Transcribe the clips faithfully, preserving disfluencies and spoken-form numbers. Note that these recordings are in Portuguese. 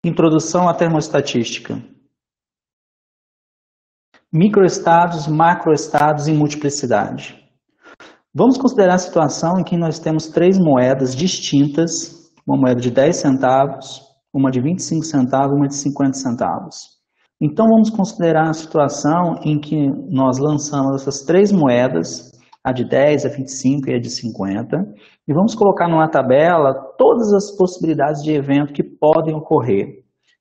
Introdução à termoestatística. Microestados, macroestados e multiplicidade. Vamos considerar a situação em que nós temos três moedas distintas, uma moeda de dez centavos, uma de vinte e cinco centavos e uma de cinquenta centavos. Então vamos considerar a situação em que nós lançamos essas três moedas, a de dez, a vinte e cinco e a de cinquenta, e vamos colocar numa tabela todas as possibilidades de evento que podem ocorrer.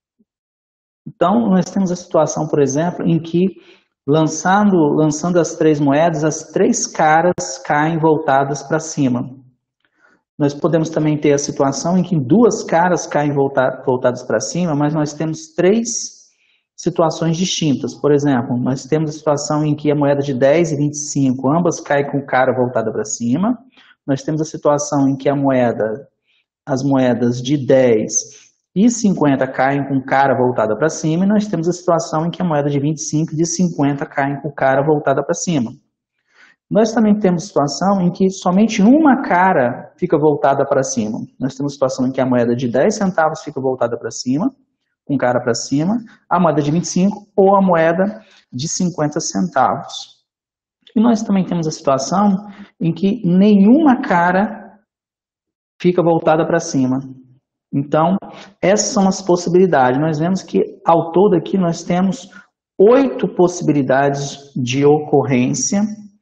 Então, nós temos a situação, por exemplo, em que lançando, lançando as três moedas, as três caras caem voltadas para cima. Nós podemos também ter a situação em que duas caras caem volta, voltadas para cima, mas nós temos três situações distintas. Por exemplo, nós temos a situação em que a moeda de dez e vinte e cinco, ambas caem com cara voltada para cima. Nós temos a situação em que a moeda, as moedas de dez e cinquenta caem com cara voltada para cima, e nós temos a situação em que a moeda de vinte e cinco e de cinquenta caem com cara voltada para cima. Nós também temos a situação em que somente uma cara fica voltada para cima. Nós temos a situação em que a moeda de dez centavos fica voltada para cima, com cara para cima, a moeda de vinte e cinco ou a moeda de cinquenta centavos. E nós também temos a situação em que nenhuma cara fica voltada para cima. Então, essas são as possibilidades. Nós vemos que, ao todo aqui, nós temos oito possibilidades de ocorrência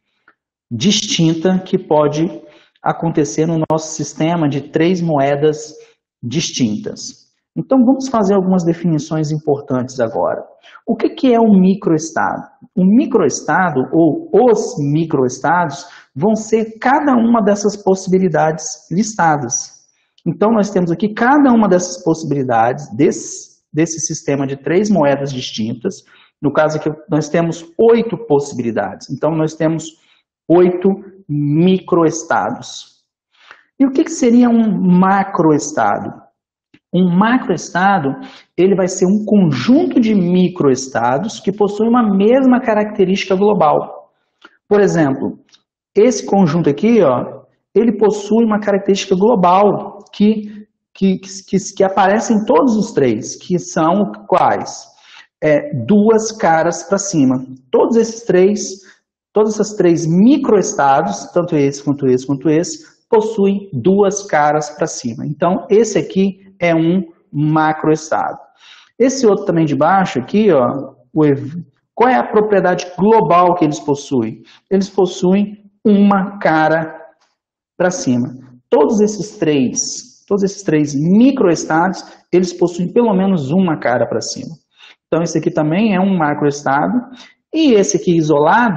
distinta que pode acontecer no nosso sistema de três moedas distintas. Então, vamos fazer algumas definições importantes agora. O que que é um microestado? Um microestado, ou os microestados, vão ser cada uma dessas possibilidades listadas. Então, nós temos aqui cada uma dessas possibilidades, desse, desse sistema de três moedas distintas. No caso aqui, nós temos oito possibilidades. Então, nós temos oito microestados. E o que que seria um macroestado? Um macroestado, ele vai ser um conjunto de microestados que possuem uma mesma característica global. Por exemplo, esse conjunto aqui, ó, ele possui uma característica global que, que, que, que aparece em todos os três, que são quais? É, duas caras para cima. Todos esses três, todos esses três microestados, tanto esse quanto esse quanto esse, possuem duas caras para cima. Então, esse aqui é um macroestado. Esse outro também de baixo aqui, ó, o, qual é a propriedade global que eles possuem? Eles possuem uma cara para cima. Todos esses três, todos esses três microestados, eles possuem pelo menos uma cara para cima. Então, esse aqui também é um macroestado. E esse aqui isolado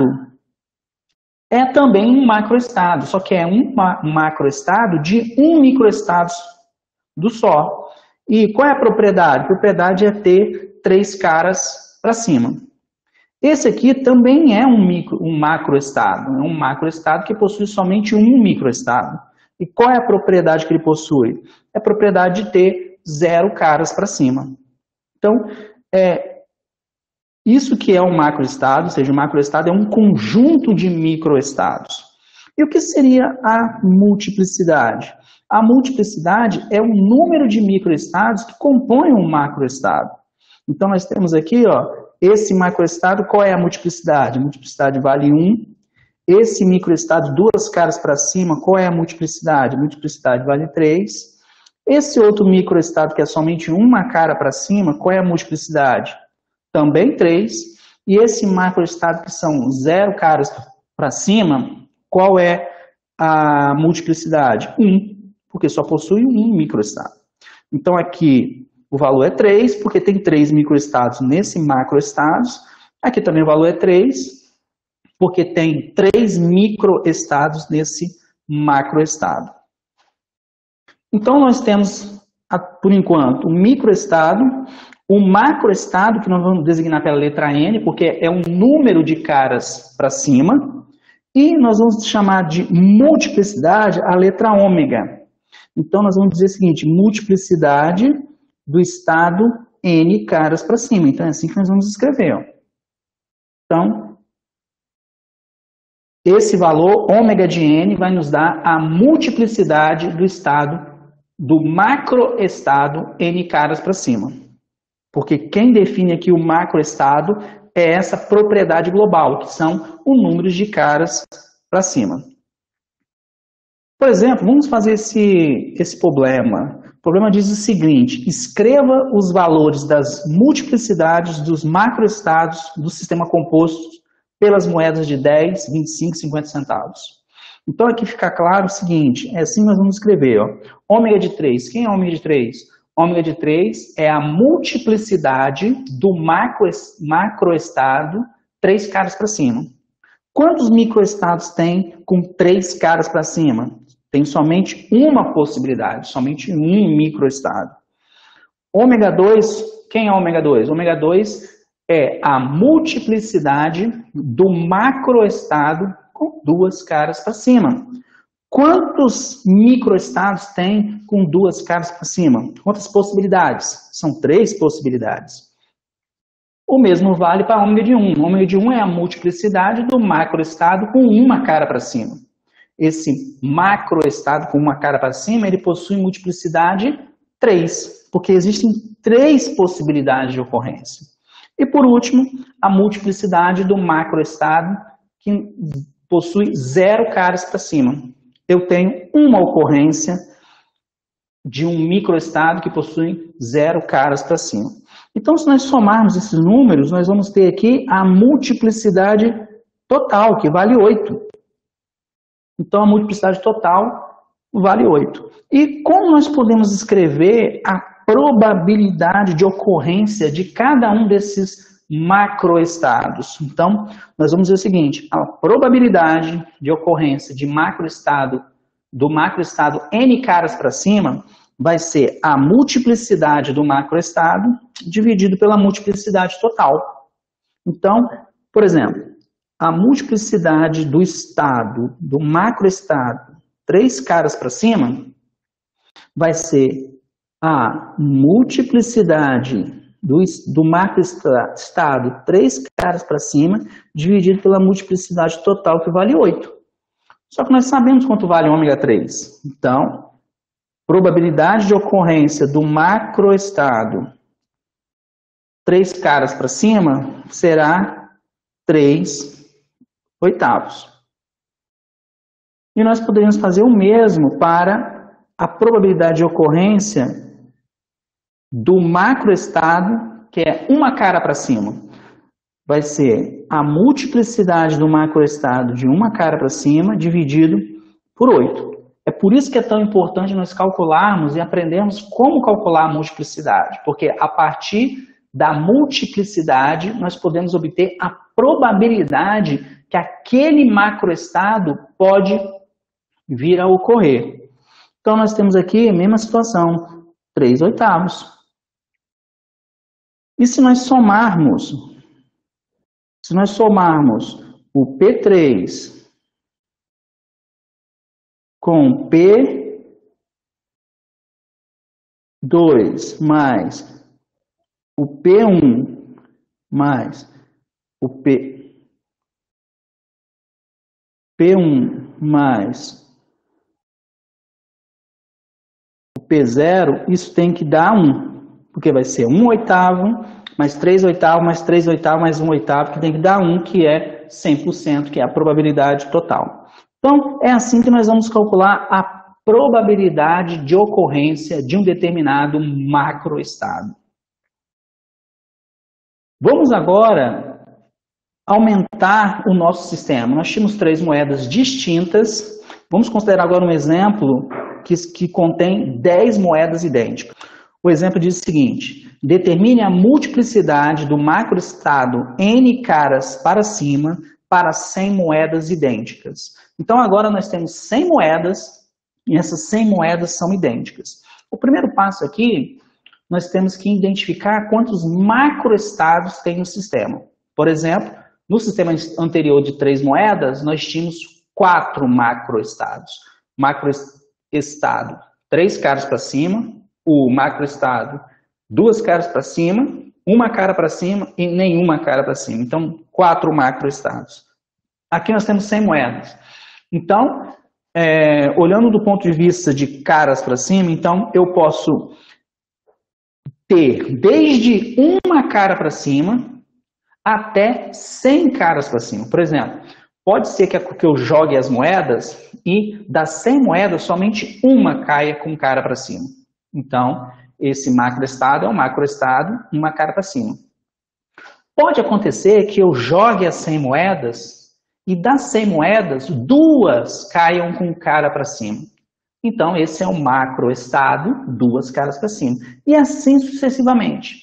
é também um macroestado, só que é um macroestado de um microestado do só. E qual é a propriedade? A propriedade é ter três caras para cima. Esse aqui também é um, micro, um macroestado, é um macroestado que possui somente um microestado. E qual é a propriedade que ele possui? É a propriedade de ter zero caras para cima. Então, é, isso que é um macroestado, ou seja, o macroestado é um conjunto de microestados. E o que seria a multiplicidade? A multiplicidade é o número de microestados que compõem um macroestado. Então, nós temos aqui, ó, esse macroestado, qual é a multiplicidade? A multiplicidade vale um. Esse microestado, duas caras para cima, qual é a multiplicidade? A multiplicidade vale três. Esse outro microestado, que é somente uma cara para cima, qual é a multiplicidade? Também três. E esse macroestado, que são zero caras para cima, qual é a multiplicidade? um. Porque só possui um microestado. Então aqui o valor é três, porque tem três microestados nesse macroestados. Aqui também o valor é três, porque tem três microestados nesse macroestado. Então nós temos, por enquanto, o microestado, o macroestado, que nós vamos designar pela letra N, porque é um número de caras para cima, e nós vamos chamar de multiplicidade a letra ômega. Então, nós vamos dizer o seguinte, multiplicidade do estado N caras para cima. Então, é assim que nós vamos escrever. Ó. Então, esse valor, ômega de N, vai nos dar a multiplicidade do estado, do macroestado N caras para cima. porque quem define aqui o macroestado é essa propriedade global, que são o número de caras para cima. Por exemplo, vamos fazer esse, esse problema. O problema diz o seguinte: escreva os valores das multiplicidades dos macroestados do sistema composto pelas moedas de dez, vinte e cinco e cinquenta centavos. Então aqui fica claro o seguinte, é assim que nós vamos escrever, ó. Ômega de três, quem é ômega de três? Ômega de três é a multiplicidade do macro, macroestado três caras para cima. Quantos microestados tem com três caras para cima? Tem somente uma possibilidade, somente um microestado. Ômega dois, quem é ômega dois? Ômega dois é a multiplicidade do macroestado com duas caras para cima. Quantos microestados tem com duas caras para cima? Quantas possibilidades? São três possibilidades. O mesmo vale para ômega de um. Ômega de um é a multiplicidade do macroestado com uma cara para cima. Esse macroestado com uma cara para cima, ele possui multiplicidade três, porque existem três possibilidades de ocorrência. E por último, a multiplicidade do macroestado, que possui zero caras para cima. Eu tenho uma ocorrência de um microestado que possui zero caras para cima. Então, se nós somarmos esses números, nós vamos ter aqui a multiplicidade total, que vale oito. Então, a multiplicidade total vale oito. E como nós podemos escrever a probabilidade de ocorrência de cada um desses macroestados? Então, nós vamos dizer o seguinte, a probabilidade de ocorrência de macroestado, do macroestado N caras para cima, vai ser a multiplicidade do macroestado dividido pela multiplicidade total. Então, por exemplo, a multiplicidade do estado, do macroestado, três caras para cima, vai ser a multiplicidade do, do macroestado, três caras para cima, dividido pela multiplicidade total, que vale oito. Só que nós sabemos quanto vale ômega três. Então, probabilidade de ocorrência do macroestado, três caras para cima, será três oitavos. E nós poderíamos fazer o mesmo para a probabilidade de ocorrência do macroestado, que é uma cara para cima. Vai ser a multiplicidade do macroestado de uma cara para cima, dividido por oito. É por isso que é tão importante nós calcularmos e aprendermos como calcular a multiplicidade, porque a partir da multiplicidade nós podemos obter a probabilidade que aquele macroestado pode vir a ocorrer. Então nós temos aqui a mesma situação, três oitavos. E se nós somarmos, se nós somarmos o P três com P dois mais o P um mais o P P1 mais o P zero, isso tem que dar um, porque vai ser um oitavo, mais três oitavos, mais três oitavos, mais um oitavo, que tem que dar um, que é cem por cento, que é a probabilidade total. Então, é assim que nós vamos calcular a probabilidade de ocorrência de um determinado macroestado. Vamos agora aumentar o nosso sistema. Nós tínhamos três moedas distintas. Vamos considerar agora um exemplo que, que contém dez moedas idênticas. O exemplo diz o seguinte: determine a multiplicidade do macroestado N caras para cima para cem moedas idênticas. Então agora nós temos cem moedas e essas cem moedas são idênticas. O primeiro passo aqui, nós temos que identificar quantos macroestados tem no sistema. Por exemplo, no sistema anterior de três moedas, nós tínhamos quatro macroestados. Macroestado, três caras para cima, o macroestado, duas caras para cima, uma cara para cima e nenhuma cara para cima. Então, quatro macroestados. Aqui nós temos cem moedas. Então, é, olhando do ponto de vista de caras para cima, então eu posso ter desde uma cara para cima até cem caras para cima. Por exemplo, pode ser que eu jogue as moedas e das cem moedas somente uma caia com cara para cima. Então, esse macroestado é um macroestado, uma cara para cima. Pode acontecer que eu jogue as cem moedas e das cem moedas, duas caiam com cara para cima. Então, esse é um macroestado, duas caras para cima. E assim sucessivamente.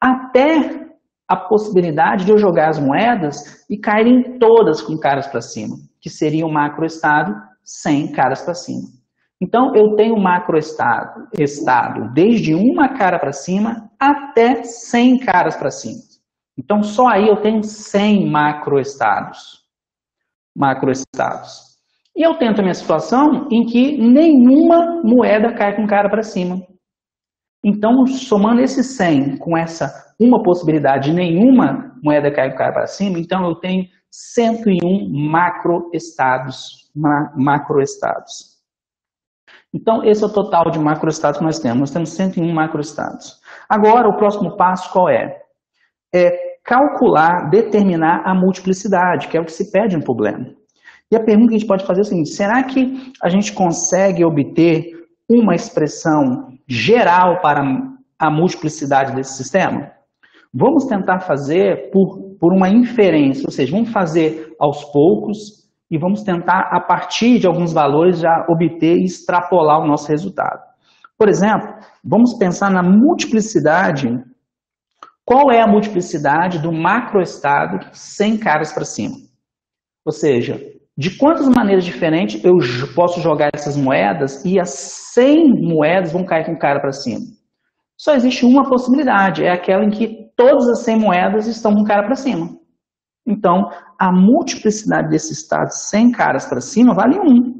Até a possibilidade de eu jogar as moedas e caírem todas com caras para cima, que seria um macroestado cem caras para cima. Então, eu tenho um macroestado estado desde uma cara para cima até cem caras para cima. Então, só aí eu tenho cem macroestados. Macroestados. E eu tento a minha situação em que nenhuma moeda cai com cara para cima. Então, somando esses cem com essa uma possibilidade de nenhuma moeda cair com cara para cima, então eu tenho cento e um macroestados. Ma macroestados. Então, esse é o total de macroestados que nós temos. Nós temos cento e um macroestados. Agora, o próximo passo qual é? É calcular, determinar a multiplicidade, que é o que se pede no problema. E a pergunta que a gente pode fazer é o seguinte: será que a gente consegue obter uma expressão geral para a multiplicidade desse sistema? Vamos tentar fazer por, por uma inferência, ou seja, vamos fazer aos poucos e vamos tentar, a partir de alguns valores, já obter e extrapolar o nosso resultado. Por exemplo, vamos pensar na multiplicidade. Qual é a multiplicidade do macroestado cem caras para cima? Ou seja, de quantas maneiras diferentes eu posso jogar essas moedas e as cem moedas vão cair com cara para cima? Só existe uma possibilidade, é aquela em que todas as cem moedas estão com cara para cima. Então, a multiplicidade desse estado cem caras para cima vale um.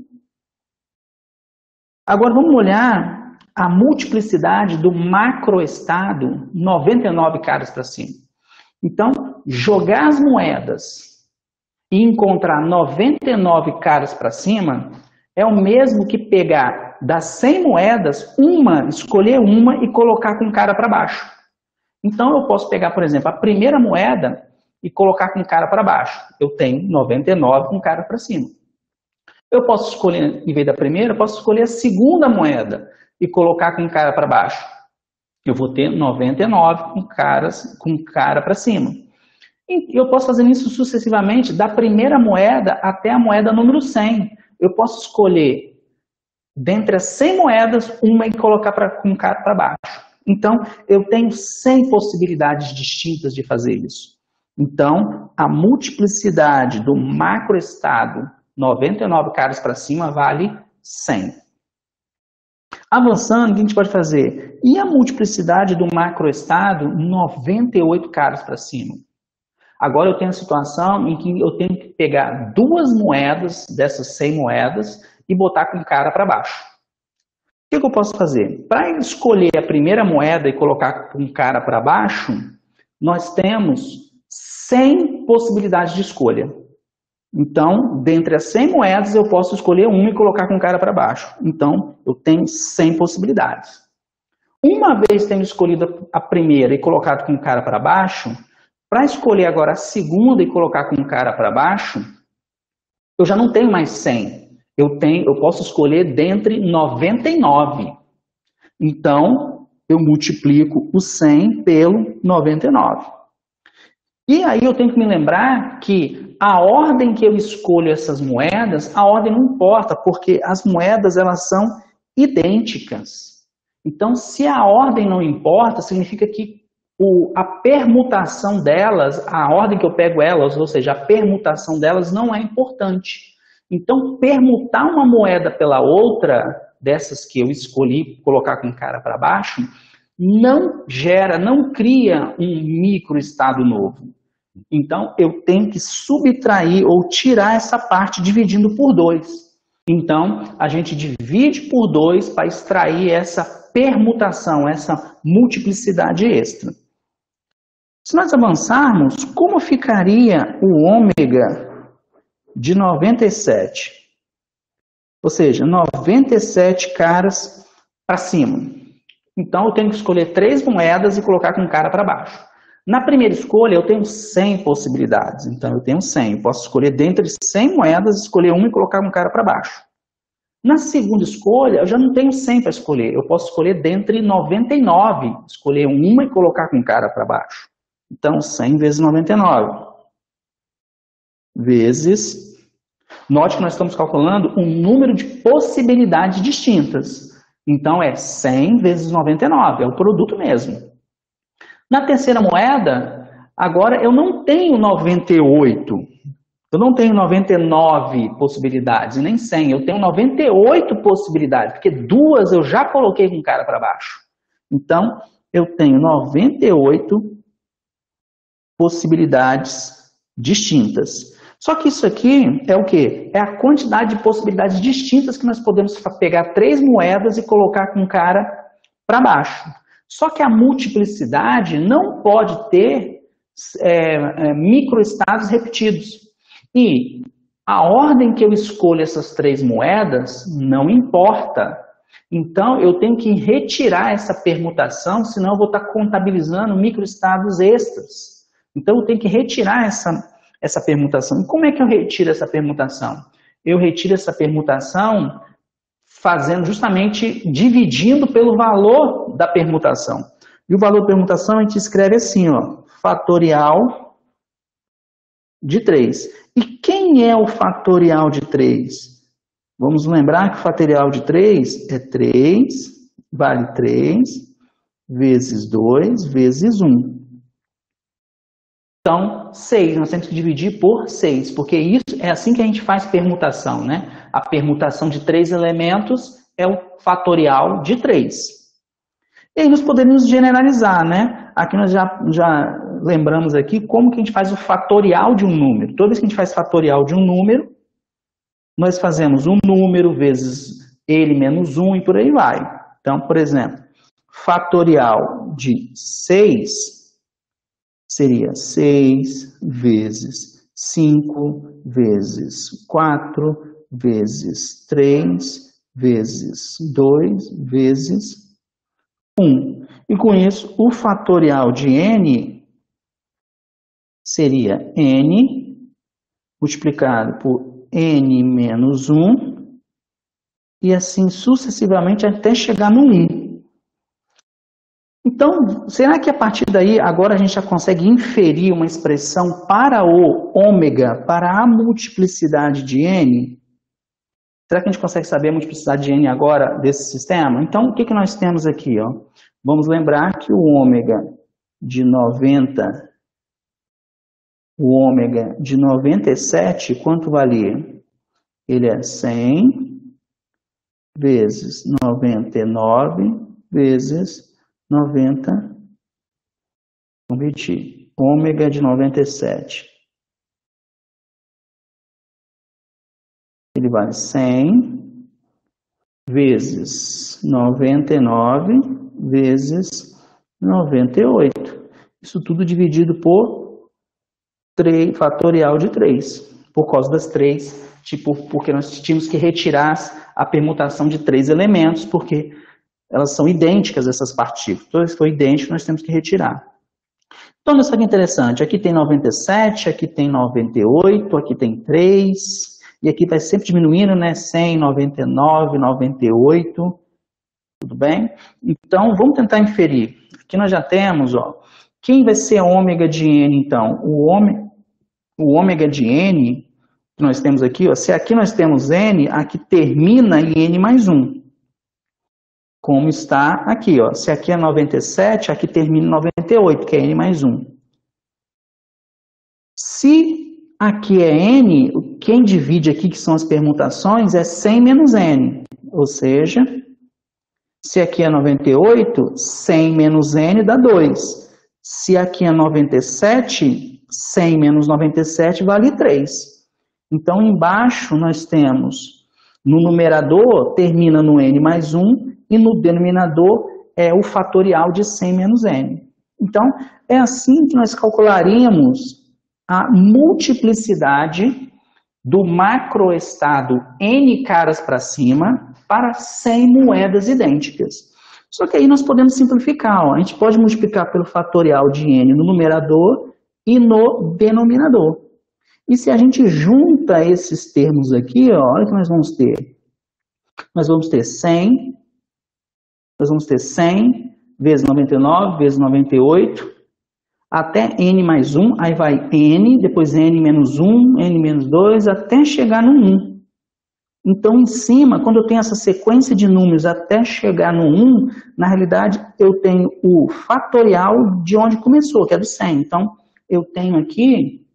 Agora vamos olhar a multiplicidade do macroestado noventa e nove caras para cima. Então, jogar as moedas e encontrar noventa e nove caras para cima é o mesmo que pegar das cem moedas, uma, escolher uma e colocar com cara para baixo. Então eu posso pegar, por exemplo, a primeira moeda e colocar com cara para baixo. Eu tenho noventa e nove com cara para cima. Eu posso escolher, em vez da primeira, eu posso escolher a segunda moeda e colocar com cara para baixo. Eu vou ter noventa e nove com, caras, com cara para cima. E eu posso fazer isso sucessivamente, da primeira moeda até a moeda número cem. Eu posso escolher, dentre as cem moedas, uma e colocar pra, com cara para baixo. Então, eu tenho cem possibilidades distintas de fazer isso. Então, a multiplicidade do macroestado, noventa e nove caras para cima, vale cem. Avançando, o que a gente pode fazer? E a multiplicidade do macroestado, noventa e oito caras para cima? Agora eu tenho a situação em que eu tenho que pegar duas moedas, dessas cem moedas, e botar com cara para baixo. O que, que eu posso fazer? Para escolher a primeira moeda e colocar com cara para baixo, nós temos cem possibilidades de escolha. Então, dentre as cem moedas, eu posso escolher uma e colocar com cara para baixo. Então, eu tenho cem possibilidades. Uma vez tendo escolhido a primeira e colocado com cara para baixo, para escolher agora a segunda e colocar com cara para baixo, eu já não tenho mais cem. Eu, tenho, eu posso escolher dentre noventa e nove. Então, eu multiplico o cem pelo noventa e nove. E aí eu tenho que me lembrar que a ordem que eu escolho essas moedas, a ordem não importa, porque as moedas elas são idênticas. Então, se a ordem não importa, significa que o, a permutação delas, a ordem que eu pego elas, ou seja, a permutação delas não é importante. Então, permutar uma moeda pela outra, dessas que eu escolhi colocar com cara para baixo, não gera, não cria um microestado novo. Então, eu tenho que subtrair ou tirar essa parte dividindo por dois. Então, a gente divide por dois para extrair essa permutação, essa multiplicidade extra. Se nós avançarmos, como ficaria o ômega de noventa e sete? Ou seja, noventa e sete caras para cima. Então eu tenho que escolher três moedas e colocar com cara para baixo. Na primeira escolha eu tenho cem possibilidades, então eu tenho cem. Eu posso escolher dentre cem moedas, escolher uma e colocar com cara para baixo. Na segunda escolha eu já não tenho cem para escolher, eu posso escolher dentre noventa e nove, escolher uma e colocar com cara para baixo. Então cem vezes noventa e nove, vezes... Note que nós estamos calculando um número de possibilidades distintas. Então é cem vezes noventa e nove, é o produto mesmo. Na terceira moeda, agora eu não tenho noventa e oito, eu não tenho noventa e nove possibilidades, nem cem, eu tenho noventa e oito possibilidades, porque duas eu já coloquei com cara para baixo. Então eu tenho noventa e oito possibilidades distintas. Só que isso aqui é o quê? É a quantidade de possibilidades distintas que nós podemos pegar três moedas e colocar com cara para baixo. Só que a multiplicidade não pode ter é, é, microestados repetidos. E a ordem que eu escolho essas três moedas não importa. Então eu tenho que retirar essa permutação, senão eu vou estar contabilizando microestados extras. Então eu tenho que retirar essa... essa permutação. E como é que eu retiro essa permutação? Eu retiro essa permutação fazendo justamente, dividindo pelo valor da permutação. E o valor da permutação a gente escreve assim, ó, fatorial de três. E quem é o fatorial de três? Vamos lembrar que o fatorial de três é três, vale três, vezes dois, vezes um. Então, seis, nós temos que dividir por seis, porque isso é assim que a gente faz permutação, né? A permutação de três elementos é o fatorial de três. E aí nós podemos generalizar, né? Aqui nós já, já lembramos aqui como que a gente faz o fatorial de um número. Toda vez que a gente faz fatorial de um número, nós fazemos um número vezes ele menos um e por aí vai. Então, por exemplo, fatorial de seis... seria seis vezes cinco vezes quatro vezes três vezes dois vezes um. E com isso, o fatorial de n seria n multiplicado por n menos um e assim sucessivamente até chegar no um. Então, será que a partir daí, agora a gente já consegue inferir uma expressão para o ômega, para a multiplicidade de n? Será que a gente consegue saber a multiplicidade de n agora desse sistema? Então, o que, que nós temos aqui? Ó? Vamos lembrar que o ômega de noventa, o ômega de noventa e sete, quanto valia? Ele é cem vezes noventa e nove vezes noventa, vamos repetir, ômega de noventa e sete, ele vale cem vezes noventa e nove vezes noventa e oito, isso tudo dividido por três, fatorial de três, por causa das três, tipo, porque nós tínhamos que retirar a permutação de três elementos, porque elas são idênticas, essas partículas. Todas que for idêntico, nós temos que retirar. Então, olha só que interessante. Aqui tem noventa e sete, aqui tem noventa e oito, aqui tem três. E aqui vai sempre diminuindo, né? cem, noventa e nove, noventa e oito. Tudo bem? Então, vamos tentar inferir. Aqui nós já temos, ó. Quem vai ser ômega de n, então? O ômega, o ômega de n, que nós temos aqui, ó. Se aqui nós temos n, aqui termina em n mais um. Como está aqui, ó. Se aqui é noventa e sete, aqui termina em noventa e oito, que é n mais um. Se aqui é n, quem divide aqui, que são as permutações, é cem menos n. Ou seja, se aqui é noventa e oito, cem menos n dá dois. Se aqui é noventa e sete, cem menos noventa e sete vale três. Então, embaixo nós temos, no numerador, termina no n mais um, e no denominador é o fatorial de cem menos n. Então, é assim que nós calcularíamos a multiplicidade do macroestado n caras para cima para cem moedas idênticas. Só que aí nós podemos simplificar, ó. A gente pode multiplicar pelo fatorial de n no numerador e no denominador. E se a gente junta esses termos aqui, ó, olha o que nós vamos ter. Nós vamos ter cem, nós vamos ter cem vezes noventa e nove, vezes noventa e oito, até n mais um, aí vai n, depois n menos um, n menos dois, até chegar no um. Então, em cima, quando eu tenho essa sequência de números até chegar no um, na realidade, eu tenho o fatorial de onde começou, que é do cem. Então, eu tenho aqui,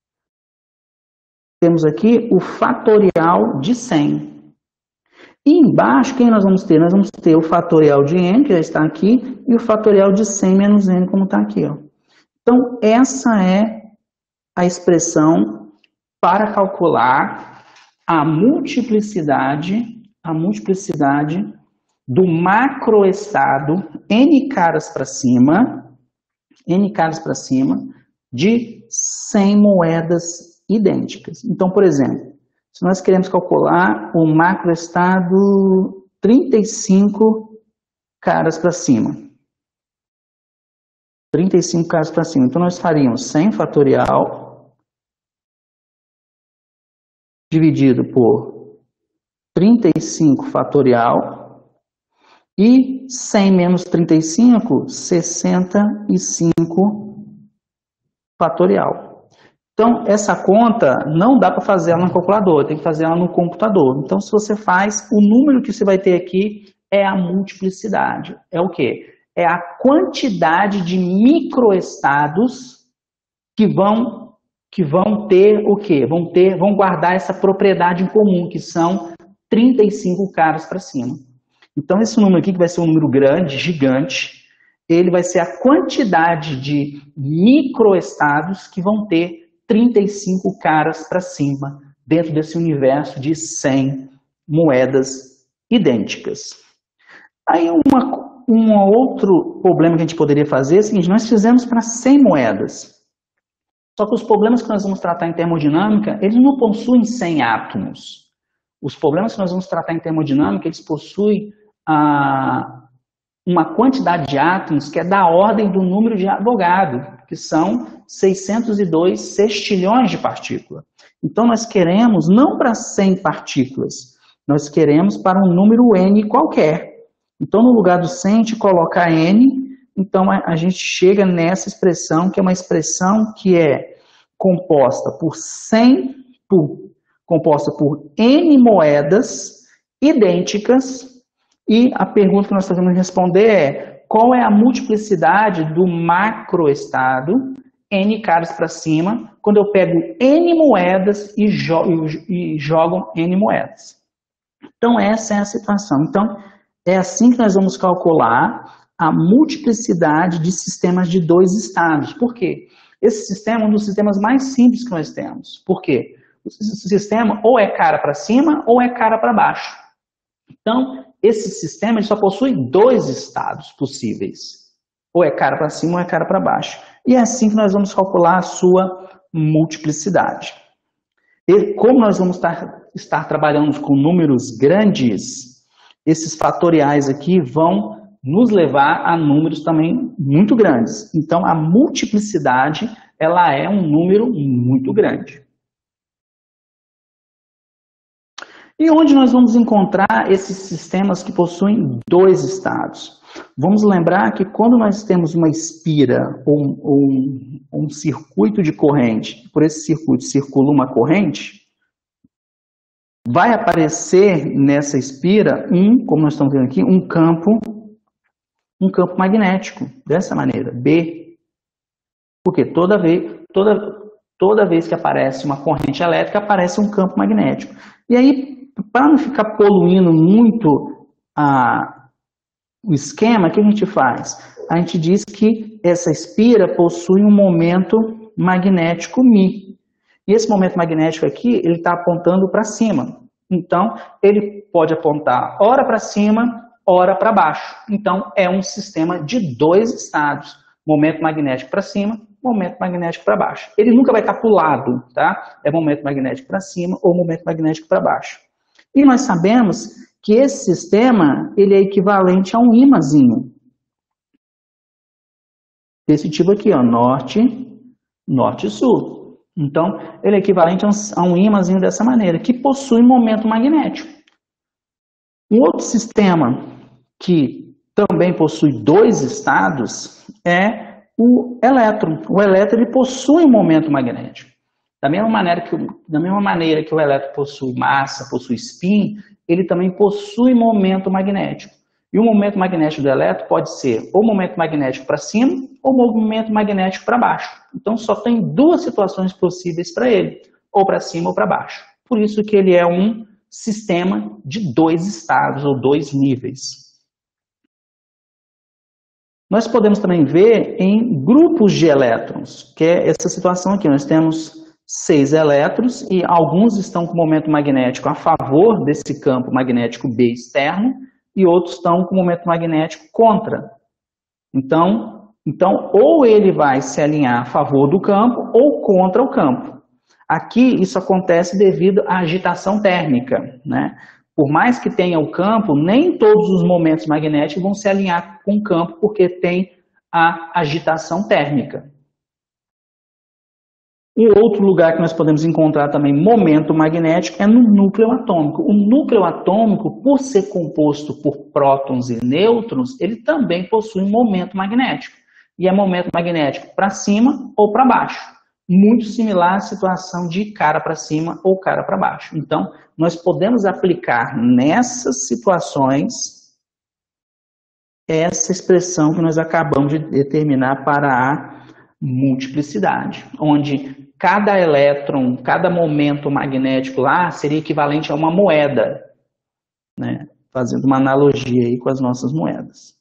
temos aqui o fatorial de cem. E embaixo, quem nós vamos ter? Nós vamos ter o fatorial de n, que já está aqui, e o fatorial de cem menos n, como está aqui, ó. Então, essa é a expressão para calcular a multiplicidade, a multiplicidade do macroestado n caras para cima, n caras para cima, de cem moedas idênticas. Então, por exemplo, se nós queremos calcular o macroestado trinta e cinco caras para cima, trinta e cinco caras para cima. Então, nós faríamos cem fatorial dividido por trinta e cinco fatorial e cem menos trinta e cinco, sessenta e cinco fatorial. Então, essa conta não dá para fazer ela no calculador, tem que fazer ela no computador. Então, se você faz, o número que você vai ter aqui é a multiplicidade. É o quê? É a quantidade de microestados que vão, que vão ter o quê? Vão ter, vão guardar essa propriedade em comum, que são trinta e cinco caras para cima. Então, esse número aqui, que vai ser um número grande, gigante, ele vai ser a quantidade de microestados que vão ter trinta e cinco caras para cima, dentro desse universo de cem moedas idênticas. Aí, uma Um outro problema que a gente poderia fazer é o seguinte: nós fizemos para cem moedas. Só que os problemas que nós vamos tratar em termodinâmica, eles não possuem cem átomos. Os problemas que nós vamos tratar em termodinâmica, eles possuem ah, uma quantidade de átomos que é da ordem do número de Avogadro, que são seiscentos e dois sextilhões de partículas. Então, nós queremos não para cem partículas, nós queremos para um número n qualquer. Então, no lugar do cem, a gente coloca n, então a gente chega nessa expressão, que é uma expressão que é composta por cem, por, composta por n moedas idênticas, e a pergunta que nós fazemos responder é: qual é a multiplicidade do macroestado, n caras para cima, quando eu pego n moedas e, jo e jogo n moedas? Então, essa é a situação. Então, é assim que nós vamos calcular a multiplicidade de sistemas de dois estados. Por quê? Esse sistema é um dos sistemas mais simples que nós temos. Por quê? O sistema ou é cara para cima ou é cara para baixo. Então, esse sistema ele só possui dois estados possíveis. Ou é cara para cima ou é cara para baixo. E é assim que nós vamos calcular a sua multiplicidade. E como nós vamos estar, estar trabalhando com números grandes, esses fatoriais aqui vão nos levar a números também muito grandes. Então, a multiplicidade, ela é um número muito grande. E onde nós vamos encontrar esses sistemas que possuem dois estados? Vamos lembrar que quando nós temos uma espira ou um, ou um, um circuito de corrente, por esse circuito circula uma corrente, vai aparecer nessa espira um, como nós estamos vendo aqui, um campo, um campo magnético, dessa maneira, B. Porque toda vez, toda, toda vez que aparece uma corrente elétrica, aparece um campo magnético. E aí, para não ficar poluindo muito a, o esquema, o que a gente faz? A gente diz que essa espira possui um momento magnético μ. E esse momento magnético aqui, ele está apontando para cima. Então, ele pode apontar ora para cima, ora para baixo. Então, é um sistema de dois estados. Momento magnético para cima, momento magnético para baixo. Ele nunca vai estar para o lado, tá? É momento magnético para cima ou momento magnético para baixo. E nós sabemos que esse sistema ele é equivalente a um ímãzinho. Desse tipo aqui, ó, norte, norte e sul. Então, ele é equivalente a um ímãzinho dessa maneira, que possui momento magnético. Um outro sistema que também possui dois estados é o elétron. O elétron ele possui um momento magnético. Da mesma maneira que, da mesma maneira que o elétron possui massa, possui spin, ele também possui momento magnético. E o momento magnético do elétron pode ser ou momento magnético para cima ou movimento magnético para baixo. Então só tem duas situações possíveis para ele, ou para cima ou para baixo. Por isso que ele é um sistema de dois estados ou dois níveis. Nós podemos também ver em grupos de elétrons, que é essa situação aqui. Nós temos seis elétrons e alguns estão com momento magnético a favor desse campo magnético B externo e outros estão com momento magnético contra. Então, então, ou ele vai se alinhar a favor do campo ou contra o campo. Aqui isso acontece devido à agitação térmica, né? Por mais que tenha o campo, nem todos os momentos magnéticos vão se alinhar com o campo porque tem a agitação térmica. Um outro lugar que nós podemos encontrar também momento magnético é no núcleo atômico. O núcleo atômico, por ser composto por prótons e nêutrons, ele também possui um momento magnético. E é momento magnético para cima ou para baixo. Muito similar à situação de cara para cima ou cara para baixo. Então, nós podemos aplicar nessas situações essa expressão que nós acabamos de determinar para a multiplicidade, onde cada elétron, cada momento magnético lá seria equivalente a uma moeda, né? Fazendo uma analogia aí com as nossas moedas.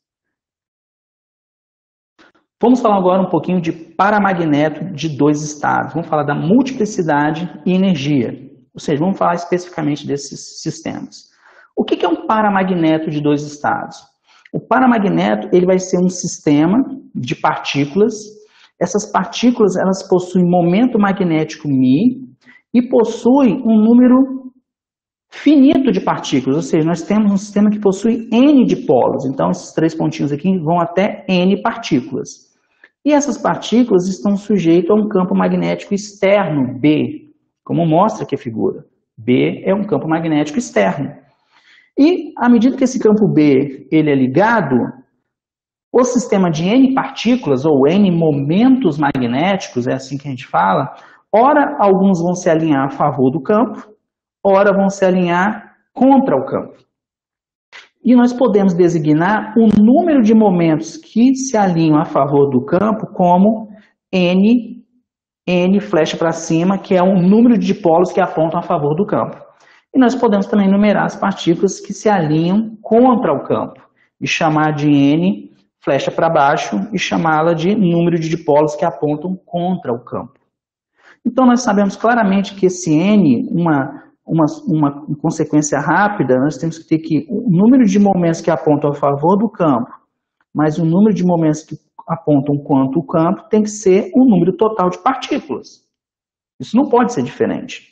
Vamos falar agora um pouquinho de paramagneto de dois estados. Vamos falar da multiplicidade e energia. Ou seja, vamos falar especificamente desses sistemas. O que é um paramagneto de dois estados? O paramagneto ele vai ser um sistema de partículas. Essas partículas elas possuem momento magnético μ e possuem um número finito de partículas. Ou seja, nós temos um sistema que possui N dipolos. Então, esses três pontinhos aqui vão até N partículas. E essas partículas estão sujeitas a um campo magnético externo, B, como mostra aqui a figura. B é um campo magnético externo. E, à medida que esse campo B ele é ligado, o sistema de N partículas, ou N momentos magnéticos, é assim que a gente fala, ora alguns vão se alinhar a favor do campo, ora vão se alinhar contra o campo. E nós podemos designar o número de momentos que se alinham a favor do campo como N, N flecha para cima, que é o número de dipolos que apontam a favor do campo. E nós podemos também numerar as partículas que se alinham contra o campo, e chamar de N flecha para baixo, e chamá-la de número de dipolos que apontam contra o campo. Então nós sabemos claramente que esse N, uma... Uma, uma consequência rápida, nós temos que ter que o número de momentos que apontam a favor do campo, mais o número de momentos que apontam contra o campo, tem que ser o número total de partículas. Isso não pode ser diferente.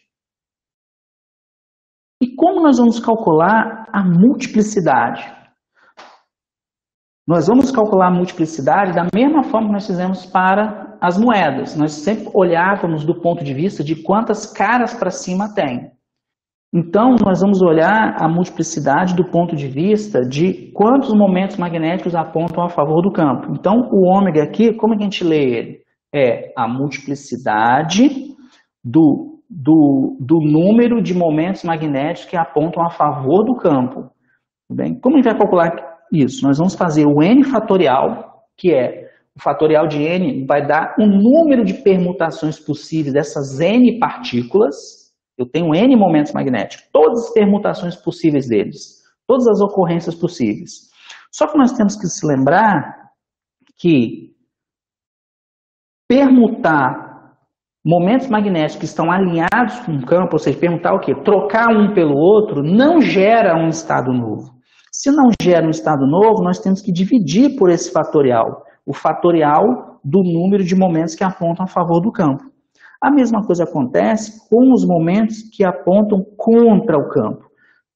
E como nós vamos calcular a multiplicidade? Nós vamos calcular a multiplicidade da mesma forma que nós fizemos para as moedas. Nós sempre olhávamos do ponto de vista de quantas caras para cima tem. Então, nós vamos olhar a multiplicidade do ponto de vista de quantos momentos magnéticos apontam a favor do campo. Então, o ômega aqui, como é que a gente lê ele? É a multiplicidade do, do, do número de momentos magnéticos que apontam a favor do campo. Tudo bem? Como a gente vai calcular isso? Nós vamos fazer o N fatorial, que é o fatorial de N vai dar o número de permutações possíveis dessas N partículas. Eu tenho N momentos magnéticos, todas as permutações possíveis deles, todas as ocorrências possíveis. Só que nós temos que se lembrar que permutar momentos magnéticos que estão alinhados com o campo, ou seja, permutar o quê? Trocar um pelo outro, não gera um estado novo. Se não gera um estado novo, nós temos que dividir por esse fatorial, o fatorial do número de momentos que apontam a favor do campo. A mesma coisa acontece com os momentos que apontam contra o campo.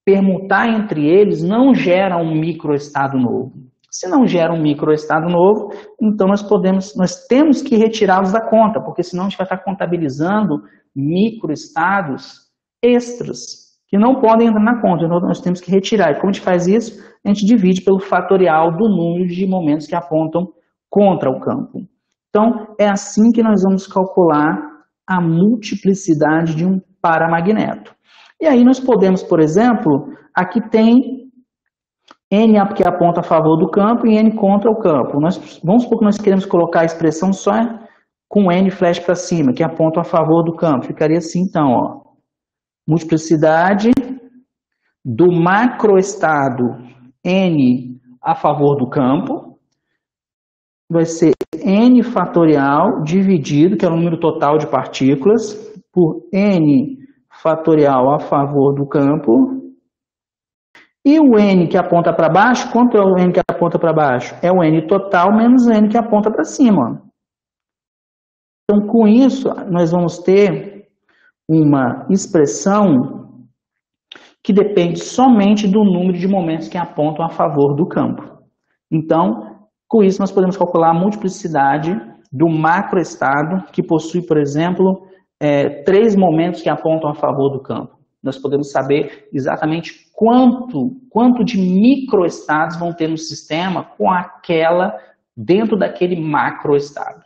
permutar entre eles não gera um microestado novo. Se não gera um microestado novo, então nós podemos, nós temos que retirá-los da conta, porque senão a gente vai estar contabilizando microestados extras, que não podem entrar na conta, então nós temos que retirar. E como a gente faz isso? A gente divide pelo fatorial do número de momentos que apontam contra o campo. Então, é assim que nós vamos calcular a multiplicidade de um paramagneto. E aí nós podemos, por exemplo, aqui tem N que aponta a favor do campo e N contra o campo. Nós, vamos supor que nós queremos colocar a expressão só com N flash para cima, que aponta a favor do campo. Ficaria assim, então, ó. Multiplicidade do macroestado N a favor do campo vai ser N fatorial dividido, que é o número total de partículas, por N fatorial a favor do campo. E o N que aponta para baixo, quanto é o N que aponta para baixo? É o N total menos o N que aponta para cima. Então, com isso, nós vamos ter uma expressão que depende somente do número de momentos que apontam a favor do campo. Então, com isso, nós podemos calcular a multiplicidade do macroestado, que possui, por exemplo, é, três momentos que apontam a favor do campo. Nós podemos saber exatamente quanto, quanto de microestados vão ter no sistema com aquela, dentro daquele macroestado.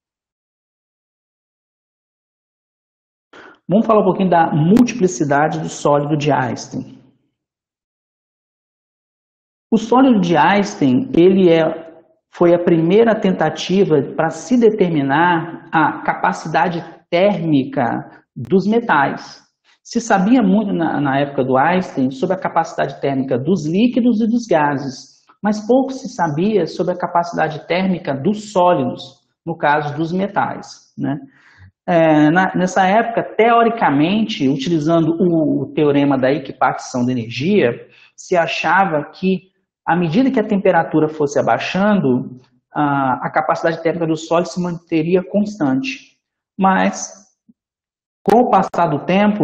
Vamos falar um pouquinho da multiplicidade do sólido de Einstein. O sólido de Einstein, ele é, foi a primeira tentativa para se determinar a capacidade térmica dos metais. Se sabia muito na, na época do Einstein sobre a capacidade térmica dos líquidos e dos gases, mas pouco se sabia sobre a capacidade térmica dos sólidos, no caso dos metais, né? É, na, nessa época, teoricamente, utilizando o, o teorema da equipartição de energia, se achava que, à medida que a temperatura fosse abaixando, a, a capacidade térmica do sólido se manteria constante. Mas, com o passar do tempo,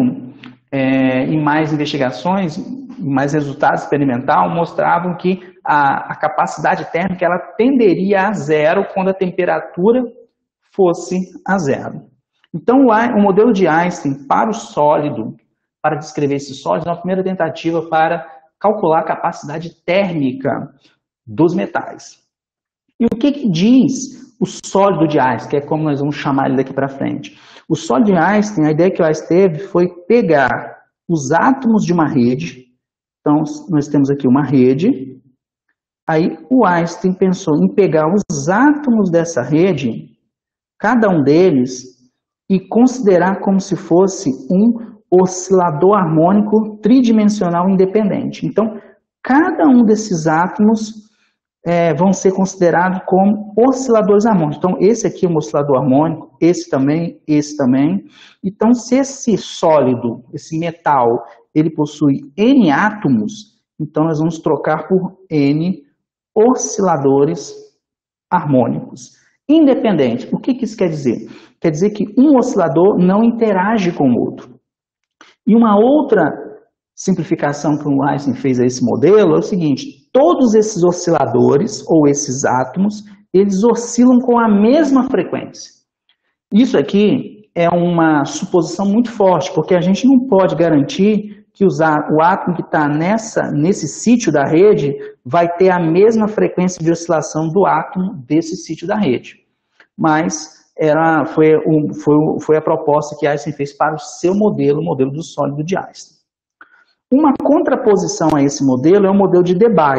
é, em mais investigações, em mais resultados experimentais, mostravam que a, a capacidade térmica ela tenderia a zero quando a temperatura fosse a zero. Então, o modelo de Einstein para o sólido, para descrever esse sólido, é uma primeira tentativa para calcular a capacidade térmica dos metais. E o que, que diz o sólido de Einstein, que é como nós vamos chamar ele daqui para frente? O sólido de Einstein, a ideia que o Einstein teve foi pegar os átomos de uma rede. Então, nós temos aqui uma rede. Aí, o Einstein pensou em pegar os átomos dessa rede, cada um deles, e considerar como se fosse um oscilador harmônico tridimensional independente. Então, cada um desses átomos é, vão ser considerados como osciladores harmônicos. Então, esse aqui é um oscilador harmônico, esse também, esse também. Então, se esse sólido, esse metal, ele possui N átomos, então nós vamos trocar por N osciladores harmônicos. Independente. O que, que isso quer dizer? Quer dizer que um oscilador não interage com o outro. E uma outra simplificação que o Einstein fez a esse modelo é o seguinte: todos esses osciladores, ou esses átomos, eles oscilam com a mesma frequência. Isso aqui é uma suposição muito forte, porque a gente não pode garantir que os, o átomo que está nesse sítio da rede vai ter a mesma frequência de oscilação do átomo desse sítio da rede. Mas era, foi, um, foi, foi a proposta que Einstein fez para o seu modelo, o modelo do sólido de Einstein. Uma contraposição a esse modelo é o modelo de Debye.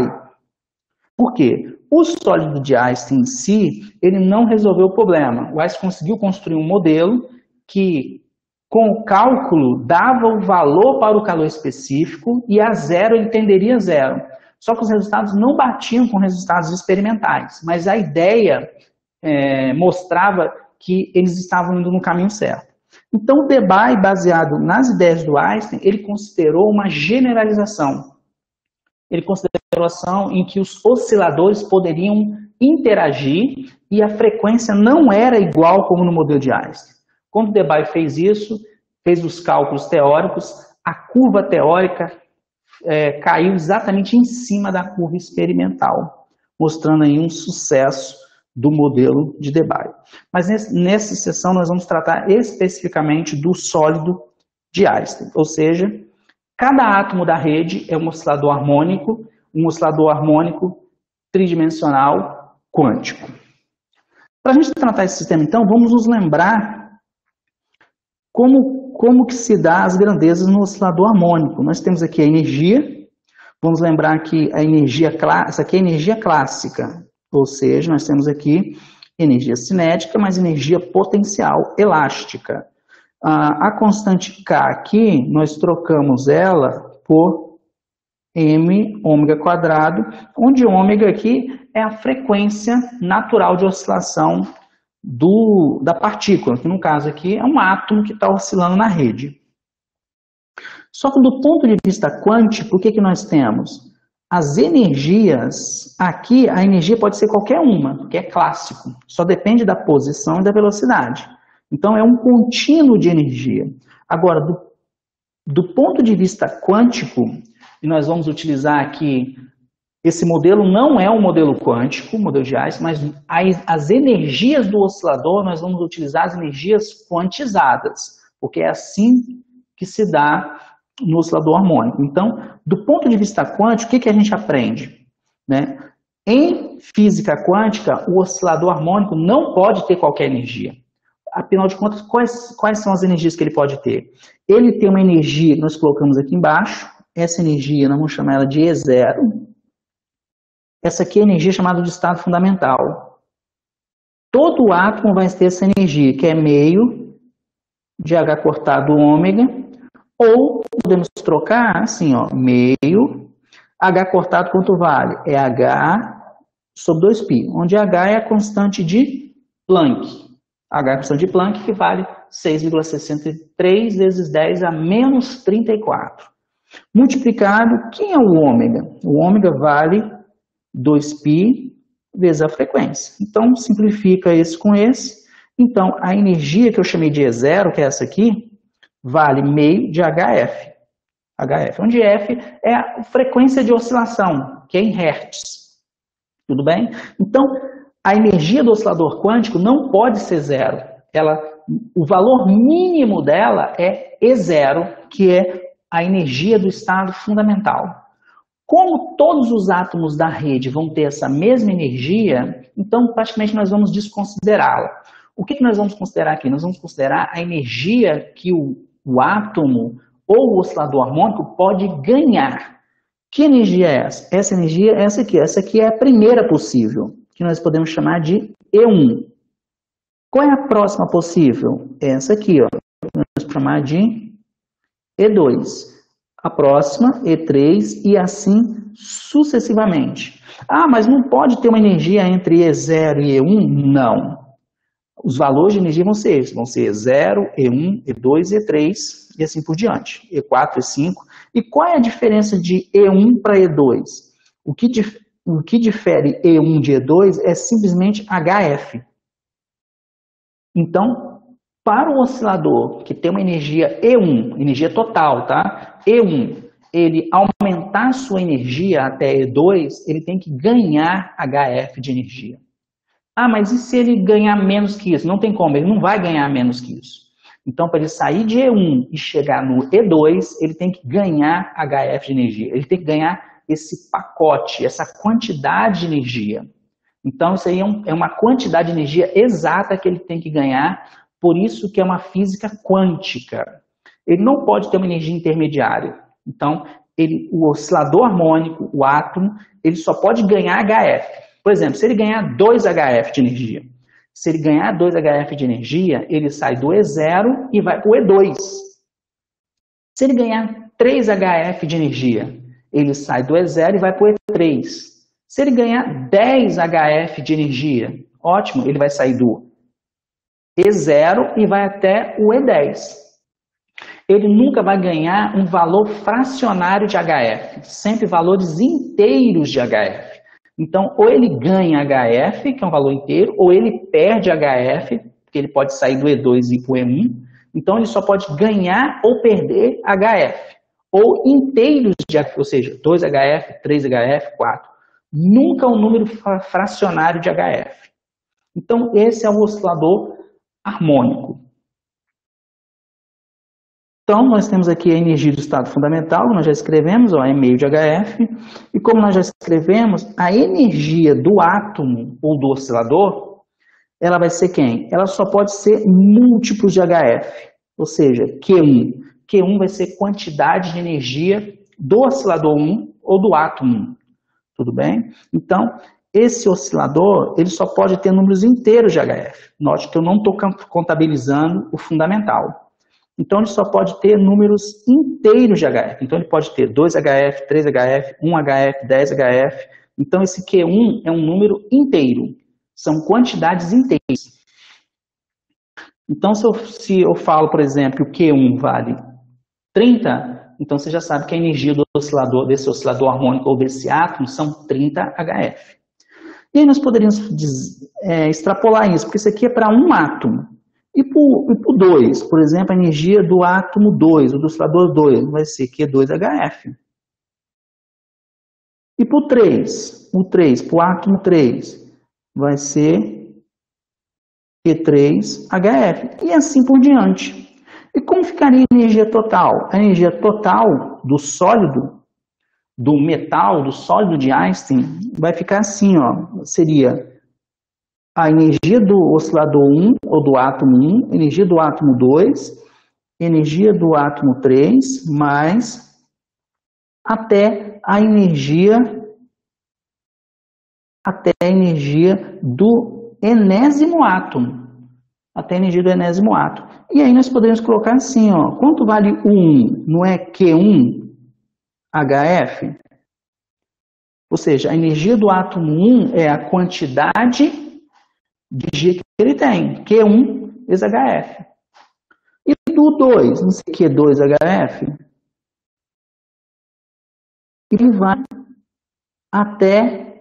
Por quê? O sólido de Einstein em si, ele não resolveu o problema. O Einstein conseguiu construir um modelo que, com o cálculo, dava o valor para o calor específico e a zero ele tenderia a zero. Só que os resultados não batiam com resultados experimentais, mas a ideia é, mostrava que eles estavam indo no caminho certo. Então, o Debye, baseado nas ideias do Einstein, ele considerou uma generalização. Ele considerou uma situação em que os osciladores poderiam interagir e a frequência não era igual como no modelo de Einstein. Quando o Debye fez isso, fez os cálculos teóricos, a curva teórica é, caiu exatamente em cima da curva experimental, mostrando aí um sucesso do modelo de Debye. Mas nesse, nessa sessão nós vamos tratar especificamente do sólido de Einstein, ou seja, cada átomo da rede é um oscilador harmônico, um oscilador harmônico tridimensional quântico. Para a gente tratar esse sistema, então, vamos nos lembrar como, como que se dá as grandezas no oscilador harmônico. Nós temos aqui a energia, vamos lembrar que a energia, essa aqui é a energia clássica, ou seja, nós temos aqui energia cinética, mas energia potencial elástica. A constante K aqui, nós trocamos ela por m ômega quadrado, onde ômega aqui é a frequência natural de oscilação do, da partícula, que no caso aqui é um átomo que está oscilando na rede. Só que do ponto de vista quântico, o que, que nós temos? As energias, aqui a energia pode ser qualquer uma, que é clássico, só depende da posição e da velocidade. Então é um contínuo de energia. Agora, do, do ponto de vista quântico, e nós vamos utilizar aqui, esse modelo não é um modelo quântico, o modelo de Einstein, mas as, as energias do oscilador, nós vamos utilizar as energias quantizadas, porque é assim que se dá no oscilador harmônico. Então, do ponto de vista quântico, o que, que a gente aprende? Né? Em física quântica, o oscilador harmônico não pode ter qualquer energia. Afinal de contas, quais, quais são as energias que ele pode ter? Ele tem uma energia que nós colocamos aqui embaixo, essa energia, nós vamos chamar ela de E zero. Essa aqui é a energia chamada de estado fundamental. Todo átomo vai ter essa energia, que é meio de H cortado ômega, ou podemos trocar assim, ó, meio, H cortado quanto vale? É H sobre dois π, onde H é a constante de Planck. H é a constante de Planck, que vale seis vírgula sessenta e três vezes dez a menos trinta e quatro. Multiplicado, quem é o ômega? O ômega vale dois π vezes a frequência. Então, simplifica esse com esse. Então, a energia que eu chamei de E zero, que é essa aqui, vale meio de H F. H F, onde F é a frequência de oscilação, que é em hertz. Tudo bem? Então, a energia do oscilador quântico não pode ser zero. Ela, o valor mínimo dela é E zero, que é a energia do estado fundamental. Como todos os átomos da rede vão ter essa mesma energia, então praticamente nós vamos desconsiderá-la. O que, que nós vamos considerar aqui? Nós vamos considerar a energia que o, o átomo ou o oscilador harmônico pode ganhar. Que energia é essa? Essa energia é essa aqui. Essa aqui é a primeira possível, que nós podemos chamar de E um. Qual é a próxima possível? Essa aqui, ó. Vamos chamar de E dois. A próxima, E três, e assim sucessivamente. Ah, mas não pode ter uma energia entre E zero e E um? Não. Os valores de energia vão ser esses, vão ser E zero, E um, E dois, E três e assim por diante. E quatro, E cinco. E qual é a diferença de E um para E dois? O que, dif o que difere E um de E dois é simplesmente H F. Então, para o oscilador que tem uma energia E um, energia total, tá? E um, ele aumentar sua energia até E dois, ele tem que ganhar H F de energia. Ah, mas e se ele ganhar menos que isso? Não tem como, ele não vai ganhar menos que isso. Então, para ele sair de E um e chegar no E dois, ele tem que ganhar H F de energia. Ele tem que ganhar esse pacote, essa quantidade de energia. Então, isso aí é, um, é uma quantidade de energia exata que ele tem que ganhar, por isso que é uma física quântica. Ele não pode ter uma energia intermediária. Então, ele, o oscilador harmônico, o átomo, ele só pode ganhar H F. Por exemplo, se ele ganhar dois H F de energia, se ele ganhar dois H F de energia, ele sai do E zero e vai para o E dois. Se ele ganhar três H F de energia, ele sai do E zero e vai para o E três. Se ele ganhar dez H F de energia, ótimo, ele vai sair do E zero e vai até o E dez. Ele nunca vai ganhar um valor fracionário de H F, sempre valores inteiros de H F. Então, ou ele ganha H F, que é um valor inteiro, ou ele perde H F, porque ele pode sair do E dois e ir para o E um. Então, ele só pode ganhar ou perder H F. ou inteiros de H F, ou seja, dois H F, três H F, quatro. Nunca um número fracionário de H F. Então, esse é o oscilador harmônico. Então, nós temos aqui a energia do estado fundamental, nós já escrevemos, ó, é meio de H F, e como nós já escrevemos, a energia do átomo ou do oscilador, ela vai ser quem? Ela só pode ser múltiplos de H F, ou seja, Q um. Q um vai ser quantidade de energia do oscilador um ou do átomo um, tudo bem? Então, esse oscilador, ele só pode ter números inteiros de H F. Note que eu não estou contabilizando o fundamental. Então, ele só pode ter números inteiros de H F. Então, ele pode ter dois H F, três H F, um H F, dez H F. Então, esse Q um é um número inteiro. São quantidades inteiras. Então, se eu, se eu falo, por exemplo, que o Q um vale trinta, então você já sabe que a energia do oscilador, desse oscilador harmônico ou desse átomo são trinta H F. E aí nós poderíamos é, extrapolar isso, porque isso aqui é para um átomo. E por dois, por exemplo, a energia do átomo dois, ou do oscilador dois, vai ser Q dois H F. E por três, o três, para o átomo três, vai ser Q três H F. E assim por diante. E como ficaria a energia total? A energia total do sólido, do metal, do sólido de Einstein, vai ficar assim, ó, seria a energia do oscilador um, ou do átomo um, energia do átomo dois, energia do átomo três, mais até a energia, até a energia do enésimo átomo. Até a energia do enésimo átomo. E aí nós podemos colocar assim, ó, quanto vale o um? Não é Q um H F? Ou seja, a energia do átomo um é a quantidade de energia que ele tem, Q um vezes H F. E do dois, não sei Q dois H F, ele vai até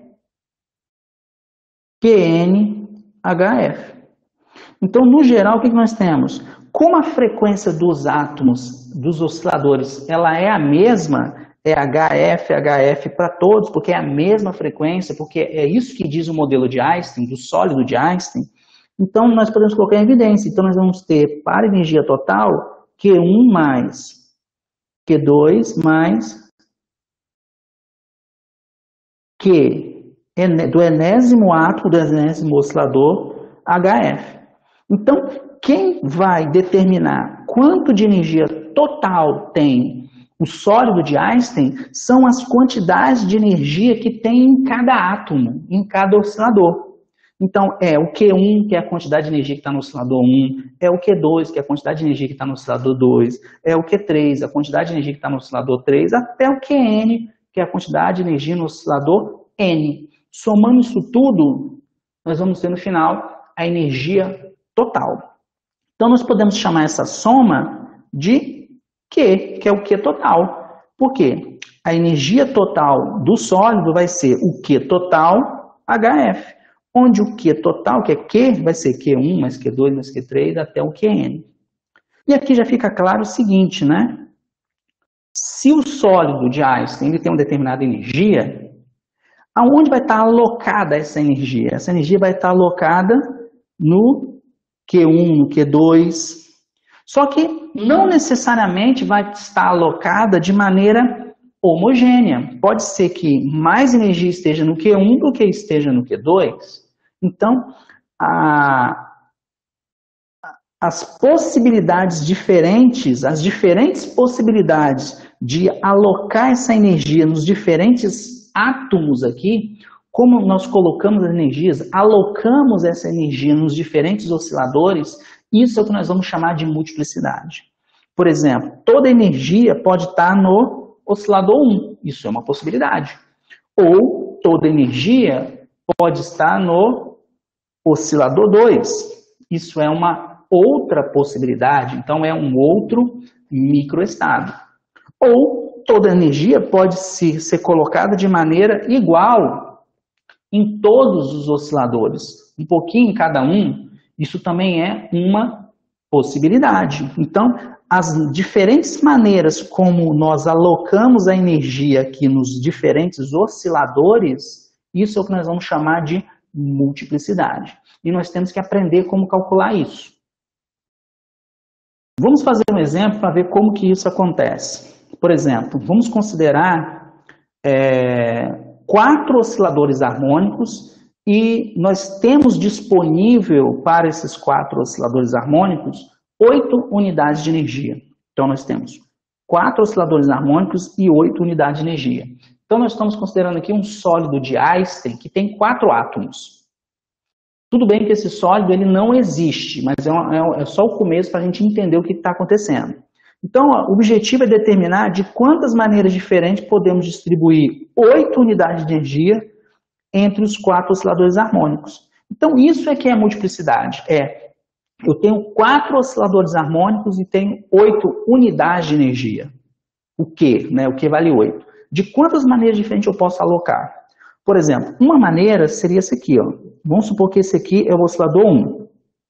Q N H F. Então, no geral, o que nós temos? Como a frequência dos átomos, dos osciladores, ela é a mesma, é H F, H F para todos, porque é a mesma frequência, porque é isso que diz o modelo de Einstein, do sólido de Einstein. Então, nós podemos colocar em evidência. Então, nós vamos ter, para a energia total, Q um mais Q dois mais Q do enésimo átomo, do enésimo oscilador, H F. Então, quem vai determinar quanto de energia total tem o sólido de Einstein são as quantidades de energia que tem em cada átomo, em cada oscilador. Então, é o Q um, que é a quantidade de energia que está no oscilador um, é o Q dois, que é a quantidade de energia que está no oscilador dois, é o Q três, a quantidade de energia que está no oscilador três, até o Q N, que é a quantidade de energia no oscilador N. Somando isso tudo, nós vamos ter no final a energia total. Então, nós podemos chamar essa soma de Q, que é o Q total. Por quê? A energia total do sólido vai ser o Q total H F, onde o Q total, que é Q, vai ser Q um mais Q dois mais Q três até o Q N. E aqui já fica claro o seguinte, né? Se o sólido de Einstein ele tem uma determinada energia, aonde vai estar alocada essa energia? Essa energia vai estar alocada no Q um, no Q dois, só que não necessariamente vai estar alocada de maneira homogênea. Pode ser que mais energia esteja no Q um do que esteja no Q dois. Então, a, as possibilidades diferentes, as diferentes possibilidades de alocar essa energia nos diferentes átomos aqui, como nós colocamos as energias, alocamos essa energia nos diferentes osciladores, isso é o que nós vamos chamar de multiplicidade. Por exemplo, toda energia pode estar no oscilador um, isso é uma possibilidade. Ou toda energia pode estar no oscilador dois, isso é uma outra possibilidade, então é um outro microestado. Ou toda energia pode ser, ser colocada de maneira igual em todos os osciladores, um pouquinho em cada um, isso também é uma possibilidade. Então, as diferentes maneiras como nós alocamos a energia aqui nos diferentes osciladores, isso é o que nós vamos chamar de multiplicidade. E nós temos que aprender como calcular isso. Vamos fazer um exemplo para ver como que isso acontece. Por exemplo, vamos considerar é, quatro osciladores harmônicos e nós temos disponível para esses quatro osciladores harmônicos oito unidades de energia. Então nós temos quatro osciladores harmônicos e oito unidades de energia. Então nós estamos considerando aqui um sólido de Einstein que tem quatro átomos. Tudo bem que esse sólido ele não existe, mas é, uma, é só o começo para a gente entender o que está acontecendo. Então, ó, o objetivo é determinar de quantas maneiras diferentes podemos distribuir oito unidades de energia entre os quatro osciladores harmônicos. Então, isso é que é a multiplicidade. É, eu tenho quatro osciladores harmônicos e tenho oito unidades de energia. O Q, né? O Q vale oito. De quantas maneiras diferentes eu posso alocar? Por exemplo, uma maneira seria essa aqui, ó. Vamos supor que esse aqui é o oscilador um.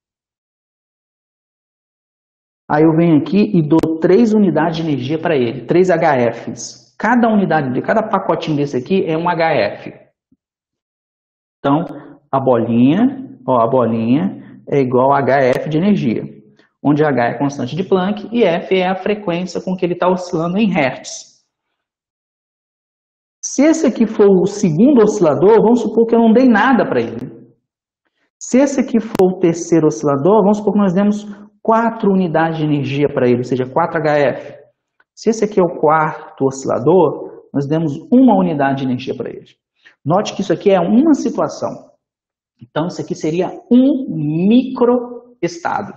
Aí eu venho aqui e dou três unidades de energia para ele, três H Fs. Cada unidade, de cada pacotinho desse aqui é um H F. Então, a bolinha, ó, a bolinha é igual a H F de energia, onde H é constante de Planck e F é a frequência com que ele está oscilando em Hertz. Se esse aqui for o segundo oscilador, vamos supor que eu não dei nada para ele. Se esse aqui for o terceiro oscilador, vamos supor que nós demos quatro unidades de energia para ele, ou seja, quatro H F. Se esse aqui é o quarto oscilador, nós demos uma unidade de energia para ele. Note que isso aqui é uma situação. Então, isso aqui seria um microestado.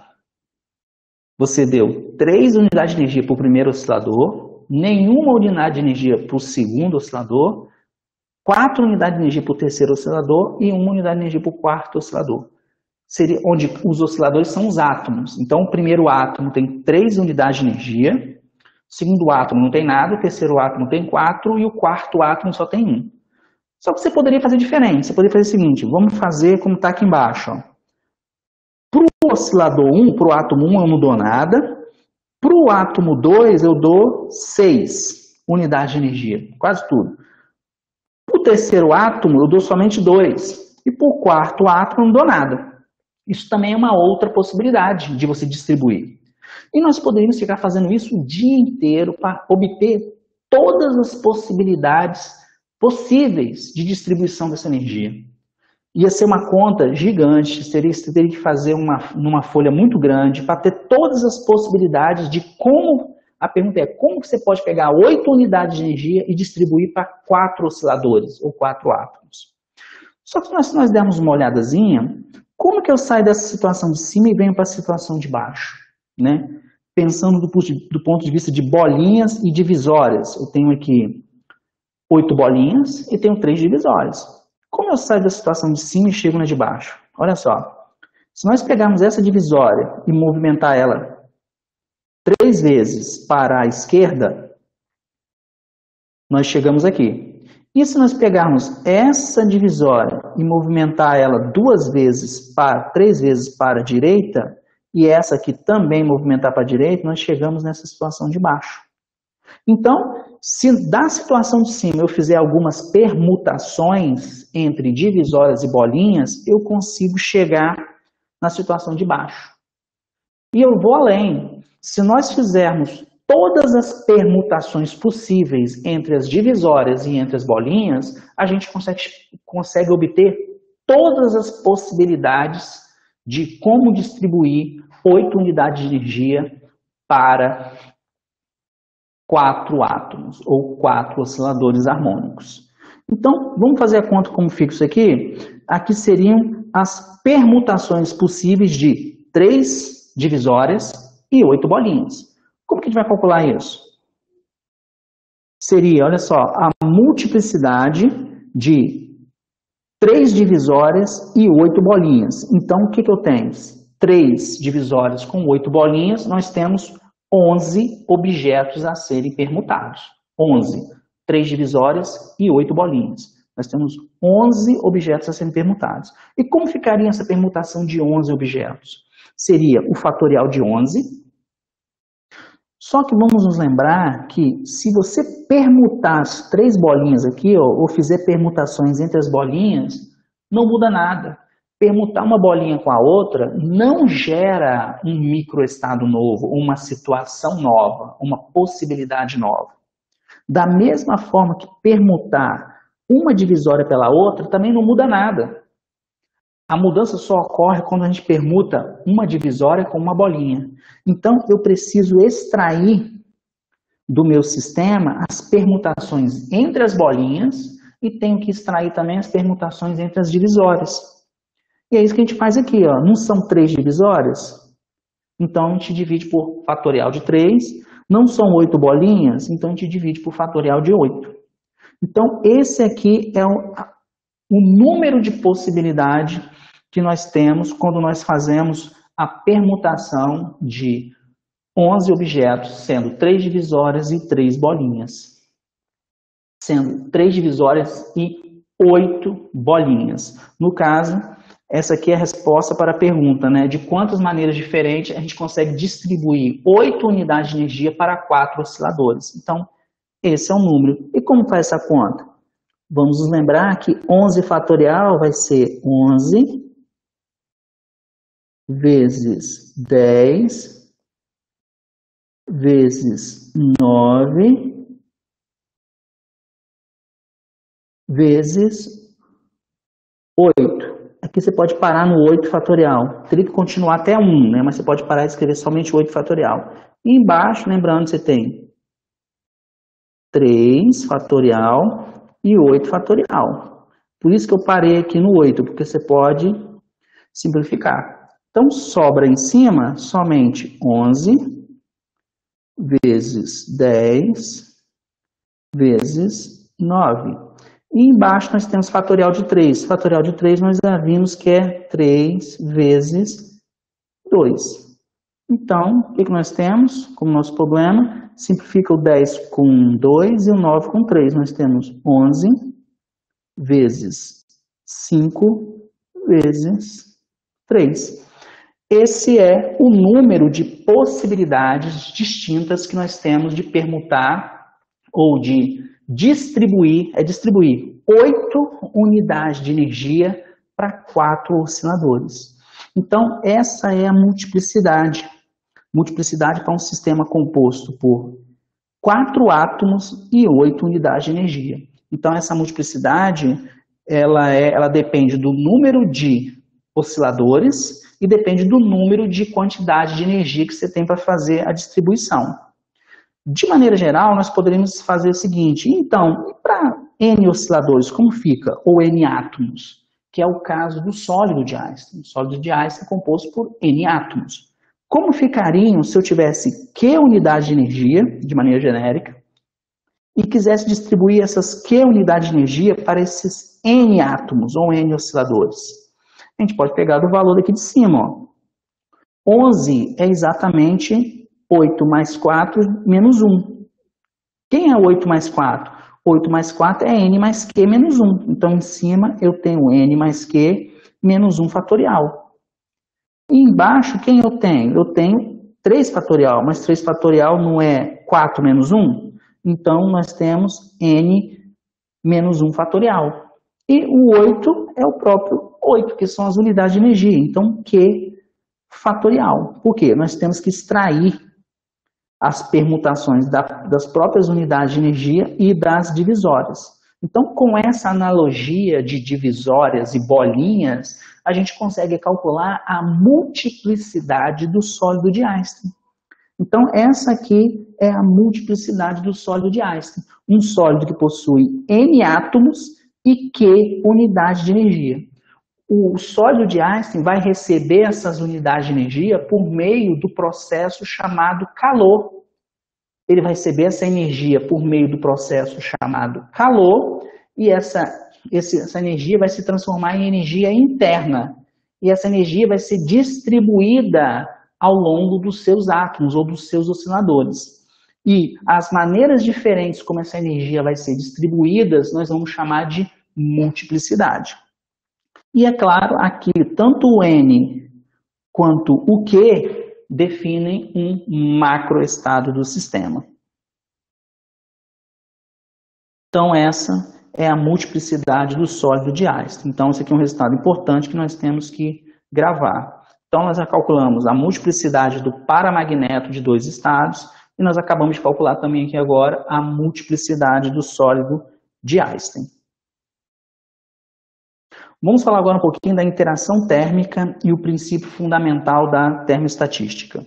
Você deu três unidades de energia para o primeiro oscilador, nenhuma unidade de energia para o segundo oscilador, quatro unidades de energia para o terceiro oscilador e uma unidade de energia para o quarto oscilador. Seria onde os osciladores são os átomos. Então, o primeiro átomo tem três unidades de energia, o segundo átomo não tem nada, o terceiro átomo tem quatro e o quarto átomo só tem um. Só que você poderia fazer diferente. Você poderia fazer o seguinte, vamos fazer como está aqui embaixo. Para o oscilador um, para o átomo um, eu não dou nada. Para o átomo dois, eu dou seis unidades de energia, quase tudo. Para o terceiro átomo, eu dou somente dois. E para o quarto átomo, eu não dou nada. Isso também é uma outra possibilidade de você distribuir. E nós poderíamos ficar fazendo isso o dia inteiro para obter todas as possibilidades possíveis de distribuição dessa energia. Ia ser uma conta gigante, teria, teria que fazer uma, numa folha muito grande para ter todas as possibilidades de como, a pergunta é, como você pode pegar oito unidades de energia e distribuir para quatro osciladores ou quatro átomos. Só que se nós, se nós dermos uma olhadazinha, como que eu saio dessa situação de cima e venho para a situação de baixo? Né? Pensando do, do ponto de vista de bolinhas e divisórias. Eu tenho aqui oito bolinhas e tenho três divisórias. Como eu saio da situação de cima e chego na de baixo? Olha só, se nós pegarmos essa divisória e movimentar ela três vezes para a esquerda, nós chegamos aqui. E se nós pegarmos essa divisória e movimentar ela duas vezes, para, três vezes para a direita, e essa aqui também movimentar para a direita, nós chegamos nessa situação de baixo. Então, se da situação de cima eu fizer algumas permutações entre divisórias e bolinhas, eu consigo chegar na situação de baixo. E eu vou além. Se nós fizermos todas as permutações possíveis entre as divisórias e entre as bolinhas, a gente consegue, consegue obter todas as possibilidades de como distribuir oito unidades de energia para quatro átomos, ou quatro osciladores harmônicos. Então, vamos fazer a conta como fica isso aqui? Aqui seriam as permutações possíveis de três divisórias e oito bolinhas. Como que a gente vai calcular isso? Seria, olha só, a multiplicidade de três divisórias e oito bolinhas. Então, o que, que eu tenho? três divisórias com oito bolinhas, nós temos onze objetos a serem permutados. onze. três divisórias e oito bolinhas. Nós temos onze objetos a serem permutados. E como ficaria essa permutação de onze objetos? Seria o fatorial de onze Só que vamos nos lembrar que se você permutar as três bolinhas aqui, ó, ou fizer permutações entre as bolinhas, não muda nada. Permutar uma bolinha com a outra não gera um microestado novo, uma situação nova, uma possibilidade nova. Da mesma forma que permutar uma divisória pela outra também não muda nada. A mudança só ocorre quando a gente permuta uma divisória com uma bolinha. Então, eu preciso extrair do meu sistema as permutações entre as bolinhas e tenho que extrair também as permutações entre as divisórias. E é isso que a gente faz aqui, ó. Não são três divisórias? Então, a gente divide por fatorial de três. Não são oito bolinhas? Então, a gente divide por fatorial de oito. Então, esse aqui é o, o número de possibilidade que nós temos quando nós fazemos a permutação de onze objetos, sendo três divisórias e três bolinhas. Sendo três divisórias e oito bolinhas. No caso, essa aqui é a resposta para a pergunta, né? De quantas maneiras diferentes a gente consegue distribuir oito unidades de energia para quatro osciladores. Então, esse é o número. E como faz essa conta? Vamos nos lembrar que onze fatorial vai ser onze vezes dez vezes nove vezes oito. Aqui você pode parar no oito fatorial. Teria que continuar até um, né? Mas você pode parar e escrever somente oito fatorial. E embaixo, lembrando, você tem três fatorial e oito fatorial. Por isso que eu parei aqui no oito, porque você pode simplificar. Então, sobra em cima somente onze vezes dez vezes nove. E embaixo nós temos fatorial de três. Fatorial de três nós já vimos que é três vezes dois. Então, o que, que nós temos como nosso problema? Simplifica o dez com dois e o nove com três. Nós temos onze vezes cinco vezes três. Esse é o número de possibilidades distintas que nós temos de permutar ou de distribuir, é distribuir oito unidades de energia para quatro osciladores. Então, essa é a multiplicidade. Multiplicidade para um sistema composto por quatro átomos e oito unidades de energia. Então, essa multiplicidade, ela, é, ela depende do número de osciladores e depende do número de quantidade de energia que você tem para fazer a distribuição. De maneira geral, nós poderíamos fazer o seguinte, então, para N osciladores, como fica? Ou N átomos, que é o caso do sólido de Einstein. O sólido de Einstein é composto por N átomos. Como ficariam se eu tivesse Q unidades de energia, de maneira genérica, e quisesse distribuir essas Q unidades de energia para esses N átomos, ou N osciladores? A gente pode pegar do valor aqui de cima, ó. onze é exatamente oito mais quatro menos um. Quem é oito mais quatro? oito mais quatro é N mais Q menos um. Então, em cima, eu tenho N mais Q menos um fatorial. E embaixo, quem eu tenho? Eu tenho três fatorial, mas três fatorial não é quatro menos um? Então, nós temos N menos um fatorial. E o oito é o próprio oito, que são as unidades de energia. Então, Q fatorial. Por quê? Nós temos que extrair as permutações da, das próprias unidades de energia e das divisórias. Então, com essa analogia de divisórias e bolinhas, a gente consegue calcular a multiplicidade do sólido de Einstein. Então, essa aqui é a multiplicidade do sólido de Einstein. Um sólido que possui N átomos e Q unidades de energia. O sólido de Einstein vai receber essas unidades de energia por meio do processo chamado calor. Ele vai receber essa energia por meio do processo chamado calor e essa, esse, essa energia vai se transformar em energia interna. E essa energia vai ser distribuída ao longo dos seus átomos ou dos seus osciladores. E as maneiras diferentes como essa energia vai ser distribuída, nós vamos chamar de multiplicidade. E é claro, aqui, tanto o N quanto o Q definem um macroestado do sistema. Então, essa é a multiplicidade do sólido de Einstein. Então, esse aqui é um resultado importante que nós temos que gravar. Então, nós já calculamos a multiplicidade do paramagneto de dois estados e nós acabamos de calcular também aqui agora a multiplicidade do sólido de Einstein. Vamos falar agora um pouquinho da interação térmica e o princípio fundamental da termoestatística.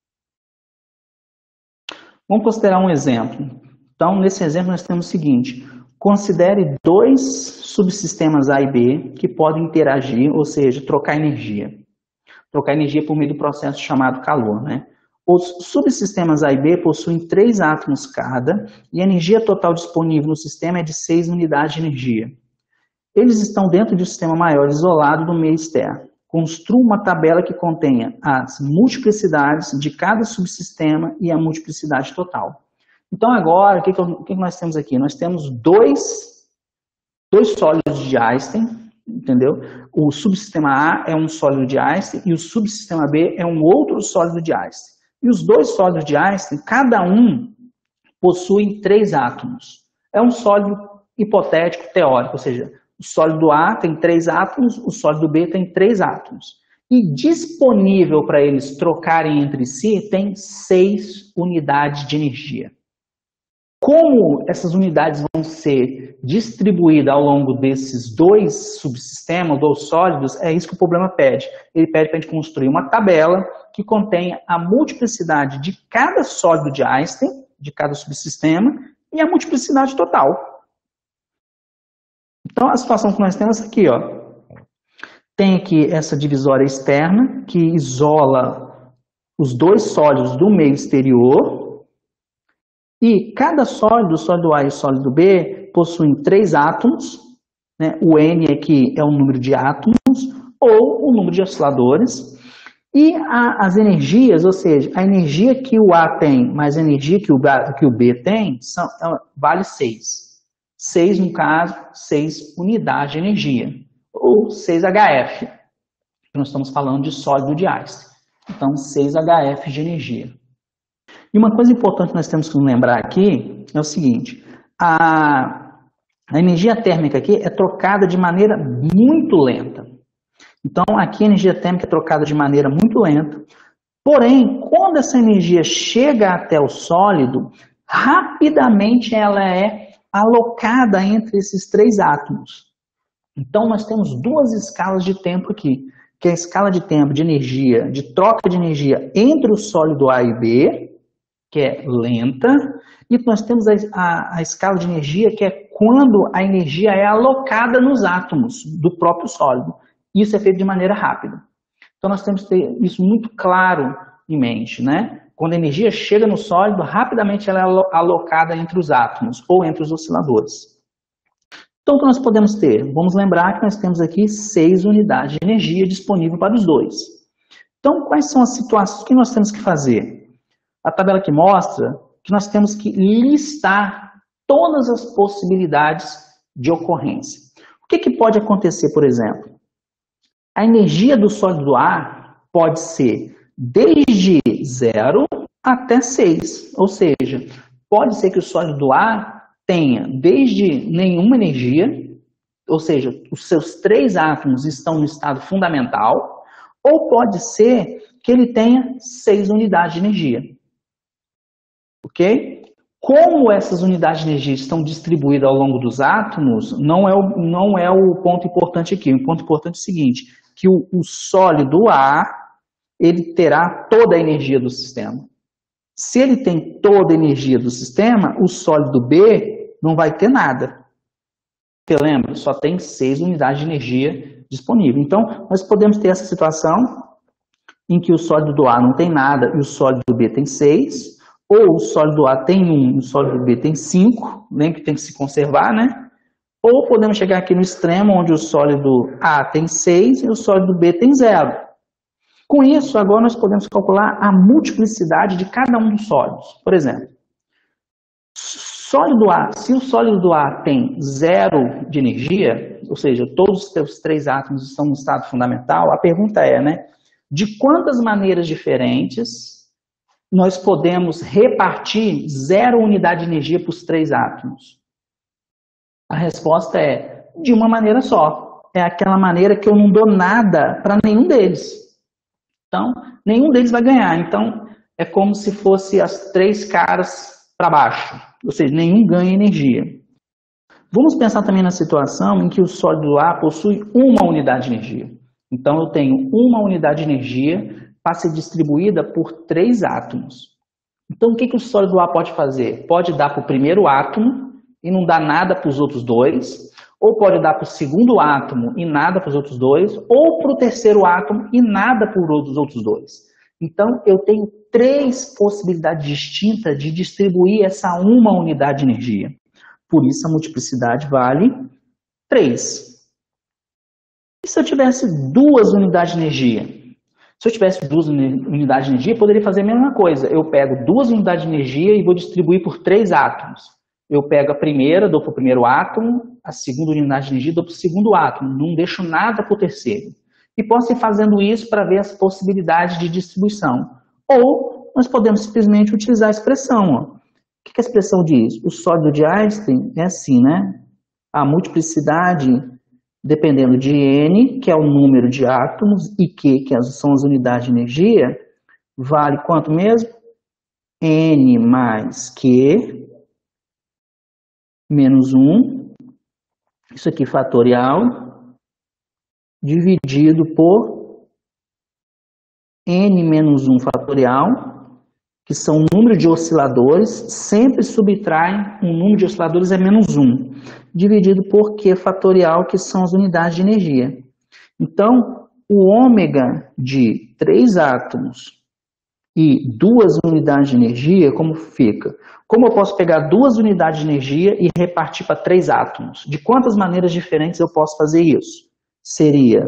Vamos considerar um exemplo. Então, nesse exemplo nós temos o seguinte: considere dois subsistemas A e B que podem interagir, ou seja, trocar energia. Trocar energia por meio do processo chamado calor, né? Os subsistemas A e B possuem três átomos cada e a energia total disponível no sistema é de seis unidades de energia. Eles estão dentro de um sistema maior isolado do meio externo. Construa uma tabela que contenha as multiplicidades de cada subsistema e a multiplicidade total. Então agora, o que, que, o que nós temos aqui? Nós temos dois, dois sólidos de Einstein, entendeu? O subsistema A é um sólido de Einstein e o subsistema B é um outro sólido de Einstein. E os dois sólidos de Einstein, cada um possui três átomos. É um sólido hipotético teórico, ou seja, o sólido A tem três átomos, o sólido B tem três átomos. E disponível para eles trocarem entre si tem seis unidades de energia. Como essas unidades vão ser distribuídas ao longo desses dois subsistemas, dois sólidos, é isso que o problema pede. Ele pede para a gente construir uma tabela que contenha a multiplicidade de cada sólido de Einstein, de cada subsistema, e a multiplicidade total. Então, a situação que nós temos aqui, ó, tem aqui essa divisória externa, que isola os dois sólidos do meio exterior, e cada sólido, o sólido A e o sólido B, possuem três átomos, né? O N aqui é o número de átomos, ou o número de osciladores, e a, as energias, ou seja, a energia que o A tem, mais a energia que o, que o B tem, são, vale seis. seis, no caso, seis unidades de energia, ou seis H F. Nós estamos falando de sólido de Einstein. Então, seis H F de energia. E uma coisa importante que nós temos que lembrar aqui é o seguinte: a, a energia térmica aqui é trocada de maneira muito lenta. Então, aqui a energia térmica é trocada de maneira muito lenta. Porém, quando essa energia chega até o sólido, rapidamente ela é alocada entre esses três átomos. Então, nós temos duas escalas de tempo aqui, que é a escala de tempo de energia, de troca de energia entre o sólido A e B, que é lenta, e nós temos a, a, a escala de energia, que é quando a energia é alocada nos átomos do próprio sólido. Isso é feito de maneira rápida. Então, nós temos que ter isso muito claro em mente, né? Quando a energia chega no sólido, rapidamente ela é alocada entre os átomos ou entre os osciladores. Então, o que nós podemos ter? Vamos lembrar que nós temos aqui seis unidades de energia disponível para os dois. Então, quais são as situações que nós temos que fazer? A tabela que mostra que nós temos que listar todas as possibilidades de ocorrência. O que, que pode acontecer, por exemplo? A energia do sólido A pode ser desde zero até seis, ou seja, pode ser que o sólido A tenha desde nenhuma energia, ou seja, os seus três átomos estão no estado fundamental, ou pode ser que ele tenha seis unidades de energia. Ok? Como essas unidades de energia estão distribuídas ao longo dos átomos, não é o, não é o ponto importante aqui. O ponto importante é o seguinte, que o, o sólido A, ele terá toda a energia do sistema. Se ele tem toda a energia do sistema, o sólido B não vai ter nada. Porque lembra, só tem seis unidades de energia disponível. Então, nós podemos ter essa situação em que o sólido A não tem nada e o sólido B tem seis, ou o sólido A tem um e o sólido B tem cinco, nem que tem que se conservar, né? Ou podemos chegar aqui no extremo, onde o sólido A tem seis e o sólido B tem zero. Com isso, agora nós podemos calcular a multiplicidade de cada um dos sólidos. Por exemplo, sólido A, se o sólido A tem zero de energia, ou seja, todos os seus três átomos estão no estado fundamental, a pergunta é, né? De quantas maneiras diferentes nós podemos repartir zero unidade de energia para os três átomos? A resposta é de uma maneira só. É aquela maneira que eu não dou nada para nenhum deles. Então, nenhum deles vai ganhar. Então, é como se fosse as três caras para baixo. Ou seja, nenhum ganha energia. Vamos pensar também na situação em que o sólido A possui uma unidade de energia. Então, eu tenho uma unidade de energia para ser distribuída por três átomos. Então, o que, que o sólido A pode fazer? Pode dar para o primeiro átomo e não dar nada para os outros dois, ou pode dar para o segundo átomo e nada para os outros dois, ou para o terceiro átomo e nada para os outros dois. Então, eu tenho três possibilidades distintas de distribuir essa uma unidade de energia. Por isso, a multiplicidade vale três. E se eu tivesse duas unidades de energia? Se eu tivesse duas unidades de energia, eu poderia fazer a mesma coisa. Eu pego duas unidades de energia e vou distribuir por três átomos. Eu pego a primeira, dou para o primeiro átomo, a segunda unidade de energia dou para o segundo átomo. Não deixo nada para o terceiro. E posso ir fazendo isso para ver as possibilidades de distribuição. Ou nós podemos simplesmente utilizar a expressão. Ó. O que a expressão diz? O sólido de Einstein é assim, né? A multiplicidade, dependendo de N, que é o número de átomos, e Q, que são as unidades de energia, vale quanto mesmo? N mais Q menos um, isso aqui fatorial, dividido por N menos um fatorial, que são o número de osciladores, sempre subtrai um número de osciladores é menos um, dividido por Q fatorial, que são as unidades de energia. Então, o ômega de três átomos e duas unidades de energia, como fica? Como eu posso pegar duas unidades de energia e repartir para três átomos? De quantas maneiras diferentes eu posso fazer isso? Seria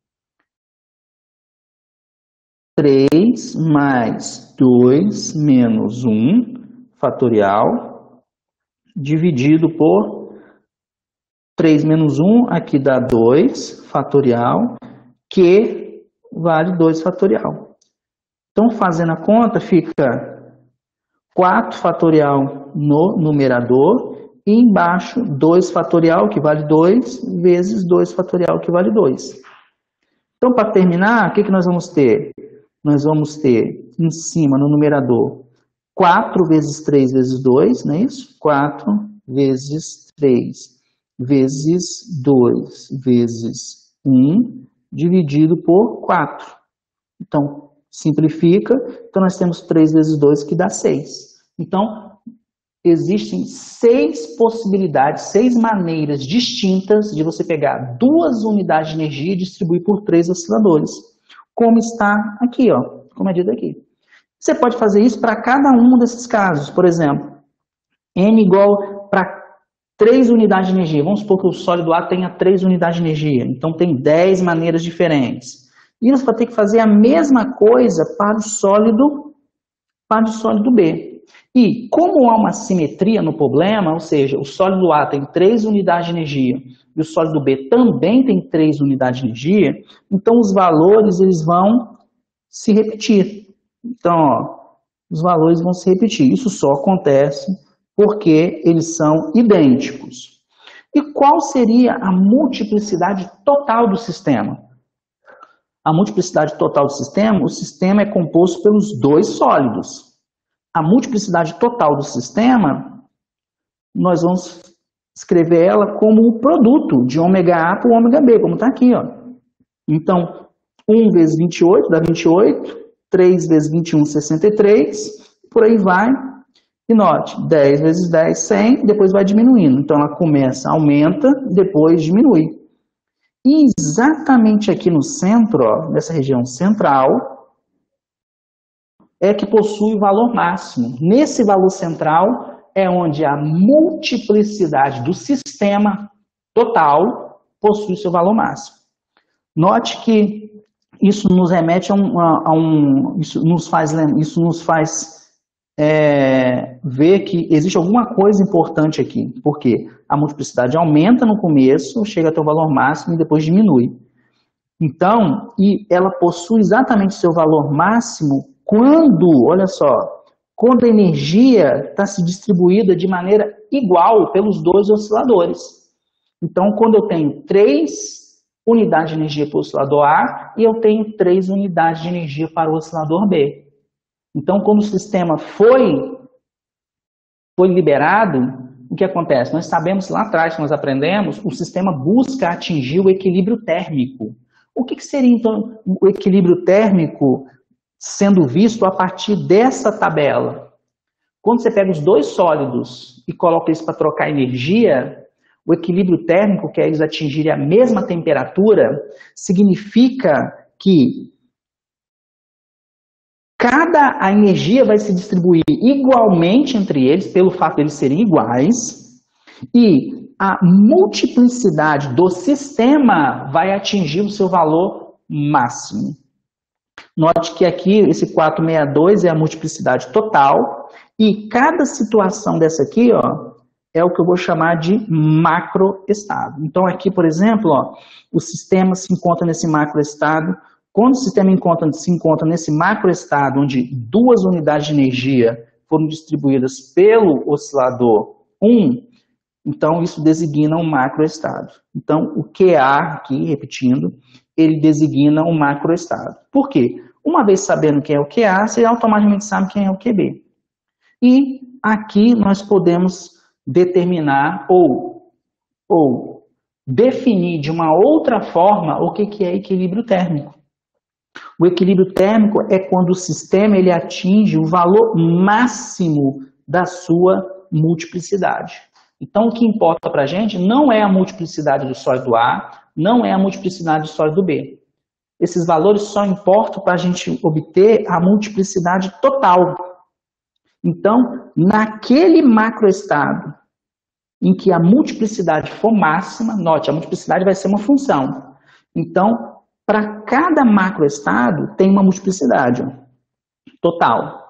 três mais dois menos um fatorial, dividido por três menos um, aqui dá dois fatorial, que vale dois fatorial. Então, fazendo a conta, fica quatro fatorial no numerador e embaixo dois fatorial, que vale dois, vezes dois fatorial, que vale dois. Então, para terminar, o que, que nós vamos ter? Nós vamos ter em cima, no numerador, quatro vezes três vezes dois, não é isso? quatro vezes três vezes dois vezes um, dividido por quatro. Então, simplifica. Então, nós temos três vezes dois, que dá seis. Então, existem seis possibilidades, seis maneiras distintas de você pegar duas unidades de energia e distribuir por três osciladores. Como está aqui, ó, como é dito aqui. Você pode fazer isso para cada um desses casos. Por exemplo, N igual para três unidades de energia. Vamos supor que o sólido A tenha três unidades de energia. Então, tem dez maneiras diferentes. E você vai ter que fazer a mesma coisa para o sólido, para o sólido B. E como há uma simetria no problema, ou seja, o sólido A tem três unidades de energia e o sólido B também tem três unidades de energia, então os valores eles vão se repetir. Então, ó, os valores vão se repetir. Isso só acontece porque eles são idênticos. E qual seria a multiplicidade total do sistema? A multiplicidade total do sistema, o sistema é composto pelos dois sólidos. A multiplicidade total do sistema, nós vamos escrever ela como o produto de ômega A para o ômega B, como está aqui, ó. Então, um vezes vinte e oito dá vinte e oito, três vezes vinte e um, sessenta e três, por aí vai. E note, dez vezes dez, cem, depois vai diminuindo. Então, ela começa, aumenta, depois diminui. E exatamente aqui no centro, ó, nessa região central, é que possui o valor máximo. Nesse valor central é onde a multiplicidade do sistema total possui seu valor máximo. Note que isso nos remete a um, a um isso nos faz, isso nos faz é, ver que existe alguma coisa importante aqui, porque a multiplicidade aumenta no começo, chega até o valor máximo e depois diminui. Então, e ela possui exatamente seu valor máximo quando, olha só, quando a energia está se distribuída de maneira igual pelos dois osciladores. Então, quando eu tenho três unidades de energia para o oscilador A e eu tenho três unidades de energia para o oscilador B. Então, quando o sistema foi, foi liberado, o que acontece? Nós sabemos lá atrás, que nós aprendemos, o sistema busca atingir o equilíbrio térmico. O que, que seria, então, o equilíbrio térmico sendo visto a partir dessa tabela? Quando você pega os dois sólidos e coloca eles para trocar energia, o equilíbrio térmico, que é eles atingirem a mesma temperatura, significa que cada a energia vai se distribuir igualmente entre eles, pelo fato de eles serem iguais, e a multiplicidade do sistema vai atingir o seu valor máximo. Note que aqui esse quatrocentos e sessenta e dois é a multiplicidade total, e cada situação dessa aqui, ó, é o que eu vou chamar de macroestado. Então aqui, por exemplo, ó, o sistema se encontra nesse macroestado. Quando o sistema encontra, se encontra nesse macroestado, onde duas unidades de energia foram distribuídas pelo oscilador um, então isso designa um macroestado. Então o Q A, aqui, repetindo, ele designa um macroestado. Por quê? Uma vez sabendo quem é o Q A, você automaticamente sabe quem é o Q B. E aqui nós podemos determinar ou, ou definir de uma outra forma o que, que é equilíbrio térmico. O equilíbrio térmico é quando o sistema ele atinge o valor máximo da sua multiplicidade. Então, o que importa para a gente não é a multiplicidade do sólido A, não é a multiplicidade do sólido B. Esses valores só importam para a gente obter a multiplicidade total. Então, naquele macroestado em que a multiplicidade for máxima, note, a multiplicidade vai ser uma função. Então, para cada macroestado tem uma multiplicidade, ó, total.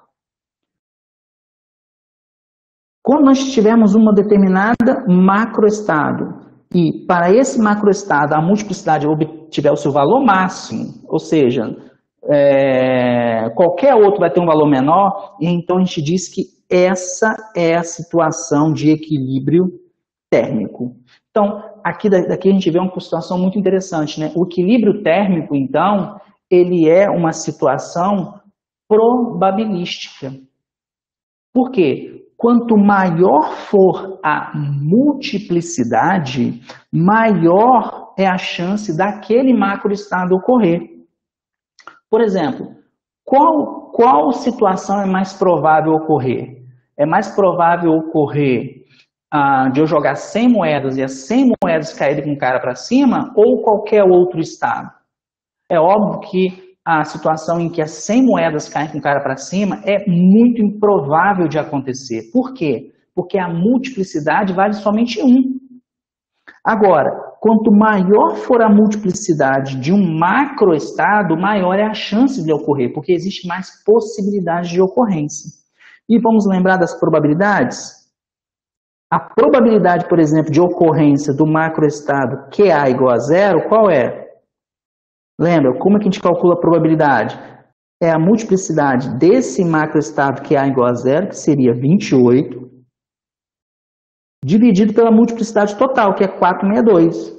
Quando nós tivermos uma determinada macroestado e para esse macroestado a multiplicidade obtiver o seu valor máximo, ou seja, é, qualquer outro vai ter um valor menor, e então a gente diz que essa é a situação de equilíbrio térmico. Então, aqui daqui a gente vê uma situação muito interessante, né? O equilíbrio térmico, então, ele é uma situação probabilística. Por quê? Quanto maior for a multiplicidade, maior é a chance daquele macroestado ocorrer. Por exemplo, qual, qual situação é mais provável ocorrer? É mais provável ocorrer ah, de eu jogar cem moedas e as cem moedas caírem com o cara para cima ou qualquer outro estado? É óbvio que a situação em que as cem moedas caem com o cara para cima é muito improvável de acontecer. Por quê? Porque a multiplicidade vale somente um. Agora, quanto maior for a multiplicidade de um macroestado, maior é a chance de ocorrer, porque existe mais possibilidade de ocorrência. E vamos lembrar das probabilidades? A probabilidade, por exemplo, de ocorrência do macroestado Q A igual a zero, qual é? Lembra, como é que a gente calcula a probabilidade? É a multiplicidade desse macroestado Q A igual a zero, que seria vinte e oito, dividido pela multiplicidade total, que é quatrocentos e sessenta e dois.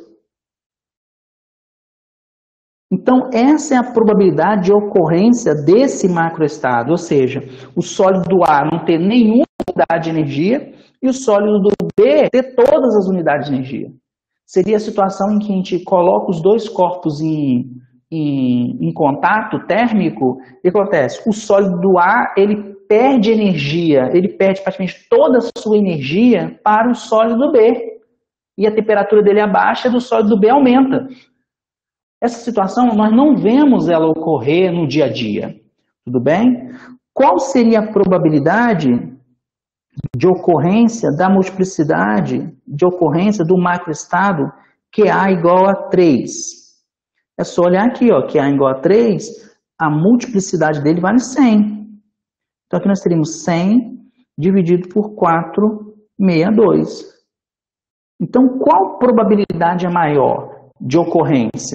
Então, essa é a probabilidade de ocorrência desse macroestado, ou seja, o sólido do A não ter nenhuma unidade de energia e o sólido do B ter todas as unidades de energia. Seria a situação em que a gente coloca os dois corpos em, em, em contato térmico, o que acontece? O sólido do A, ele perde energia, ele perde praticamente toda a sua energia para o sólido B. E a temperatura dele abaixa e do sólido B aumenta. Essa situação nós não vemos ela ocorrer no dia a dia. Tudo bem? Qual seria a probabilidade de ocorrência da multiplicidade, de ocorrência do macroestado Q A igual a três? É só olhar aqui, ó, Q A igual a três, a multiplicidade dele vale cem. Então aqui nós teríamos cem dividido por quatrocentos e sessenta e dois. Então qual probabilidade é maior de ocorrência?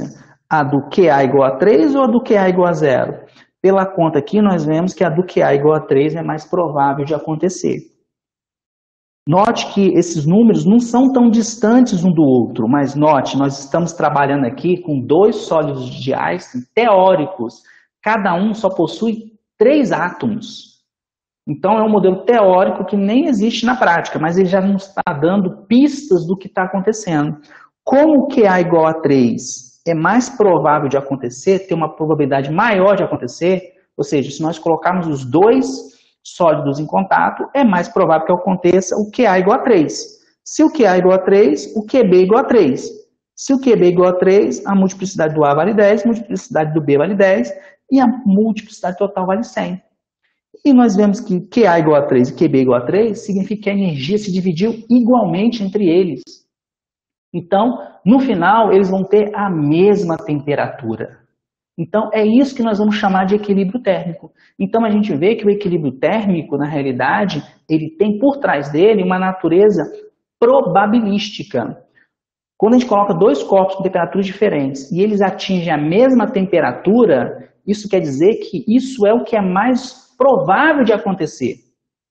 A do Q A igual a três ou a do Q A igual a zero? Pela conta aqui, nós vemos que a do Q A igual a três é mais provável de acontecer. Note que esses números não são tão distantes um do outro, mas note, nós estamos trabalhando aqui com dois sólidos de Einstein teóricos. Cada um só possui três átomos. Então é um modelo teórico que nem existe na prática, mas ele já nos está dando pistas do que está acontecendo. Como o Q A igual a três é mais provável de acontecer, tem uma probabilidade maior de acontecer, ou seja, se nós colocarmos os dois sólidos em contato, é mais provável que aconteça o Q A igual a três. Se o Q A igual a três, o Q B igual a três. Se o Q B igual a três, a multiplicidade do A vale dez, a multiplicidade do B vale dez e a multiplicidade total vale cem. E nós vemos que Q A igual a três e Q B igual a três significa que a energia se dividiu igualmente entre eles. Então, no final, eles vão ter a mesma temperatura. Então, é isso que nós vamos chamar de equilíbrio térmico. Então, a gente vê que o equilíbrio térmico, na realidade, ele tem por trás dele uma natureza probabilística. Quando a gente coloca dois corpos com temperaturas diferentes e eles atingem a mesma temperatura, isso quer dizer que isso é o que é mais provável de acontecer.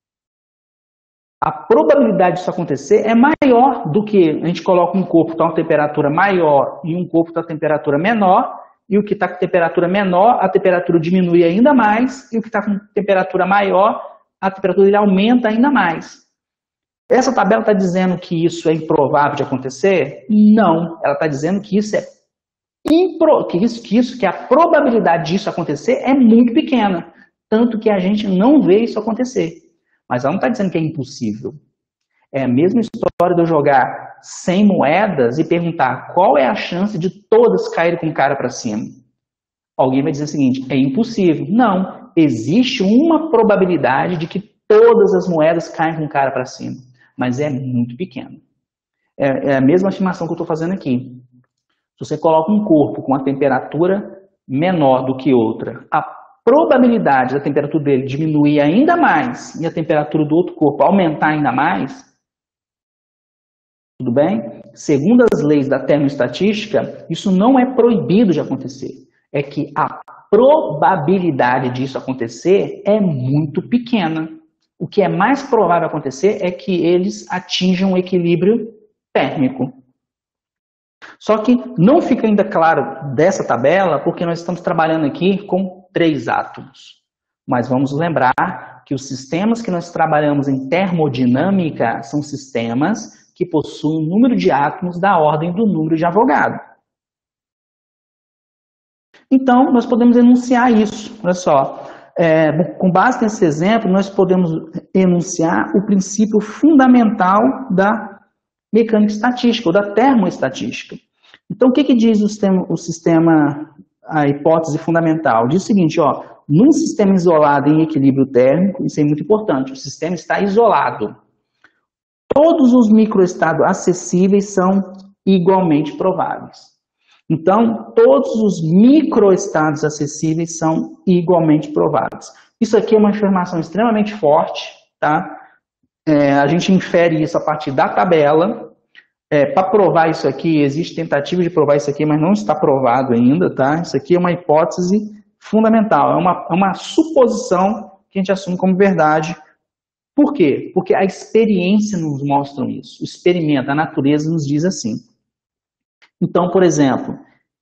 A probabilidade disso acontecer é maior do que a gente coloca um corpo que está com temperatura maior e um corpo que está com temperatura menor, e o que está com temperatura menor, a temperatura diminui ainda mais, e o que está com temperatura maior, a temperatura dele aumenta ainda mais. Essa tabela está dizendo que isso é improvável de acontecer? Não, ela está dizendo que isso é impro... que isso, que isso, que a probabilidade disso acontecer é muito pequena, tanto que a gente não vê isso acontecer. Mas ela não está dizendo que é impossível. É a mesma história de eu jogar cem moedas e perguntar qual é a chance de todas caírem com cara para cima. Alguém vai dizer o seguinte, é impossível. Não, existe uma probabilidade de que todas as moedas caem com cara para cima, mas é muito pequeno. É, é a mesma afirmação que eu estou fazendo aqui. Se você coloca um corpo com uma temperatura menor do que outra, a probabilidade da temperatura dele diminuir ainda mais e a temperatura do outro corpo aumentar ainda mais, tudo bem? Segundo as leis da termoestatística, isso não é proibido de acontecer. É que a probabilidade disso acontecer é muito pequena. O que é mais provável acontecer é que eles atinjam um equilíbrio térmico. Só que não fica ainda claro dessa tabela, porque nós estamos trabalhando aqui com três átomos. Mas vamos lembrar que os sistemas que nós trabalhamos em termodinâmica são sistemas que possuem um número de átomos da ordem do número de Avogadro. Então, nós podemos enunciar isso. Olha só, é, com base nesse exemplo, nós podemos enunciar o princípio fundamental da mecânica estatística, ou da termoestatística. Então, o que, que diz o sistema, o sistema, a hipótese fundamental? Diz o seguinte, ó, num sistema isolado em equilíbrio térmico, isso é muito importante, o sistema está isolado. Todos os microestados acessíveis são igualmente prováveis. Então, todos os microestados acessíveis são igualmente prováveis. Isso aqui é uma informação extremamente forte, tá? É, a gente infere isso a partir da tabela. É, para provar isso aqui, existe tentativa de provar isso aqui, mas não está provado ainda, tá? Isso aqui é uma hipótese fundamental, é uma, é uma suposição que a gente assume como verdade. Por quê? Porque a experiência nos mostra isso. O experimento, a natureza nos diz assim. Então, por exemplo,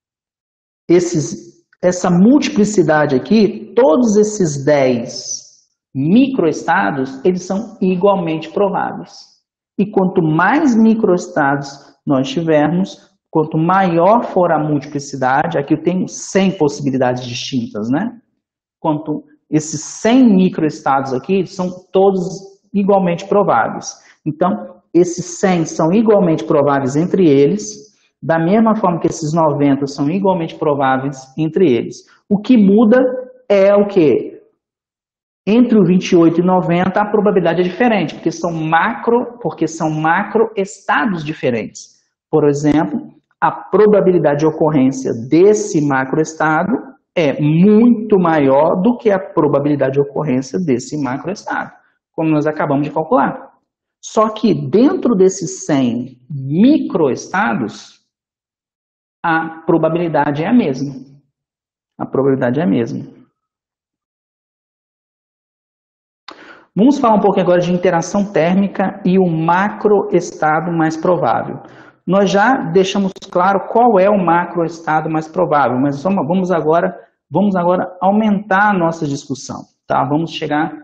esses, essa multiplicidade aqui, todos esses dez microestados, eles são igualmente prováveis. E quanto mais microestados nós tivermos, quanto maior for a multiplicidade, aqui eu tenho cem possibilidades distintas, né? Quanto esses cem microestados aqui são todos igualmente prováveis. Então, esses cem são igualmente prováveis entre eles, da mesma forma que esses noventa são igualmente prováveis entre eles. O que muda é o quê? Entre o vinte e oito e noventa a probabilidade é diferente, porque são macro, porque são macroestados diferentes. Por exemplo, a probabilidade de ocorrência desse macroestado é muito maior do que a probabilidade de ocorrência desse macroestado, como nós acabamos de calcular. Só que dentro desses cem microestados, a probabilidade é a mesma. A probabilidade é a mesma. Vamos falar um pouco agora de interação térmica e o macroestado mais provável. Nós já deixamos claro qual é o macroestado mais provável, mas vamos agora, vamos agora aumentar a nossa discussão, tá? Vamos chegar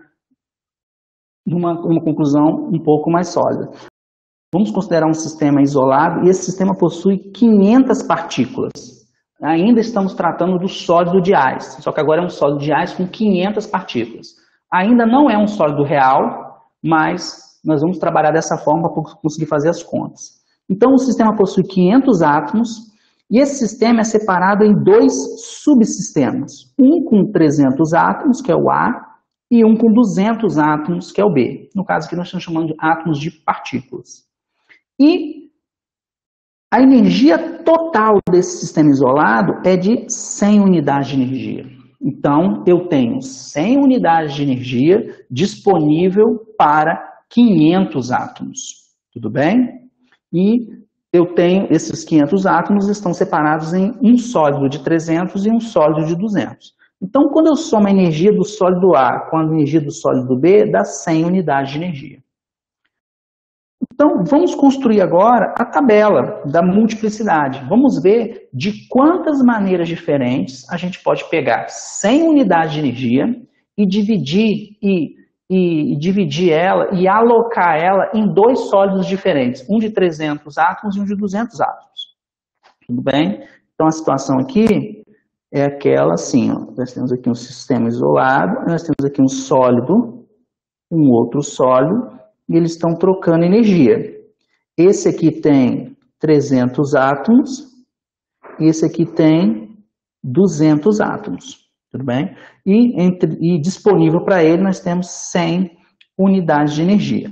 numa uma conclusão um pouco mais sólida. Vamos considerar um sistema isolado e esse sistema possui quinhentas partículas. Ainda estamos tratando do sólido de Ais, só que agora é um sólido de Ais com quinhentas partículas. Ainda não é um sólido real, mas nós vamos trabalhar dessa forma para conseguir fazer as contas. Então, o sistema possui quinhentos átomos e esse sistema é separado em dois subsistemas. Um com trezentos átomos, que é o A, e um com duzentos átomos, que é o B. No caso aqui, nós estamos chamando de átomos de partículas. E a energia total desse sistema isolado é de cem unidades de energia. Então, eu tenho cem unidades de energia disponível para quinhentos átomos. Tudo bem? E eu tenho, esses quinhentos átomos estão separados em um sólido de trezentos e um sólido de duzentos. Então, quando eu somo a energia do sólido A com a energia do sólido B, dá cem unidades de energia. Então, vamos construir agora a tabela da multiplicidade. Vamos ver de quantas maneiras diferentes a gente pode pegar cem unidades de energia e dividir, e, e, e dividir ela e alocar ela em dois sólidos diferentes, um de trezentos átomos e um de duzentos átomos. Tudo bem? Então, a situação aqui é aquela assim, ó. Nós temos aqui um sistema isolado, nós temos aqui um sólido, um outro sólido, e eles estão trocando energia. Esse aqui tem trezentos átomos, e esse aqui tem duzentos átomos, tudo bem? E, entre, e disponível para ele nós temos cem unidades de energia.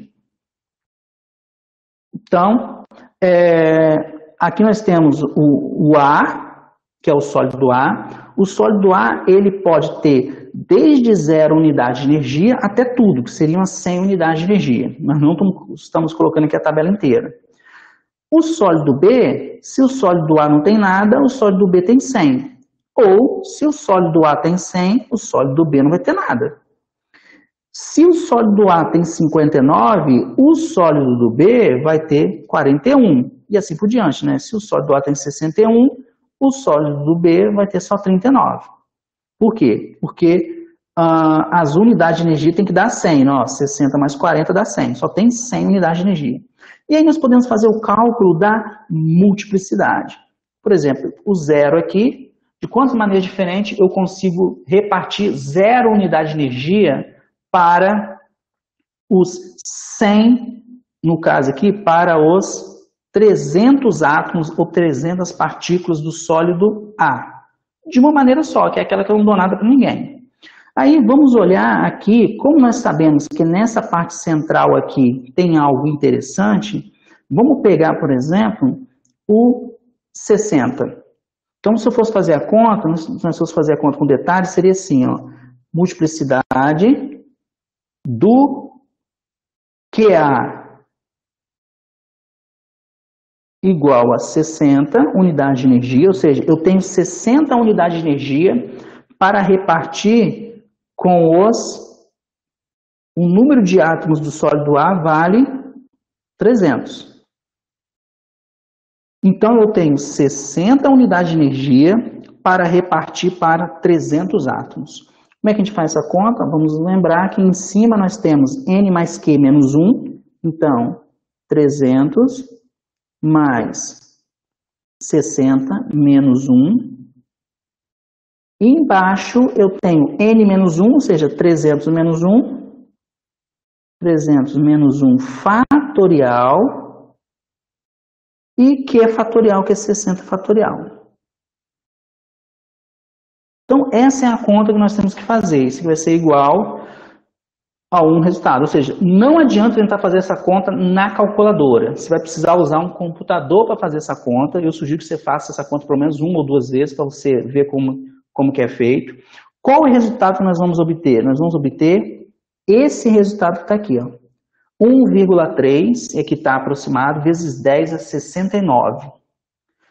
Então, é, aqui nós temos o, o A, que é o sólido A. O sólido A, ele pode ter desde zero unidade de energia até tudo, que seriam as cem unidades de energia. Nós não estamos colocando aqui a tabela inteira. O sólido B, se o sólido A não tem nada, o sólido B tem cem. Ou, se o sólido A tem cem, o sólido B não vai ter nada. Se o sólido A tem cinquenta e nove, o sólido do B vai ter quarenta e um. E assim por diante, né? Se o sólido A tem sessenta e um, o sólido do B vai ter só trinta e nove. Por quê? Porque uh, as unidades de energia tem que dar cem, ó, sessenta mais quarenta dá cem, só tem cem unidades de energia. E aí nós podemos fazer o cálculo da multiplicidade. Por exemplo, o zero aqui, de quantas maneiras diferentes eu consigo repartir zero unidade de energia para os cem, no caso aqui, para os trezentos átomos ou trezentas partículas do sólido A. De uma maneira só, que é aquela que eu não dou nada para ninguém. Aí vamos olhar aqui, como nós sabemos que nessa parte central aqui tem algo interessante, vamos pegar, por exemplo, o sessenta. Então, se eu fosse fazer a conta, se nós fosse fazer a conta com detalhes, seria assim, ó, multiplicidade do Q A igual a sessenta unidades de energia, ou seja, eu tenho sessenta unidades de energia para repartir com os... O número de átomos do sólido A vale trezentos. Então, eu tenho sessenta unidades de energia para repartir para trezentos átomos. Como é que a gente faz essa conta? Vamos lembrar que em cima nós temos N mais Q menos um, então trezentos mais sessenta menos um. E embaixo eu tenho N menos um, ou seja, trezentos menos um. trezentos menos um fatorial. E Q fatorial, que é sessenta fatorial. Então, essa é a conta que nós temos que fazer. Isso vai ser igual a um resultado. Ou seja, não adianta tentar fazer essa conta na calculadora. Você vai precisar usar um computador para fazer essa conta. Eu sugiro que você faça essa conta pelo menos uma ou duas vezes para você ver como, como que é feito. Qual é o resultado que nós vamos obter? Nós vamos obter esse resultado que está aqui, ó. um vírgula três, é que está aproximado, vezes dez a sessenta e nove.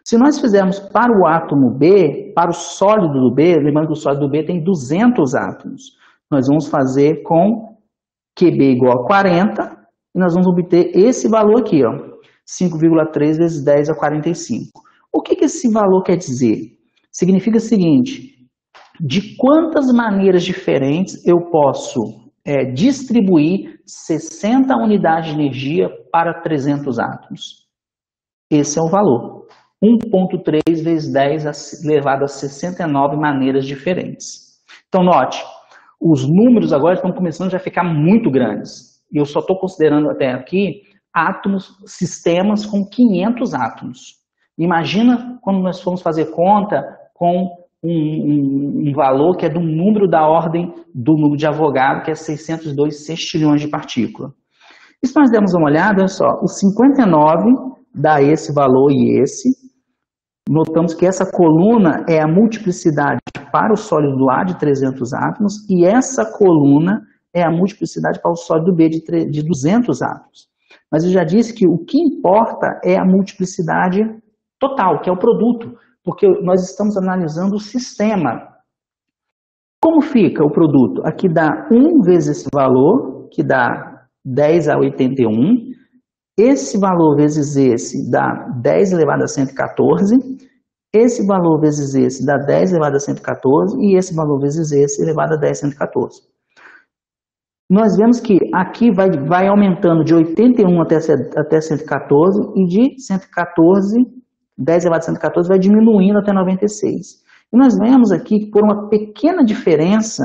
Se nós fizermos para o átomo B, para o sólido do B, lembrando que o sólido do B tem duzentos átomos, nós vamos fazer com Q B igual a quarenta, e nós vamos obter esse valor aqui, ó, cinco vírgula três vezes dez a quarenta e cinco. O que, que esse valor quer dizer? Significa o seguinte, de quantas maneiras diferentes eu posso é, distribuir sessenta unidades de energia para trezentos átomos? Esse é o valor. um vírgula três vezes dez elevado a sessenta e nove maneiras diferentes. Então, note, os números agora estão começando já a ficar muito grandes. E eu só estou considerando até aqui átomos, sistemas com quinhentos átomos. Imagina quando nós formos fazer conta com um, um, um valor que é do número da ordem do número de Avogadro, que é seiscentos e dois sextilhões de partículas. E se nós dermos uma olhada, olha só, o cinquenta e nove dá esse valor e esse. Notamos que essa coluna é a multiplicidade para o sólido A de trezentos átomos e essa coluna é a multiplicidade para o sólido B de, de duzentos átomos. Mas eu já disse que o que importa é a multiplicidade total, que é o produto, porque nós estamos analisando o sistema. Como fica o produto? Aqui dá um vezes esse valor, que dá dez a oitenta e um. Esse valor vezes esse dá dez elevado a cento e quatorze. Esse valor vezes esse dá dez elevado a cento e quatorze. E esse valor vezes esse elevado a dez a cento e quatorze. Nós vemos que aqui vai, vai aumentando de oitenta e um até, até cento e quatorze. E de cento e quatorze, dez elevado a cento e quatorze vai diminuindo até noventa e seis. E nós vemos aqui que por uma pequena diferença,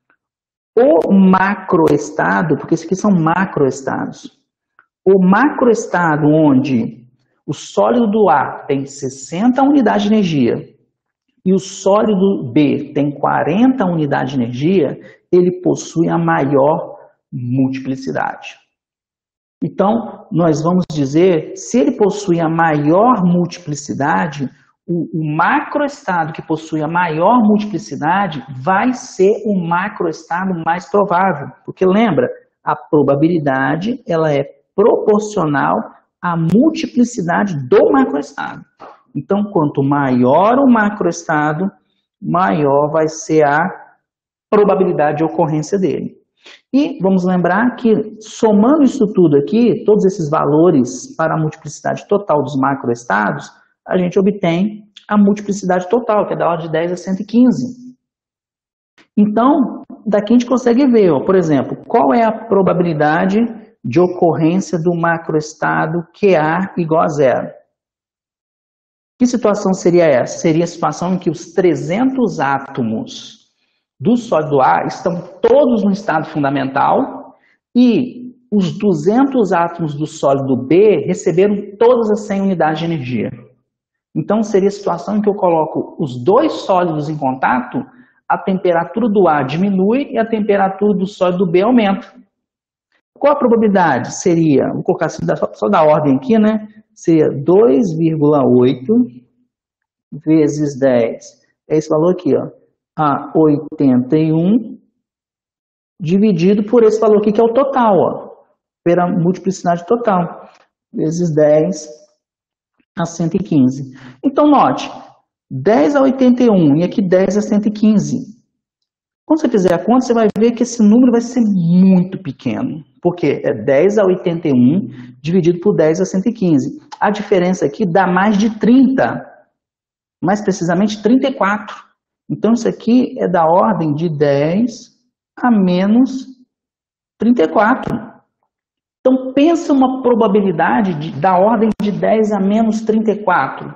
o macroestado, porque isso aqui são macroestados, o macroestado onde o sólido do A tem sessenta unidades de energia e o sólido B tem quarenta unidades de energia, ele possui a maior multiplicidade. Então, nós vamos dizer, se ele possui a maior multiplicidade, o, o macroestado que possui a maior multiplicidade vai ser o macroestado mais provável. Porque lembra, a probabilidade ela é proporcional à multiplicidade do macroestado. Então, quanto maior o macroestado, maior vai ser a probabilidade de ocorrência dele. E vamos lembrar que, somando isso tudo aqui, todos esses valores para a multiplicidade total dos macroestados, a gente obtém a multiplicidade total, que é da ordem de dez a cento e quinze. Então, daqui a gente consegue ver, ó, por exemplo, qual é a probabilidade de ocorrência do macroestado Q A igual a zero. Que situação seria essa? Seria a situação em que os trezentos átomos do sólido A estão todos no estado fundamental e os duzentos átomos do sólido B receberam todas as cem unidades de energia. Então, seria a situação em que eu coloco os dois sólidos em contato, a temperatura do A diminui e a temperatura do sólido B aumenta. Qual a probabilidade? Seria, vou colocar assim, só da ordem aqui, né? Seria dois vírgula oito vezes dez. É esse valor aqui, ó. A oitenta e um dividido por esse valor aqui, que é o total, ó. Pela multiplicidade total. Vezes dez a cento e quinze. Então, note, dez a oitenta e um e aqui dez a cento e quinze. Quando você fizer a conta, você vai ver que esse número vai ser muito pequeno. Porque é dez a oitenta e um dividido por dez a cento e quinze. A diferença aqui dá mais de trinta. Mais precisamente trinta e quatro. Então, isso aqui é da ordem de dez a menos trinta e quatro. Então, pensa uma probabilidade de, da ordem de dez a menos trinta e quatro.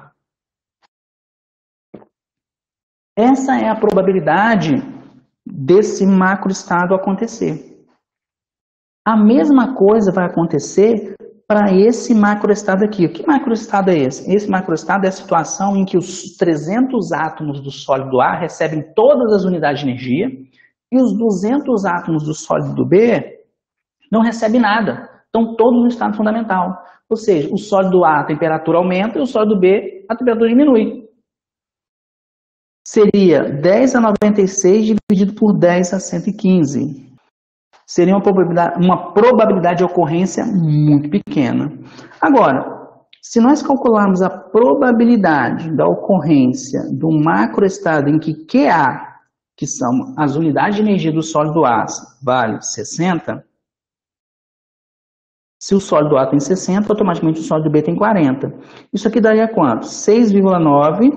Essa é a probabilidade desse macroestado acontecer. A mesma coisa vai acontecer para esse macroestado aqui. Que macroestado é esse? Esse macroestado é a situação em que os trezentos átomos do sólido A recebem todas as unidades de energia e os duzentos átomos do sólido B não recebem nada. Estão todos no estado fundamental. Ou seja, o sólido A, a temperatura aumenta e o sólido B, a temperatura diminui. Seria dez a noventa e seis dividido por dez a cento e quinze. Seria uma probabilidade, uma probabilidade de ocorrência muito pequena. Agora, Se nós calcularmos a probabilidade da ocorrência do macroestado em que Q A, que são as unidades de energia do sólido A, vale sessenta, se o sólido A tem sessenta, automaticamente o sólido B tem quarenta. Isso aqui daria quanto? seis vírgula nove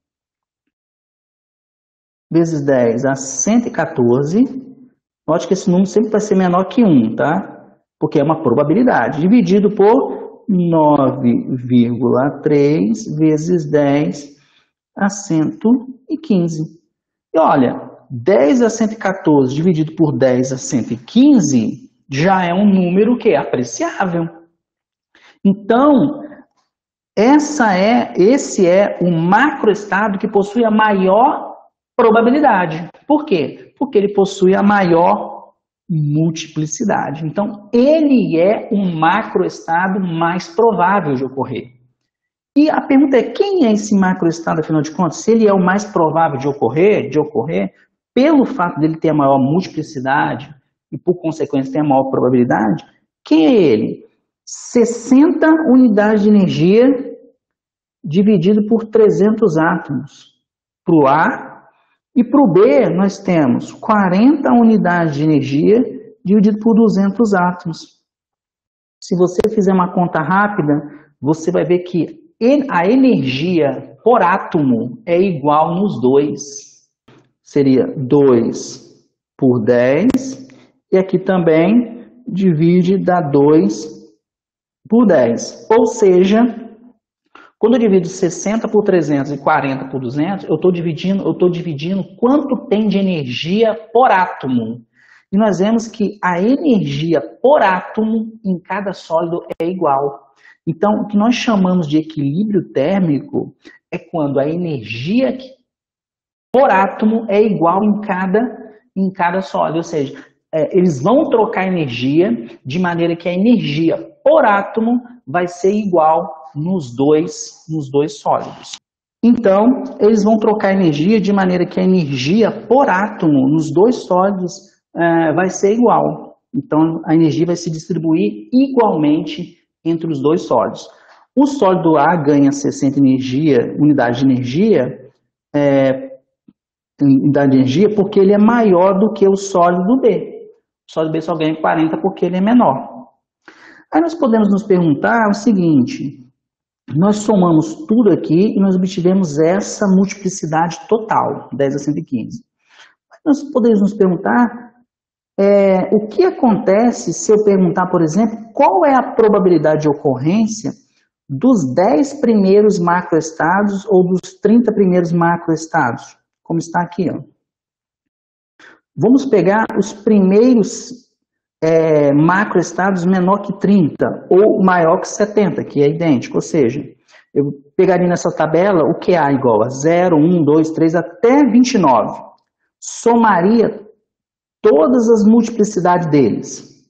vezes dez a cento e quatorze. Note que esse número sempre vai ser menor que um, tá? Porque é uma probabilidade. Dividido por nove vírgula três vezes dez a cento e quinze. E olha, dez a cento e quatorze dividido por dez a cento e quinze já é um número que é apreciável. Então, essa é, esse é o macroestado que possui a maior probabilidade. Por quê? Porque ele possui a maior multiplicidade. Então, ele é um macroestado mais provável de ocorrer. E a pergunta é, quem é esse macroestado, afinal de contas? Se ele é o mais provável de ocorrer, de ocorrer, pelo fato dele ter a maior multiplicidade e, por consequência, ter a maior probabilidade, quem é ele? sessenta unidades de energia dividido por trezentos átomos. Para o A. E para o B, nós temos quarenta unidades de energia dividido por duzentos átomos. Se você fizer uma conta rápida, você vai ver que a energia por átomo é igual nos dois. Seria dois por dez, e aqui também divide, dá dois por dez. Ou seja, quando eu divido sessenta por trezentos e quarenta por duzentos, eu estou dividindo, eu estou dividindo quanto tem de energia por átomo. E nós vemos que a energia por átomo em cada sólido é igual. Então, o que nós chamamos de equilíbrio térmico é quando a energia por átomo é igual em cada, em cada sólido. Ou seja, é, eles vão trocar energia de maneira que a energia por átomo vai ser igual nos dois, nos dois sólidos. Então, eles vão trocar energia de maneira que a energia por átomo nos dois sólidos é, vai ser igual. Então, a energia vai se distribuir igualmente entre os dois sólidos. O sólido A ganha sessenta energia, unidades de energia, é, unidade de energia porque ele é maior do que o sólido B. O sólido B só ganha quarenta porque ele é menor. Aí nós podemos nos perguntar o seguinte: nós somamos tudo aqui e nós obtivemos essa multiplicidade total, dez a cento e quinze. Nós podemos nos perguntar é, o que acontece se eu perguntar, por exemplo, qual é a probabilidade de ocorrência dos dez primeiros macroestados ou dos trinta primeiros macroestados, como está aqui, ó. Vamos pegar os primeiros é, macroestados menor que trinta ou maior que setenta, que é idêntico, ou seja, eu pegaria nessa tabela o Q A igual a zero, um, dois, três até vinte e nove. Somaria todas as multiplicidades deles.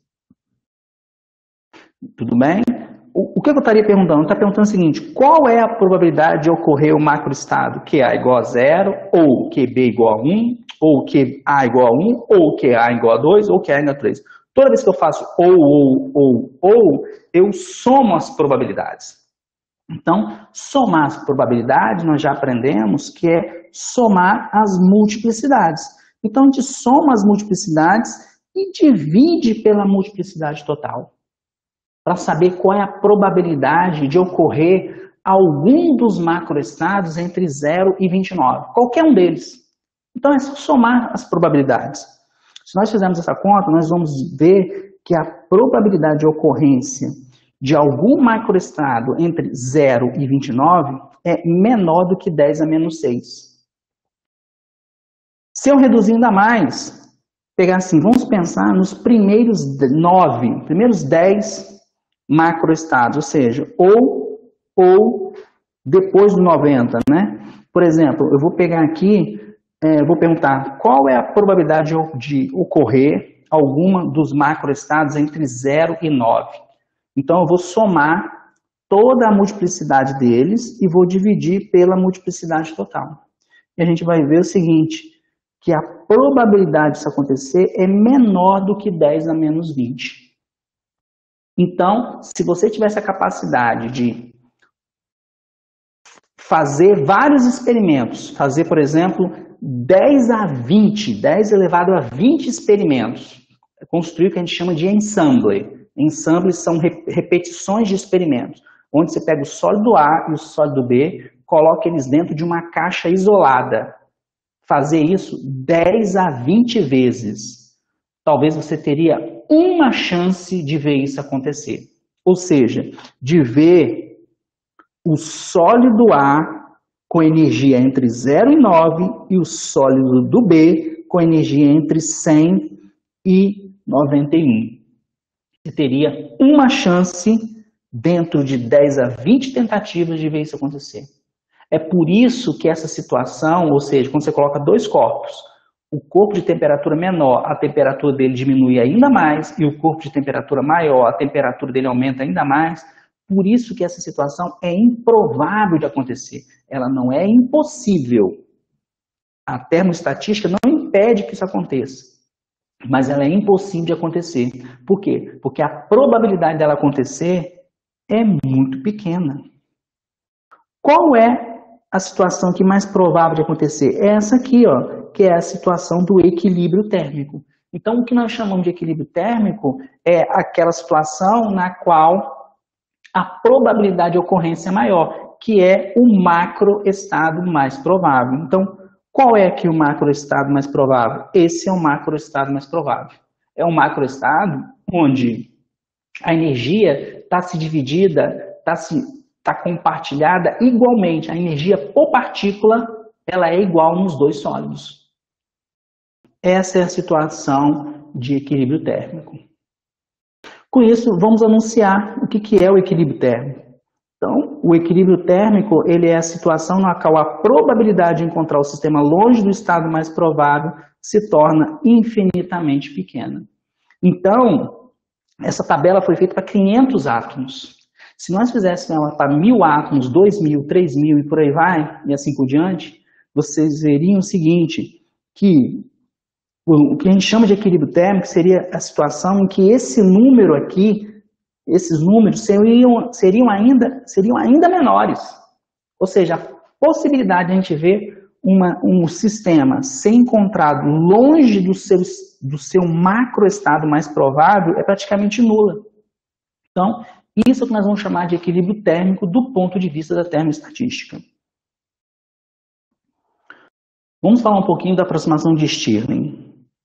Tudo bem? O, o que eu estaria perguntando? Eu estaria perguntando o seguinte: qual é a probabilidade de ocorrer o macroestado Q A igual a zero, ou Q B igual a um, ou Q A igual a um, ou Q A igual a dois, ou Q A igual a três? Toda vez que eu faço ou, ou, ou, ou, eu somo as probabilidades. Então, somar as probabilidades, nós já aprendemos que é somar as multiplicidades. Então, a gente soma as multiplicidades e divide pela multiplicidade total, para saber qual é a probabilidade de ocorrer algum dos macroestados entre zero e vinte e nove, qualquer um deles. Então, é só somar as probabilidades. Se nós fizermos essa conta, nós vamos ver que a probabilidade de ocorrência de algum macroestado entre zero e vinte e nove é menor do que dez a menos seis. Se eu reduzir ainda mais, pegar assim, vamos pensar nos primeiros nove, primeiros dez macroestados, ou seja, ou, ou depois do noventa, né? Por exemplo, eu vou pegar aqui, é, vou perguntar qual é a probabilidade de ocorrer alguma dos macroestados entre zero e nove. Então, eu vou somar toda a multiplicidade deles e vou dividir pela multiplicidade total. E a gente vai ver o seguinte, que a probabilidade disso acontecer é menor do que dez a menos vinte. Então, se você tivesse a capacidade de fazer vários experimentos, fazer, por exemplo, dez a vinte, dez elevado a vinte experimentos, construir o que a gente chama de ensemble. Ensembles são repetições de experimentos, onde você pega o sólido A e o sólido B, coloca eles dentro de uma caixa isolada. Fazer isso dez a vinte vezes. Talvez você teria uma chance de ver isso acontecer. Ou seja, de ver o sólido A com energia entre zero e nove e o sólido do B com energia entre cem e noventa e um. Você teria uma chance dentro de dez a vinte tentativas de ver isso acontecer. É por isso que essa situação, ou seja, quando você coloca dois corpos, o corpo de temperatura menor, a temperatura dele diminui ainda mais, e o corpo de temperatura maior, a temperatura dele aumenta ainda mais. Por isso que essa situação é improvável de acontecer. Ela não é impossível. A termoestatística não impede que isso aconteça, mas ela é impossível de acontecer. Por quê? Porque a probabilidade dela acontecer é muito pequena. Qual é a situação que é mais provável de acontecer? É essa aqui, ó, que é a situação do equilíbrio térmico. Então, o que nós chamamos de equilíbrio térmico é aquela situação na qual a probabilidade de ocorrência é maior, que é o macroestado mais provável. Então, qual é aqui o macroestado mais provável? Esse é o macroestado mais provável. É um macroestado onde a energia está se dividida, está se, tá compartilhada igualmente. A energia por partícula ela é igual nos dois sólidos. Essa é a situação de equilíbrio térmico. Com isso, vamos anunciar o que é o equilíbrio térmico. Então, o equilíbrio térmico ele é a situação na qual a probabilidade de encontrar o sistema longe do estado mais provável se torna infinitamente pequena. Então, essa tabela foi feita para quinhentos átomos. Se nós fizéssemos ela para mil átomos, dois mil, três mil e por aí vai, e assim por diante, vocês veriam o seguinte, que o que a gente chama de equilíbrio térmico seria a situação em que esse número aqui, esses números seriam, seriam, ainda, seriam ainda menores. Ou seja, a possibilidade de a gente ver uma, um sistema ser encontrado longe do seu, do seu macroestado mais provável é praticamente nula. Então, isso é o que nós vamos chamar de equilíbrio térmico do ponto de vista da termoestatística. Vamos falar um pouquinho da aproximação de Stirling.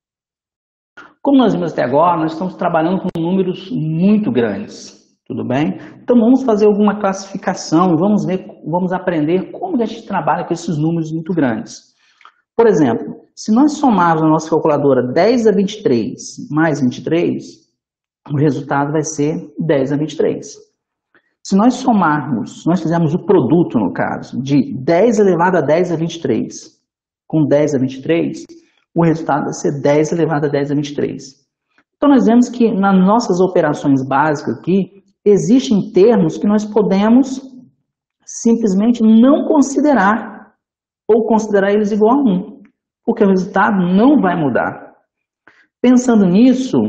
Como nós vimos até agora, nós estamos trabalhando com números muito grandes, tudo bem? Então vamos fazer alguma classificação e vamos ver, vamos aprender como a gente trabalha com esses números muito grandes. Por exemplo, se nós somarmos na nossa calculadora dez a vinte e três mais vinte e três, o resultado vai ser dez a vinte e três. Se nós somarmos, se nós fizermos o produto, no caso, de dez elevado a dez a vinte e três com dez a vinte e três, o resultado vai ser dez elevado a dez a vinte e três. Então, nós vemos que nas nossas operações básicas aqui, existem termos que nós podemos simplesmente não considerar, ou considerar eles igual a um, porque o resultado não vai mudar. Pensando nisso,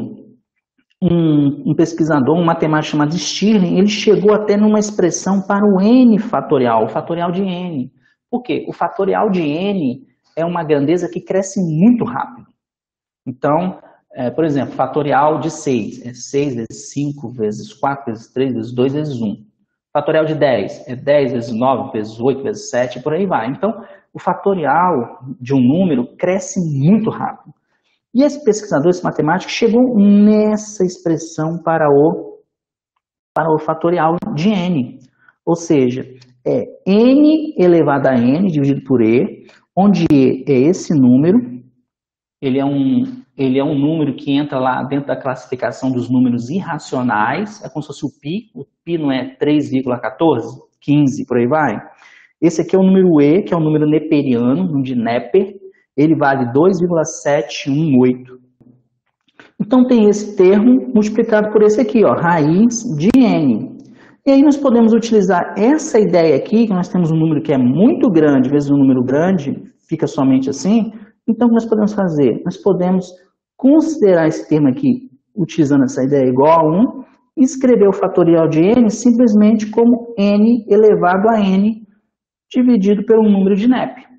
um, um pesquisador, um matemático chamado Stirling, ele chegou até numa expressão para o n fatorial, o fatorial de n. Por quê? O fatorial de n é uma grandeza que cresce muito rápido. Então, é, por exemplo, fatorial de seis é seis vezes cinco, vezes quatro, vezes três, vezes dois, vezes um. Fatorial de dez é dez vezes nove, vezes oito, vezes sete, e por aí vai. Então, o fatorial de um número cresce muito rápido. E esse pesquisador, esse matemático, chegou nessa expressão para o, para o fatorial de n. Ou seja, é n elevado a n dividido por e, onde e é esse número, ele é, um, ele é um número que entra lá dentro da classificação dos números irracionais, é como se fosse o π, o π não é três vírgula quatorze, quinze, por aí vai. Esse aqui é o número e, que é o número neperiano, número de Neper, ele vale dois vírgula setecentos e dezoito. Então tem esse termo multiplicado por esse aqui, ó, raiz de n. E aí nós podemos utilizar essa ideia aqui, que nós temos um número que é muito grande, vezes um número grande, fica somente assim. Então o que nós podemos fazer? Nós podemos considerar esse termo aqui, utilizando essa ideia igual a um, e escrever o fatorial de n simplesmente como n elevado a n, dividido pelo número de N E P.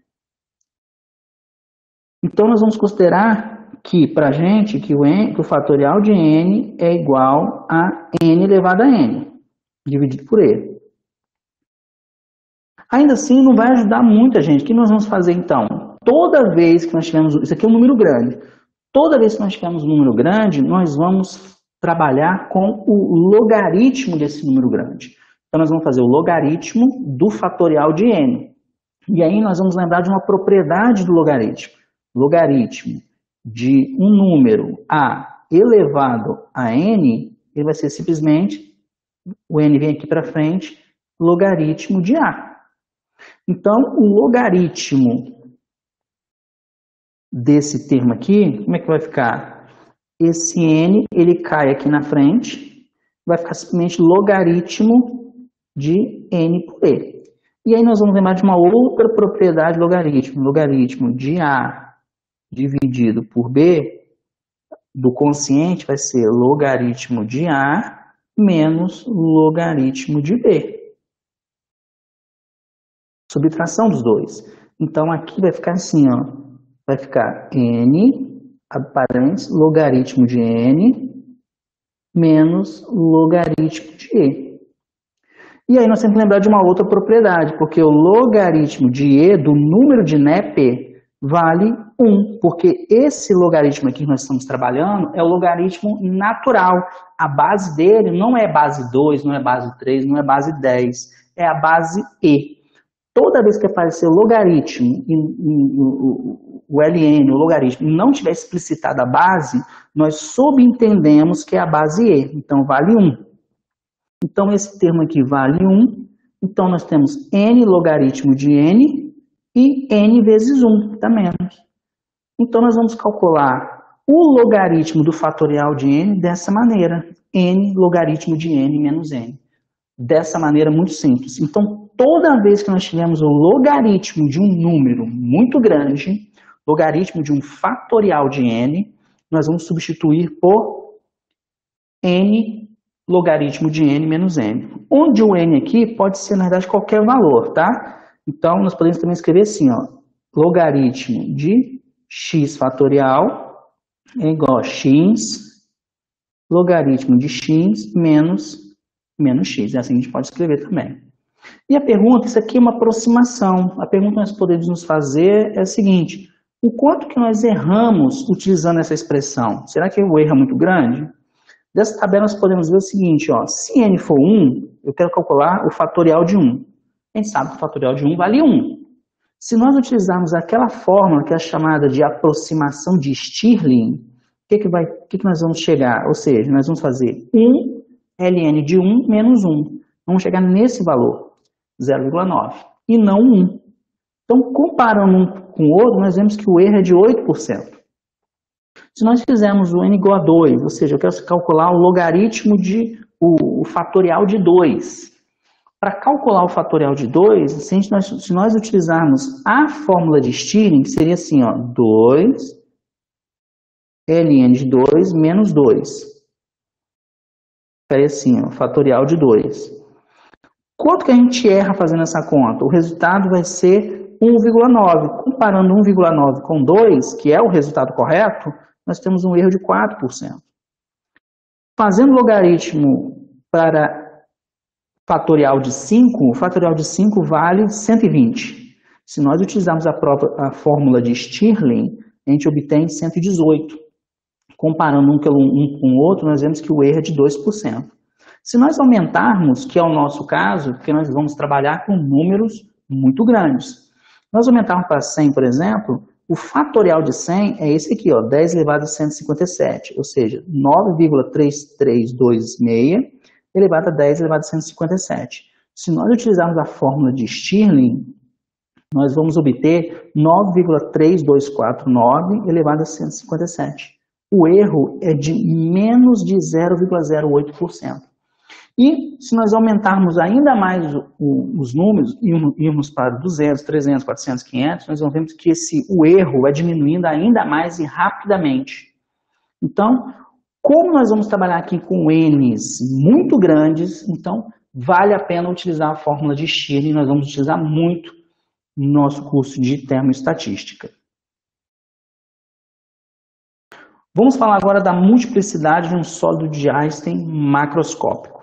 Então, nós vamos considerar que, para a gente, que o, n, que o fatorial de N é igual a N elevado a N, dividido por E. Ainda assim, não vai ajudar muito a gente. O que nós vamos fazer, então? Toda vez que nós tivermos... Isso aqui é um número grande. Toda vez que nós tivermos um número grande, nós vamos trabalhar com o logaritmo desse número grande. Então, nós vamos fazer o logaritmo do fatorial de N. E aí, nós vamos lembrar de uma propriedade do logaritmo. Logaritmo de um número A elevado a N, ele vai ser simplesmente, o N vem aqui para frente, logaritmo de A. Então, o logaritmo desse termo aqui, como é que vai ficar? Esse N, ele cai aqui na frente, vai ficar simplesmente logaritmo de N por E. E aí nós vamos lembrar de uma outra propriedade do logaritmo. Logaritmo de A dividido por B, do quociente, vai ser logaritmo de A menos logaritmo de B. Subtração dos dois. Então, aqui vai ficar assim, ó. Vai ficar N, parênteses, logaritmo de N, menos logaritmo de E. E aí nós temos que lembrar de uma outra propriedade, porque o logaritmo de E do número de N E P vale um, porque esse logaritmo aqui que nós estamos trabalhando é o logaritmo natural. A base dele não é base dois, não é base três, não é base dez, é a base E. Toda vez que aparecer o logaritmo, e, e, o, o L N, o logaritmo, não tiver explicitada a base, nós subentendemos que é a base E, então vale um. Então esse termo aqui vale um, então nós temos N logaritmo de N e N vezes um, que dá menos. Então nós vamos calcular o logaritmo do fatorial de N dessa maneira, N logaritmo de N menos N. Dessa maneira muito simples. Então, toda vez que nós tivermos o logaritmo de um número muito grande, logaritmo de um fatorial de N, nós vamos substituir por N logaritmo de N menos N. Onde o N aqui pode ser, na verdade, qualquer valor, tá? Então, nós podemos também escrever assim, ó, logaritmo de x fatorial é igual a x logaritmo de x menos menos x. É assim que a gente pode escrever também. E a pergunta, isso aqui é uma aproximação. A pergunta que nós podemos nos fazer é a seguinte: o quanto que nós erramos utilizando essa expressão? Será que o erro é muito grande? Dessa tabela nós podemos ver o seguinte, ó, se n for um, eu quero calcular o fatorial de um. A gente sabe que o fatorial de um vale um. Se nós utilizarmos aquela fórmula que é chamada de aproximação de Stirling, o que, que, vai, que, que nós vamos chegar? Ou seja, nós vamos fazer um ln de um menos um. Vamos chegar nesse valor, zero vírgula nove, e não um. Então, comparando um com o outro, nós vemos que o erro é de oito por cento. Se nós fizermos o n igual a dois, ou seja, eu quero calcular o logaritmo de, o, o fatorial de dois. Para calcular o fatorial de dois, se, a gente, nós, se nós utilizarmos a fórmula de Stirling, seria assim, ó, dois ln de dois menos dois. Ficaria assim, ó, fatorial de dois. Quanto que a gente erra fazendo essa conta? O resultado vai ser um vírgula nove. Comparando um vírgula nove com dois, que é o resultado correto, nós temos um erro de quatro por cento. Fazendo logaritmo para fatorial de cinco, o fatorial de cinco vale cento e vinte. Se nós utilizarmos a, própria, a fórmula de Stirling, a gente obtém cento e dezoito. Comparando um com o outro, nós vemos que o erro é de dois por cento. Se nós aumentarmos, que é o nosso caso, porque nós vamos trabalhar com números muito grandes. Nós aumentarmos para cem, por exemplo, o fatorial de cem é esse aqui, ó, dez elevado a cento e cinquenta e sete, ou seja, nove vírgula três três dois seis elevado a dez elevado a cento e cinquenta e sete. Se nós utilizarmos a fórmula de Stirling, nós vamos obter nove vírgula três dois quatro nove elevado a cento e cinquenta e sete. O erro é de menos de zero vírgula zero oito por cento. E se nós aumentarmos ainda mais o, o, os números, e irmos para duzentos, trezentos, quatrocentos, quinhentos, nós vamos ver que esse, o erro vai diminuindo ainda mais e rapidamente. Então, como nós vamos trabalhar aqui com N's muito grandes, então vale a pena utilizar a fórmula de Stirling, nós vamos utilizar muito no nosso curso de termoestatística. Vamos falar agora da multiplicidade de um sólido de Einstein macroscópico.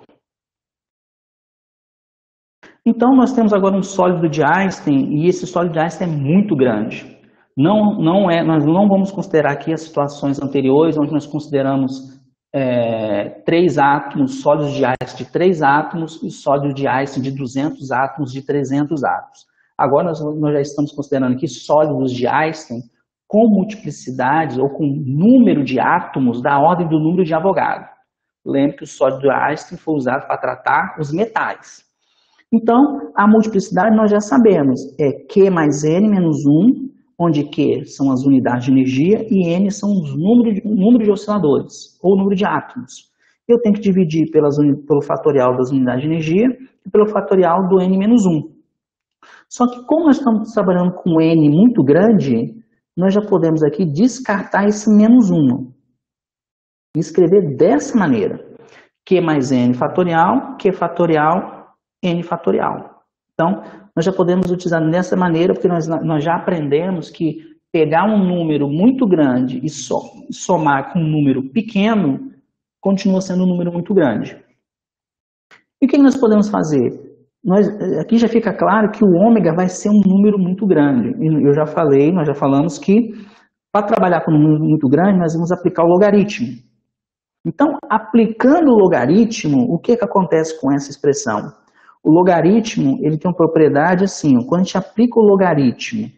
Então, nós temos agora um sólido de Einstein, e esse sólido de Einstein é muito grande. Não, não é, nós não vamos considerar aqui as situações anteriores, onde nós consideramos é, três átomos, sólidos de Einstein de três átomos e sólido de Einstein de duzentos átomos, de trezentos átomos. Agora nós, nós já estamos considerando aqui sólidos de Einstein com multiplicidade ou com número de átomos da ordem do número de Avogadro. Lembre que o sólido de Einstein foi usado para tratar os metais. Então, a multiplicidade nós já sabemos, é Q mais N menos um, onde Q são as unidades de energia e N são os números de, número de osciladores, ou número de átomos. Eu tenho que dividir pelas, pelo fatorial das unidades de energia e pelo fatorial do N menos um. Só que como nós estamos trabalhando com N muito grande, nós já podemos aqui descartar esse menos um. E escrever dessa maneira. Q mais N fatorial, Q fatorial, N fatorial. Então, nós já podemos utilizar dessa maneira, porque nós, nós já aprendemos que pegar um número muito grande e so, somar com um número pequeno, continua sendo um número muito grande. E o que nós podemos fazer? Nós, aqui já fica claro que o ômega vai ser um número muito grande. Eu já falei, nós já falamos que para trabalhar com um número muito grande, nós vamos aplicar o logaritmo. Então, aplicando o logaritmo, o que, que acontece com essa expressão? O logaritmo, ele tem uma propriedade assim, ó, quando a gente aplica o logaritmo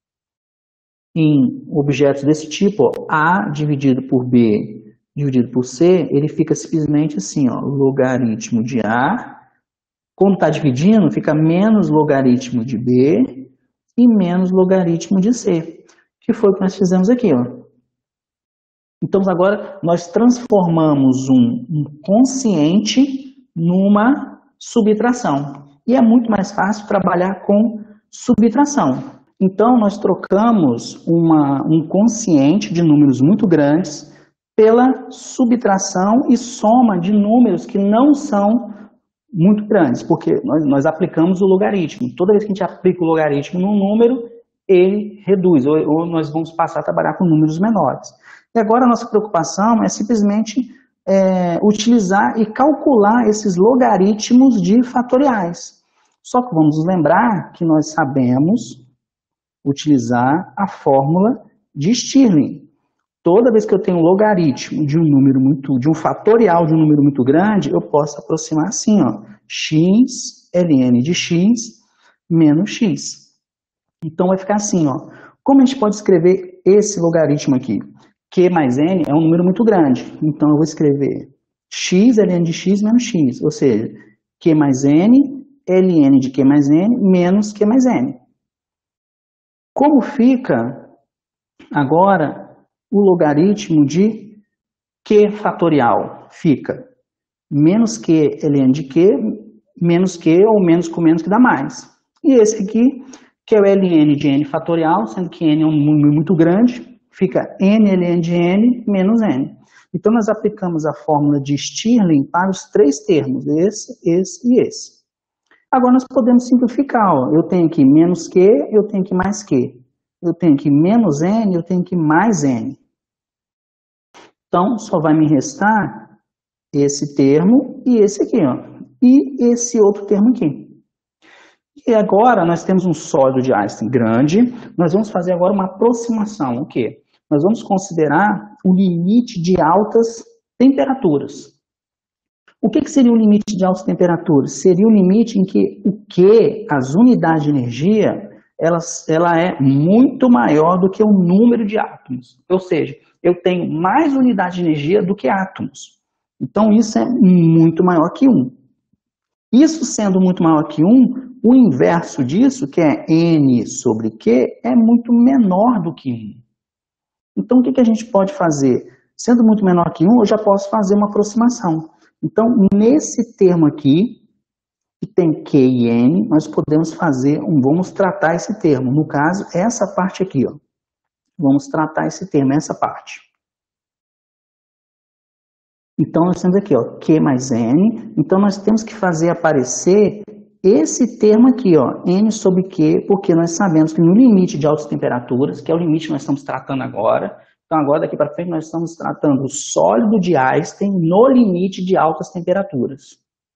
em objetos desse tipo, ó, A dividido por B dividido por C, ele fica simplesmente assim, ó, logaritmo de A. Quando está dividindo, fica menos logaritmo de B e menos logaritmo de C, que foi o que nós fizemos aqui, ó. Então, agora, nós transformamos um, um quociente numa subtração. E é muito mais fácil trabalhar com subtração. Então, nós trocamos uma, um quociente de números muito grandes pela subtração e soma de números que não são muito grandes, porque nós, nós aplicamos o logaritmo. Toda vez que a gente aplica o logaritmo num número, ele reduz, ou, ou nós vamos passar a trabalhar com números menores. E agora a nossa preocupação é simplesmente é, utilizar e calcular esses logaritmos de fatoriais. Só que vamos lembrar que nós sabemos utilizar a fórmula de Stirling. Toda vez que eu tenho um logaritmo de um número muito, de um fatorial de um número muito grande, eu posso aproximar assim, ó, x ln de x menos x. Então vai ficar assim, ó. Como a gente pode escrever esse logaritmo aqui? Q mais n é um número muito grande, então eu vou escrever x ln de x menos x, ou seja, Q mais n, ln de Q mais n menos Q mais n. Como fica agora o logaritmo de Q fatorial? Fica menos Q ln de Q, menos Q ou menos com menos que dá mais. E esse aqui, que é o ln de n fatorial, sendo que n é um número muito grande, fica n ln de n menos n. Então nós aplicamos a fórmula de Stirling para os três termos, esse, esse e esse. Agora nós podemos simplificar, ó. Eu tenho aqui menos Q, eu tenho aqui mais Q. Eu tenho aqui menos n, eu tenho aqui mais n. Então, só vai me restar esse termo e esse aqui, ó. E esse outro termo aqui. E agora, nós temos um sólido de Einstein grande. Nós vamos fazer agora uma aproximação. O quê? Nós vamos considerar o limite de altas temperaturas. O que, que seria o limite de altas temperaturas? Seria o limite em que o Q, as unidades de energia, ela, ela é muito maior do que o número de átomos. Ou seja, eu tenho mais unidade de energia do que átomos. Então, isso é muito maior que um. Isso sendo muito maior que um, o inverso disso, que é N sobre Q, é muito menor do que um. Então, o que, que a gente pode fazer? Sendo muito menor que um, eu já posso fazer uma aproximação. Então, nesse termo aqui, que tem Q e N, nós podemos fazer, um, vamos tratar esse termo. No caso, essa parte aqui, ó. Vamos tratar esse termo, essa parte. Então, nós temos aqui, ó, Q mais N. Então, nós temos que fazer aparecer esse termo aqui, ó, N sobre Q, porque nós sabemos que no limite de altas temperaturas, que é o limite que nós estamos tratando agora, então agora daqui para frente nós estamos tratando o sólido de Einstein no limite de altas temperaturas.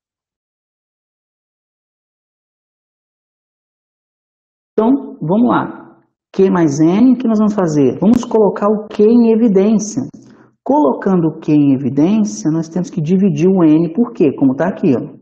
Então, vamos lá. Q mais N, o que nós vamos fazer? Vamos colocar o Q em evidência. Colocando o Q em evidência, nós temos que dividir o N por Q, como está aqui, ó.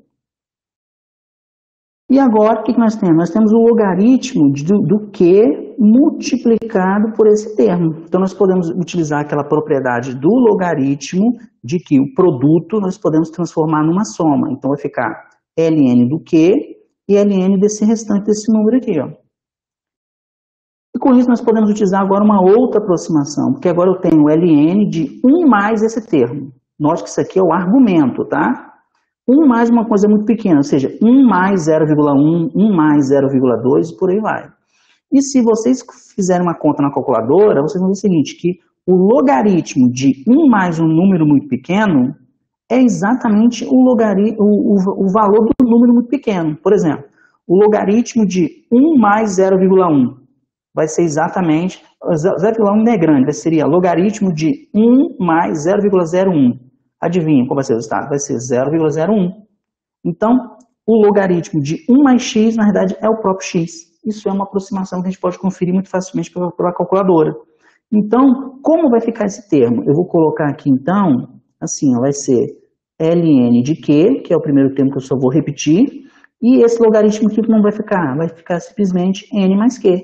E agora, o que nós temos? Nós temos o logaritmo do, do Q multiplicado por esse termo. Então, nós podemos utilizar aquela propriedade do logaritmo de que o produto nós podemos transformar numa soma. Então, vai ficar ln do Q e ln desse restante desse número aqui, ó. E com isso, nós podemos utilizar agora uma outra aproximação, porque agora eu tenho ln de um mais esse termo. Note que isso aqui é o argumento, tá? um mais uma coisa muito pequena, ou seja, um mais zero vírgula um, um mais zero vírgula dois, e por aí vai. E se vocês fizerem uma conta na calculadora, vocês vão ver o seguinte, que o logaritmo de um mais um número muito pequeno é exatamente o, logari o, o, o valor do número muito pequeno. Por exemplo, o logaritmo de um mais zero vírgula um vai ser exatamente, zero vírgula um não é grande, seria logaritmo de um mais zero vírgula zero um. Adivinha qual vai ser o resultado? Vai ser zero vírgula zero um. Então, o logaritmo de um mais x, na verdade, é o próprio x. Isso é uma aproximação que a gente pode conferir muito facilmente pela, pela calculadora. Então, como vai ficar esse termo? Eu vou colocar aqui, então, assim, ó, vai ser ln de Q, que é o primeiro termo que eu só vou repetir, e esse logaritmo aqui não vai ficar? Vai ficar simplesmente n mais Q.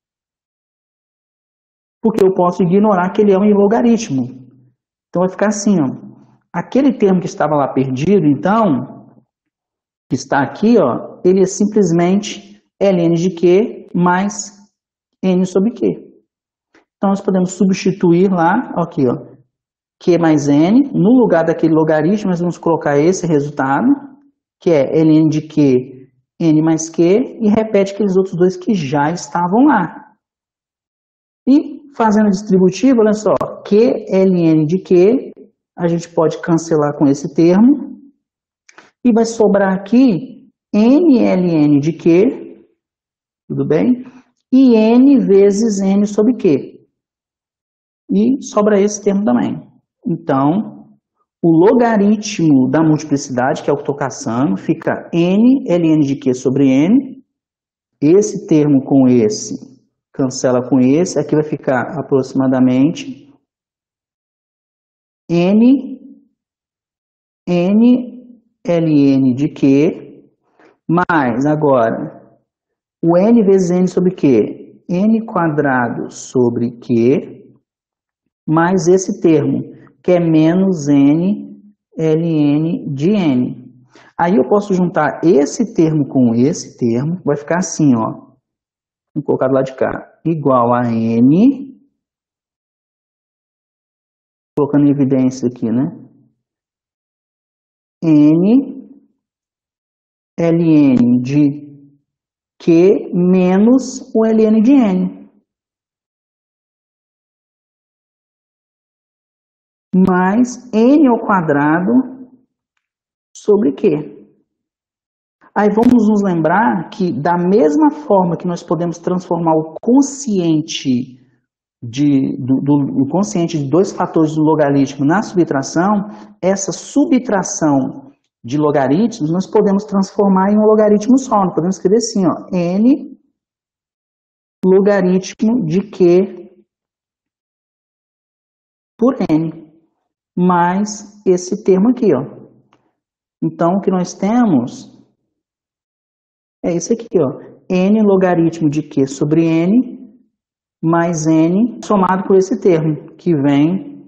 Porque eu posso ignorar que ele é um logaritmo. Então, vai ficar assim, ó. Aquele termo que estava lá perdido, então, que está aqui, ó, ele é simplesmente ln de Q mais n sobre Q. Então, nós podemos substituir lá, aqui, ó, Q mais n, no lugar daquele logaritmo, nós vamos colocar esse resultado, que é ln de Q, n mais Q, e repete aqueles outros dois que já estavam lá. E, fazendo a distributiva, olha só, Q ln de Q, a gente pode cancelar com esse termo, e vai sobrar aqui n ln de Q, tudo bem? E n vezes n sobre Q. E sobra esse termo também. Então, o logaritmo da multiplicidade, que é o que estou caçando, fica n ln de Q sobre n. Esse termo com esse cancela com esse. Aqui vai ficar aproximadamente n, n ln de Q, mais agora o n vezes n sobre Q, n quadrado sobre Q, mais esse termo, que é menos n ln de n. Aí eu posso juntar esse termo com esse termo, vai ficar assim, ó, vou colocar do lado de cá, igual a n, colocando em evidência aqui, né? N ln de Q menos o ln de n. Mais n ao quadrado sobre Q. Aí vamos nos lembrar que da mesma forma que nós podemos transformar o quociente De, do, do quociente de dois fatores do logaritmo na subtração, essa subtração de logaritmos nós podemos transformar em um logaritmo só. Nós podemos escrever assim, ó, n logaritmo de Q por n, mais esse termo aqui, ó. Então, o que nós temos é esse aqui, ó, n logaritmo de Q sobre n, mais n somado com esse termo, que vem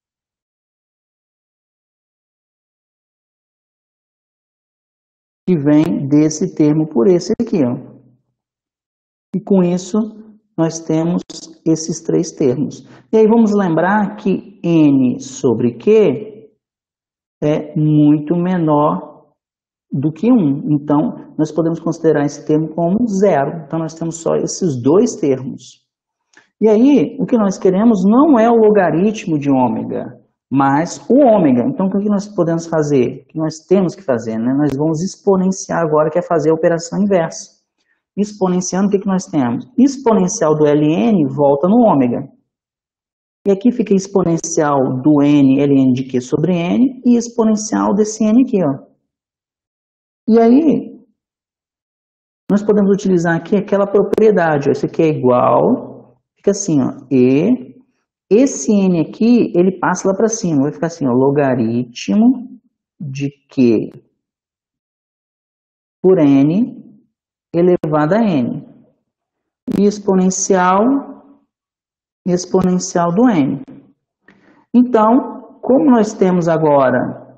que vem desse termo por esse aqui, ó. E com isso, nós temos esses três termos. E aí vamos lembrar que n sobre Q é muito menor do que um. Então, nós podemos considerar esse termo como zero. Então, nós temos só esses dois termos. E aí, o que nós queremos não é o logaritmo de ômega, mais o ômega. Então, o que nós podemos fazer? O que nós temos que fazer? Né? Nós vamos exponenciar agora, que é fazer a operação inversa. Exponenciando, o que, que nós temos? Exponencial do ln volta no ômega. E aqui fica exponencial do n, ln de Q sobre n, e exponencial desse n aqui, ó. E aí, nós podemos utilizar aqui aquela propriedade, ó. Isso aqui é igual, fica assim, ó, e esse n aqui, ele passa lá para cima, vai ficar assim, ó, logaritmo de Q por n elevado a n. E exponencial, exponencial do n. Então, como nós temos agora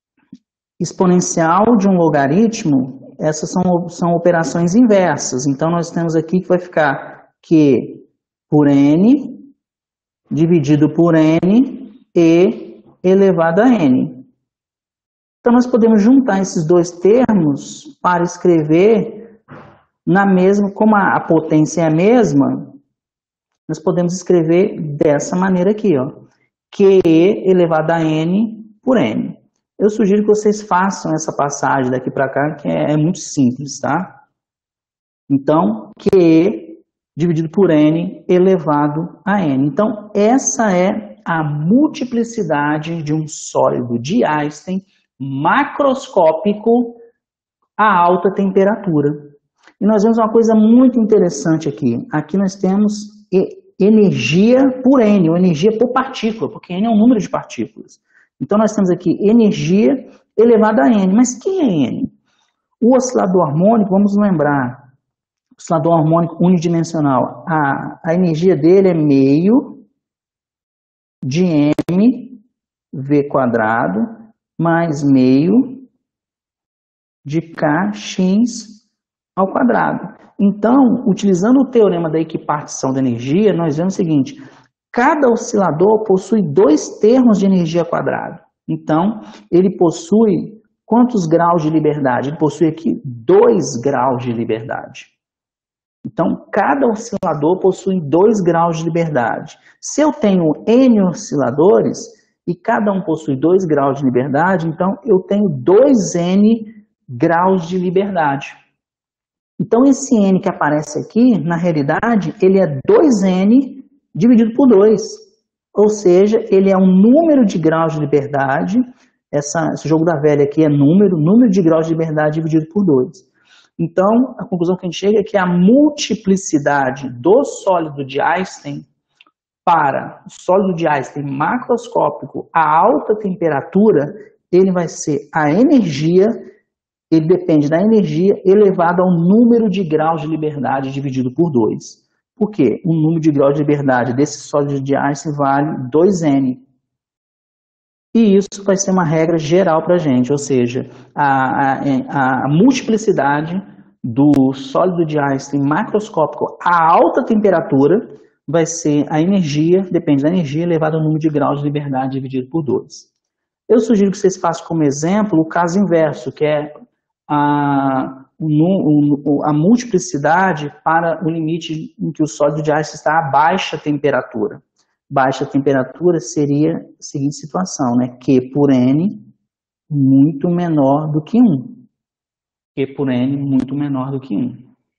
exponencial de um logaritmo, essas são, são operações inversas. Então, nós temos aqui que vai ficar Q por n dividido por n e elevado a n. Então, nós podemos juntar esses dois termos para escrever na mesma, como a, a potência é a mesma, nós podemos escrever dessa maneira aqui, ó, Q elevado a n por n. Eu sugiro que vocês façam essa passagem daqui para cá, que é, é muito simples, tá? Então, Q dividido por n elevado a n. Então, essa é a multiplicidade de um sólido de Einstein macroscópico a alta temperatura. E nós vemos uma coisa muito interessante aqui. Aqui nós temos energia por n, ou energia por partícula, porque n é um número de partículas. Então nós temos aqui energia elevada a n. Mas quem é n? O oscilador harmônico, vamos lembrar, o oscilador harmônico unidimensional, a, a energia dele é meio de m v quadrado mais meio de kx ao quadrado. Então, utilizando o teorema da equipartição da energia, nós vemos o seguinte, cada oscilador possui dois termos de energia quadrada. Então, ele possui quantos graus de liberdade? Ele possui aqui dois graus de liberdade. Então, cada oscilador possui dois graus de liberdade. Se eu tenho N osciladores e cada um possui dois graus de liberdade, então eu tenho dois N graus de liberdade. Então, esse N que aparece aqui, na realidade, ele é dois N dividido por dois. Ou seja, ele é um número de graus de liberdade. Essa, esse jogo da velha aqui é número, número de graus de liberdade dividido por dois. Então, a conclusão que a gente chega é que a multiplicidade do sólido de Einstein para o sólido de Einstein macroscópico a alta temperatura, ele vai ser a energia, ele depende da energia elevada ao número de graus de liberdade dividido por dois. Por quê? O número de graus de liberdade desse sólido de Einstein vale dois N. E isso vai ser uma regra geral para a gente, ou seja, a, a, a multiplicidade do sólido de Einstein macroscópico a alta temperatura vai ser a energia, depende da energia, elevada ao número de graus de liberdade dividido por dois. Eu sugiro que vocês façam como exemplo o caso inverso, que é a, a multiplicidade para o limite em que o sólido de Einstein está a baixa temperatura. Baixa temperatura seria a seguinte situação, né? Q por N muito menor do que um. Q por N muito menor do que um.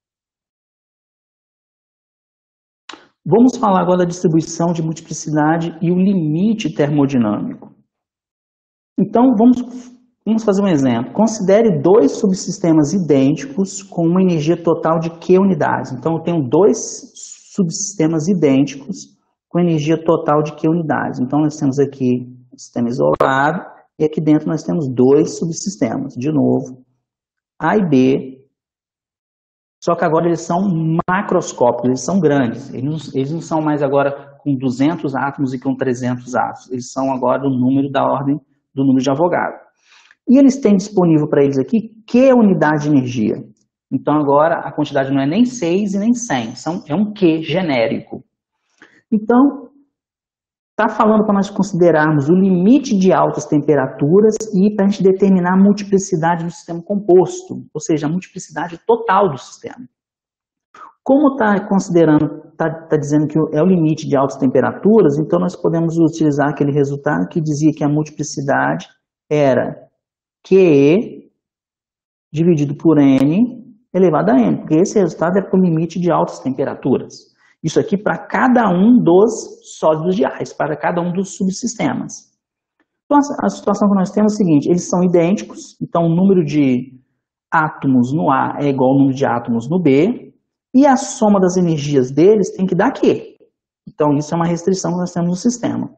Vamos falar agora da distribuição de multiplicidade e o limite termodinâmico. Então, vamos, vamos fazer um exemplo. Considere dois subsistemas idênticos com uma energia total de Q unidades. Então, eu tenho dois subsistemas idênticos com energia total de Q unidades. Então, nós temos aqui um sistema isolado e aqui dentro nós temos dois subsistemas. De novo, A e B, só que agora eles são macroscópicos, eles são grandes. Eles não, eles não são mais agora com duzentos átomos e com trezentos átomos. Eles são agora do número da ordem do número de Avogadro. E eles têm disponível para eles aqui Q unidade de energia. Então, agora a quantidade não é nem seis e nem cem, são, é um Q genérico. Então, está falando para nós considerarmos o limite de altas temperaturas e para a gente determinar a multiplicidade do sistema composto, ou seja, a multiplicidade total do sistema. Como está considerando, está tá dizendo que é o limite de altas temperaturas, então nós podemos utilizar aquele resultado que dizia que a multiplicidade era Q dividido por N elevado a N, porque esse resultado é para o limite de altas temperaturas. Isso aqui para cada um dos sólidos de ar, para cada um dos subsistemas. Então a situação que nós temos é a seguinte, eles são idênticos, então o número de átomos no A é igual ao número de átomos no B, e a soma das energias deles tem que dar Q. Então isso é uma restrição que nós temos no sistema.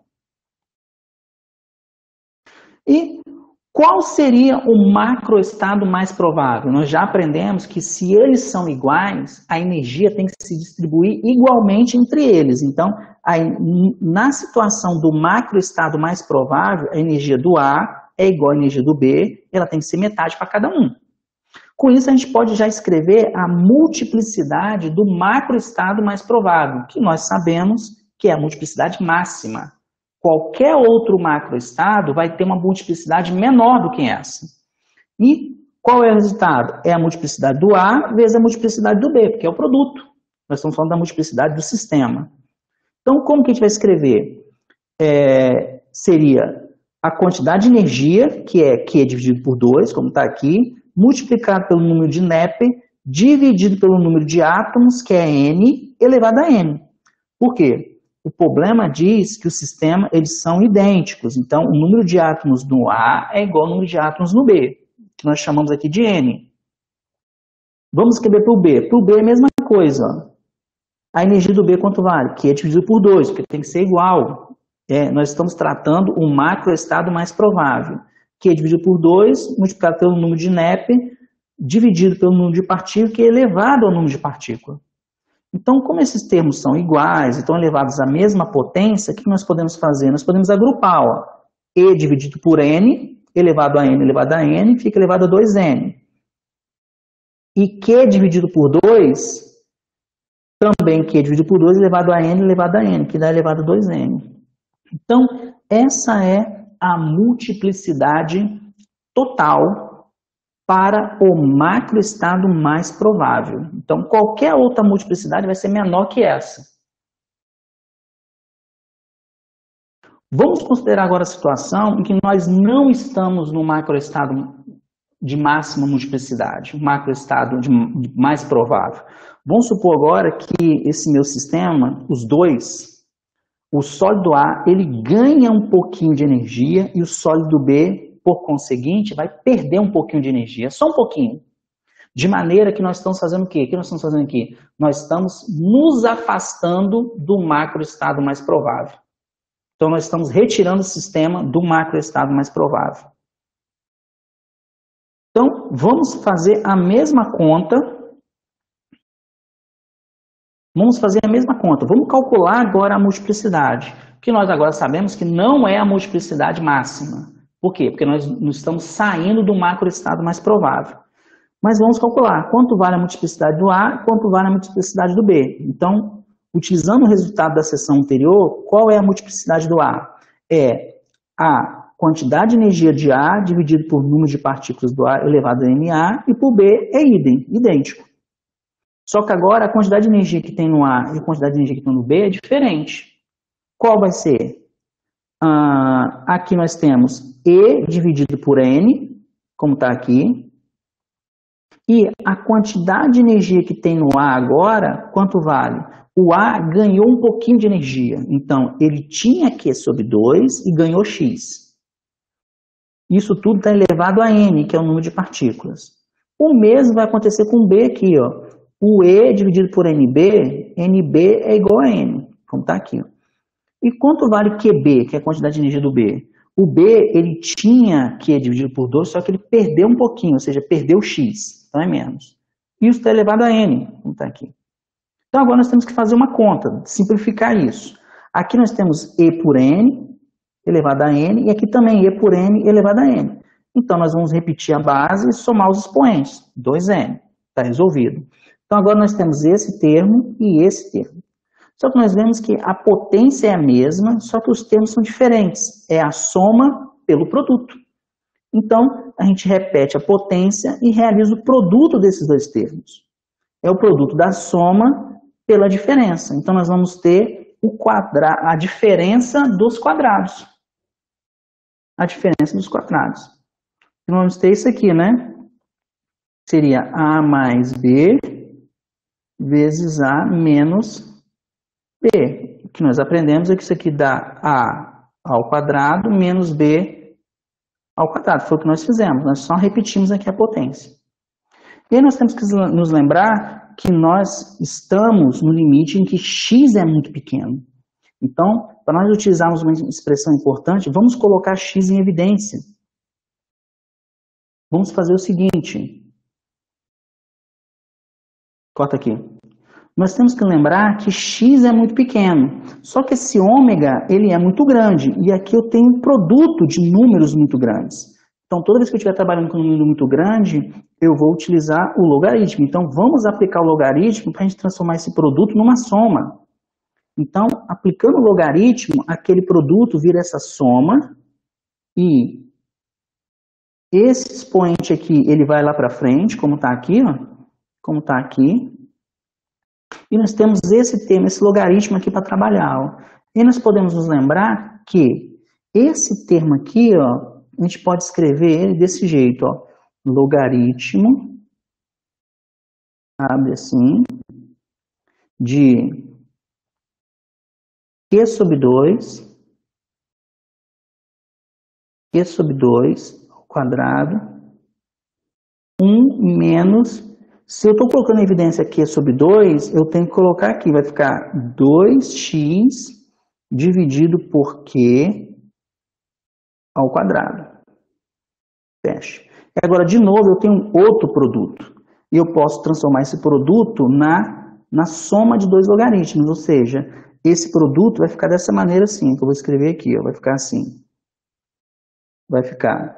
E qual seria o macroestado mais provável? Nós já aprendemos que se eles são iguais, a energia tem que se distribuir igualmente entre eles. Então, aí, na situação do macroestado mais provável, a energia do A é igual à energia do B, ela tem que ser metade para cada um. Com isso, a gente pode já escrever a multiplicidade do macroestado mais provável, que nós sabemos que é a multiplicidade máxima. Qualquer outro macroestado vai ter uma multiplicidade menor do que essa. E qual é o resultado? É a multiplicidade do A vezes a multiplicidade do B, porque é o produto. Nós estamos falando da multiplicidade do sistema. Então, como que a gente vai escrever? É, seria a quantidade de energia, que é Q dividido por dois, como está aqui, multiplicado pelo número de Nepe, dividido pelo número de átomos, que é N, elevado a N. Por quê? O problema diz que o sistema, eles são idênticos. Então, o número de átomos no A é igual ao número de átomos no B, que nós chamamos aqui de N. Vamos escrever para o B. Para o B é a mesma coisa. A energia do B quanto vale? Que é dividido por dois, porque tem que ser igual. É, nós estamos tratando o macroestado mais provável. Que é dividido por dois, multiplicado pelo número de Nepe, dividido pelo número de partículas, que é elevado ao número de partículas. Então, como esses termos são iguais e estão elevados à mesma potência, o que nós podemos fazer? Nós podemos agrupar, ó, E dividido por N, elevado a N, elevado a N, fica elevado a dois N. E Q dividido por dois, também Q dividido por dois, elevado a N, elevado a N, que dá elevado a dois N. Então, essa é a multiplicidade total para o macroestado mais provável. Então, qualquer outra multiplicidade vai ser menor que essa. Vamos considerar agora a situação em que nós não estamos no macroestado de máxima multiplicidade, o macroestado de mais provável. Vamos supor agora que esse meu sistema, os dois, o sólido A, ele ganha um pouquinho de energia e o sólido B, por conseguinte, vai perder um pouquinho de energia, só um pouquinho. De maneira que nós estamos fazendo o quê? O que nós estamos fazendo aqui? Nós estamos nos afastando do macroestado mais provável. Então, nós estamos retirando o sistema do macroestado mais provável. Então, vamos fazer a mesma conta. Vamos fazer a mesma conta. Vamos calcular agora a multiplicidade, que nós agora sabemos que não é a multiplicidade máxima. Por quê? Porque nós estamos saindo do macroestado mais provável. Mas vamos calcular quanto vale a multiplicidade do A e quanto vale a multiplicidade do B. Então, utilizando o resultado da seção anterior, qual é a multiplicidade do A? É a quantidade de energia de A dividido por número de partículas do A elevado a N A, e por B é idem, idêntico. Só que agora a quantidade de energia que tem no A e a quantidade de energia que tem no B é diferente. Qual vai ser? Ah, aqui nós temos E dividido por N, como está aqui. E a quantidade de energia que tem no A agora, quanto vale? O A ganhou um pouquinho de energia. Então, ele tinha Q sobre dois e ganhou X. Isso tudo está elevado a N, que é o número de partículas. O mesmo vai acontecer com o B aqui, ó. O E dividido por N B, N B é igual a N, como está aqui, ó. E quanto vale Q B, que é a quantidade de energia do B? O B, ele tinha Q dividido por dois, só que ele perdeu um pouquinho, ou seja, perdeu X, então é menos. Isso está elevado a N, como está aqui. Então agora nós temos que fazer uma conta, simplificar isso. Aqui nós temos E por N, elevado a N, e aqui também E por N, elevado a N. Então nós vamos repetir a base e somar os expoentes, dois N, está resolvido. Então agora nós temos esse termo e esse termo. Só que nós vemos que a potência é a mesma, só que os termos são diferentes. É a soma pelo produto. Então, a gente repete a potência e realiza o produto desses dois termos. é o produto da soma pela diferença. Então, nós vamos ter o quadra... a diferença dos quadrados. A diferença dos quadrados. Então, vamos ter isso aqui, né? Seria A mais B vezes A menos B. O que nós aprendemos é que isso aqui dá A ao quadrado menos B ao quadrado. Foi o que nós fizemos. Nós só repetimos aqui a potência. E aí nós temos que nos lembrar que nós estamos no limite em que x é muito pequeno. Então, para nós utilizarmos uma expressão importante, vamos colocar x em evidência. Vamos fazer o seguinte. Corta aqui. Nós temos que lembrar que x é muito pequeno. Só que esse ômega, ele é muito grande. E aqui eu tenho um produto de números muito grandes. Então, toda vez que eu estiver trabalhando com um número muito grande, eu vou utilizar o logaritmo. Então, vamos aplicar o logaritmo para a gente transformar esse produto numa soma. Então, aplicando o logaritmo, aquele produto vira essa soma e esse expoente aqui, ele vai lá para frente, como está aqui, ó, como está aqui. E nós temos esse termo, esse logaritmo aqui para trabalhar. Ó. E nós podemos nos lembrar que esse termo aqui, ó, a gente pode escrever ele desse jeito, ó, logaritmo, abre assim, de Q sobre dois, Q sobre dois ao quadrado, um menos, se eu estou colocando em evidência Q sobre dois, eu tenho que colocar aqui, vai ficar dois x dividido por Q ao quadrado. Fecha. E agora, de novo, eu tenho outro produto. E eu posso transformar esse produto na, na soma de dois logaritmos, ou seja, esse produto vai ficar dessa maneira assim, que eu vou escrever aqui, ó, vai ficar assim. Vai ficar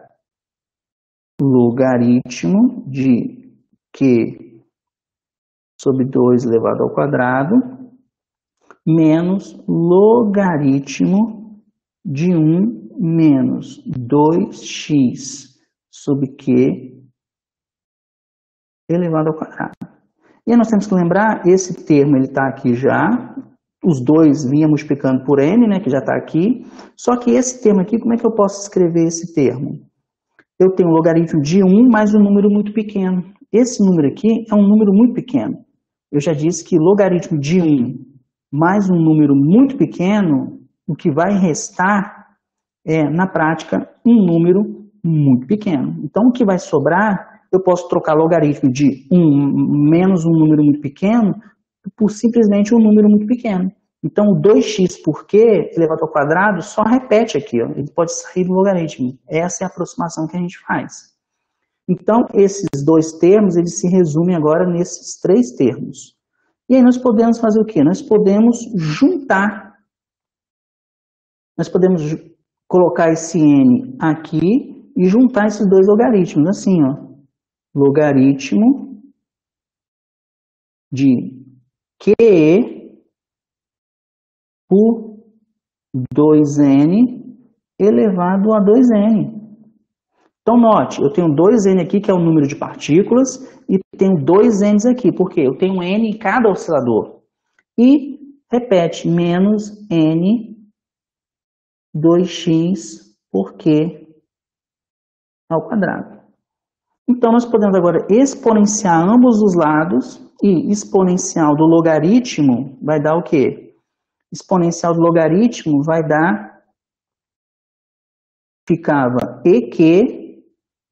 logaritmo de Q sobre dois elevado ao quadrado menos logaritmo de um menos dois x sobre Q elevado ao quadrado. E aí nós temos que lembrar, esse termo ele está aqui já, os dois vinha multiplicando por n, né, que já está aqui, só que esse termo aqui, como é que eu posso escrever esse termo? Eu tenho um logaritmo de um mais um número muito pequeno. Esse número aqui é um número muito pequeno. Eu já disse que logaritmo de um mais um número muito pequeno, o que vai restar é, na prática, um número muito pequeno. Então, o que vai sobrar, eu posso trocar logaritmo de um menos um número muito pequeno por simplesmente um número muito pequeno. Então, o dois x por Q elevado ao quadrado só repete aqui, ó. Ele pode sair do logaritmo. Essa é a aproximação que a gente faz. Então, esses dois termos, eles se resumem agora nesses três termos. E aí nós podemos fazer o quê? Nós podemos juntar. Nós podemos colocar esse n aqui e juntar esses dois logaritmos, assim, ó. Logaritmo de Q por dois n elevado a dois n. Então, note, eu tenho dois n aqui, que é o número de partículas, e tenho dois n's aqui, porque eu tenho n em cada oscilador. E repete, menos n dois x por Q ao quadrado. Então, nós podemos agora exponenciar ambos os lados, e exponencial do logaritmo vai dar o quê? Exponencial do logaritmo vai dar, ficava eq,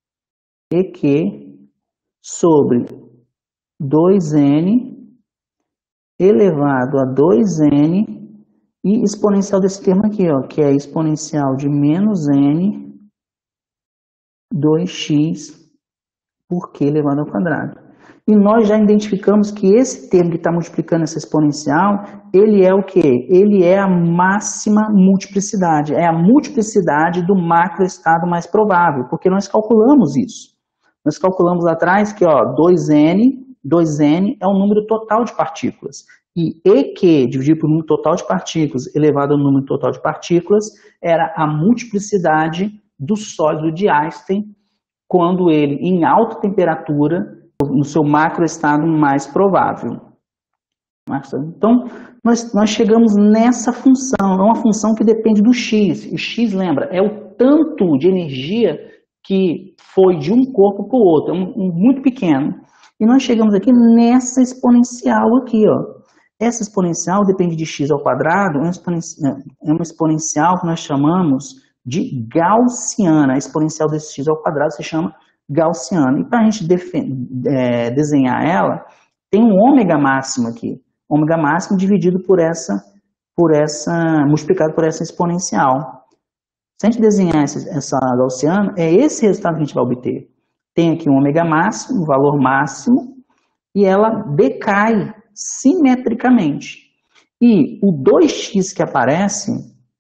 eq sobre dois n elevado a dois n, e exponencial desse termo aqui, ó, que é exponencial de menos n, dois x por Q elevado ao quadrado. E nós já identificamos que esse termo que está multiplicando essa exponencial, ele é o quê? Ele é a máxima multiplicidade, é a multiplicidade do macroestado mais provável, porque nós calculamos isso. Nós calculamos lá atrás que ó, dois n, dois n é o número total de partículas. E eq dividido por número total de partículas elevado ao número total de partículas era a multiplicidade do sólido de Einstein quando ele, em alta temperatura, no seu macroestado mais provável. Então, nós, nós chegamos nessa função, é uma função que depende do x. O x, lembra, é o tanto de energia que foi de um corpo para o outro, é um, um, muito pequeno. E nós chegamos aqui nessa exponencial aqui, ó. Essa exponencial depende de x ao quadrado, é uma exponencial, é uma exponencial que nós chamamos de gaussiana. A exponencial desse x ao quadrado se chama gaussiana. E para a gente é, desenhar ela, tem um ômega máximo aqui. Ômega máximo dividido por essa, por essa, multiplicado por essa exponencial. Se a gente desenhar essa, essa gaussiana, é esse resultado que a gente vai obter. Tem aqui um ômega máximo, um valor máximo, e ela decai simetricamente. E o dois x que aparece,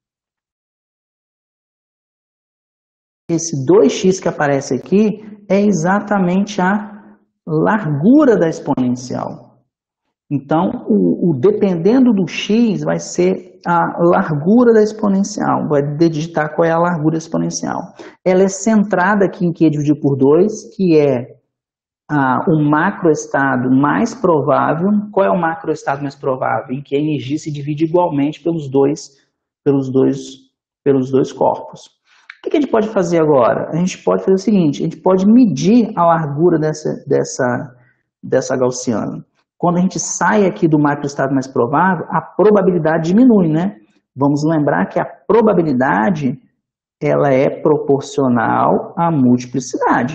esse dois x que aparece aqui, é exatamente a largura da exponencial. Então, o, o dependendo do x, vai ser a largura da exponencial. Vai digitar qual é a largura exponencial. Ela é centrada aqui em Q dividido por dois, que é ah, o macroestado mais provável. Qual é o macroestado mais provável? Em que a energia se divide igualmente pelos dois, pelos dois, pelos dois corpos. O que a gente pode fazer agora? A gente pode fazer o seguinte, a gente pode medir a largura dessa, dessa, dessa gaussiana. Quando a gente sai aqui do macroestado mais provável, a probabilidade diminui, né? Vamos lembrar que a probabilidade, ela é proporcional à multiplicidade.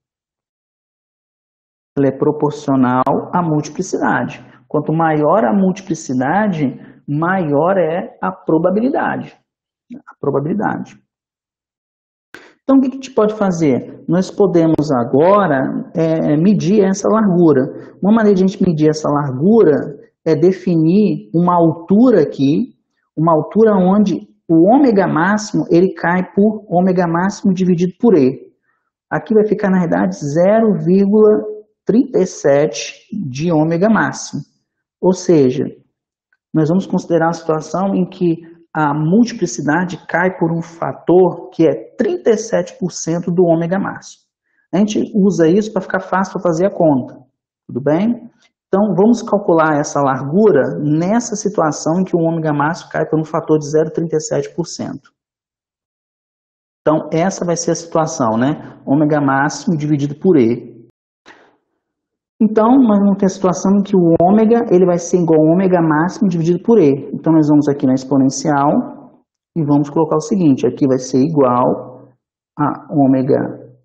Ela é proporcional à multiplicidade. Quanto maior a multiplicidade, maior é a probabilidade. A probabilidade. Então, o que a gente pode fazer? Nós podemos agora é, medir essa largura. Uma maneira de a gente medir essa largura é definir uma altura aqui, uma altura onde o ômega máximo ele cai por ômega máximo dividido por E. Aqui vai ficar, na realidade, zero vírgula trinta e sete de ômega máximo. Ou seja, nós vamos considerar a situação em que a multiplicidade cai por um fator que é trinta e sete por cento do ômega máximo. A gente usa isso para ficar fácil para fazer a conta, tudo bem? Então, vamos calcular essa largura nessa situação em que o ômega máximo cai por um fator de zero vírgula trinta e sete por cento. Então, essa vai ser a situação, né? Ômega máximo dividido por E. Então, nós vamos ter a situação em que o ômega ele vai ser igual ao ômega máximo dividido por E. Então, nós vamos aqui na exponencial e vamos colocar o seguinte, aqui vai ser igual a ômega,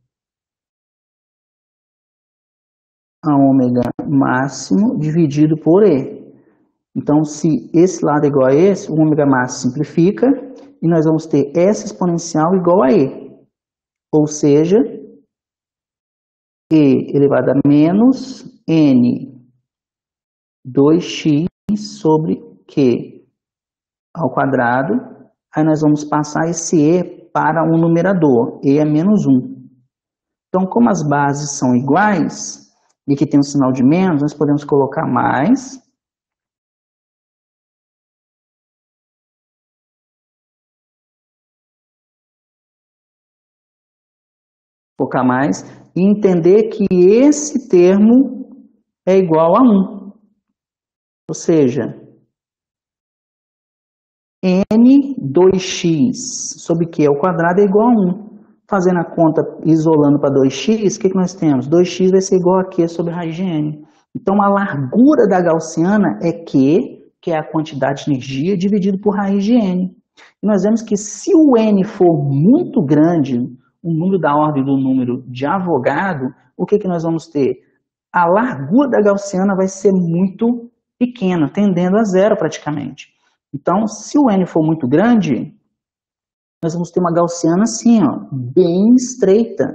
a ômega máximo dividido por E. Então, se esse lado é igual a esse, o ômega máximo simplifica e nós vamos ter essa exponencial igual a E. Ou seja, E elevado a menos N dois x sobre Q ao quadrado. Aí nós vamos passar esse E para o numerador. E é menos um. Então, como as bases são iguais, e aqui tem um sinal de menos, nós podemos colocar mais. Colocar mais. E entender que esse termo é igual a um. Ou seja, N dois x sobre Q ao quadrado é igual a um. Fazendo a conta, isolando para dois x, o que, que nós temos? dois x vai ser igual a Q sobre raiz de N. Então, a largura da gaussiana é Q, que é a quantidade de energia, dividido por raiz de N. E nós vemos que se o N for muito grande, o número da ordem do número de Avogadro, o que, que nós vamos ter? A largura da gaussiana vai ser muito pequena, tendendo a zero praticamente. Então, se o N for muito grande, nós vamos ter uma gaussiana assim, ó, bem estreita.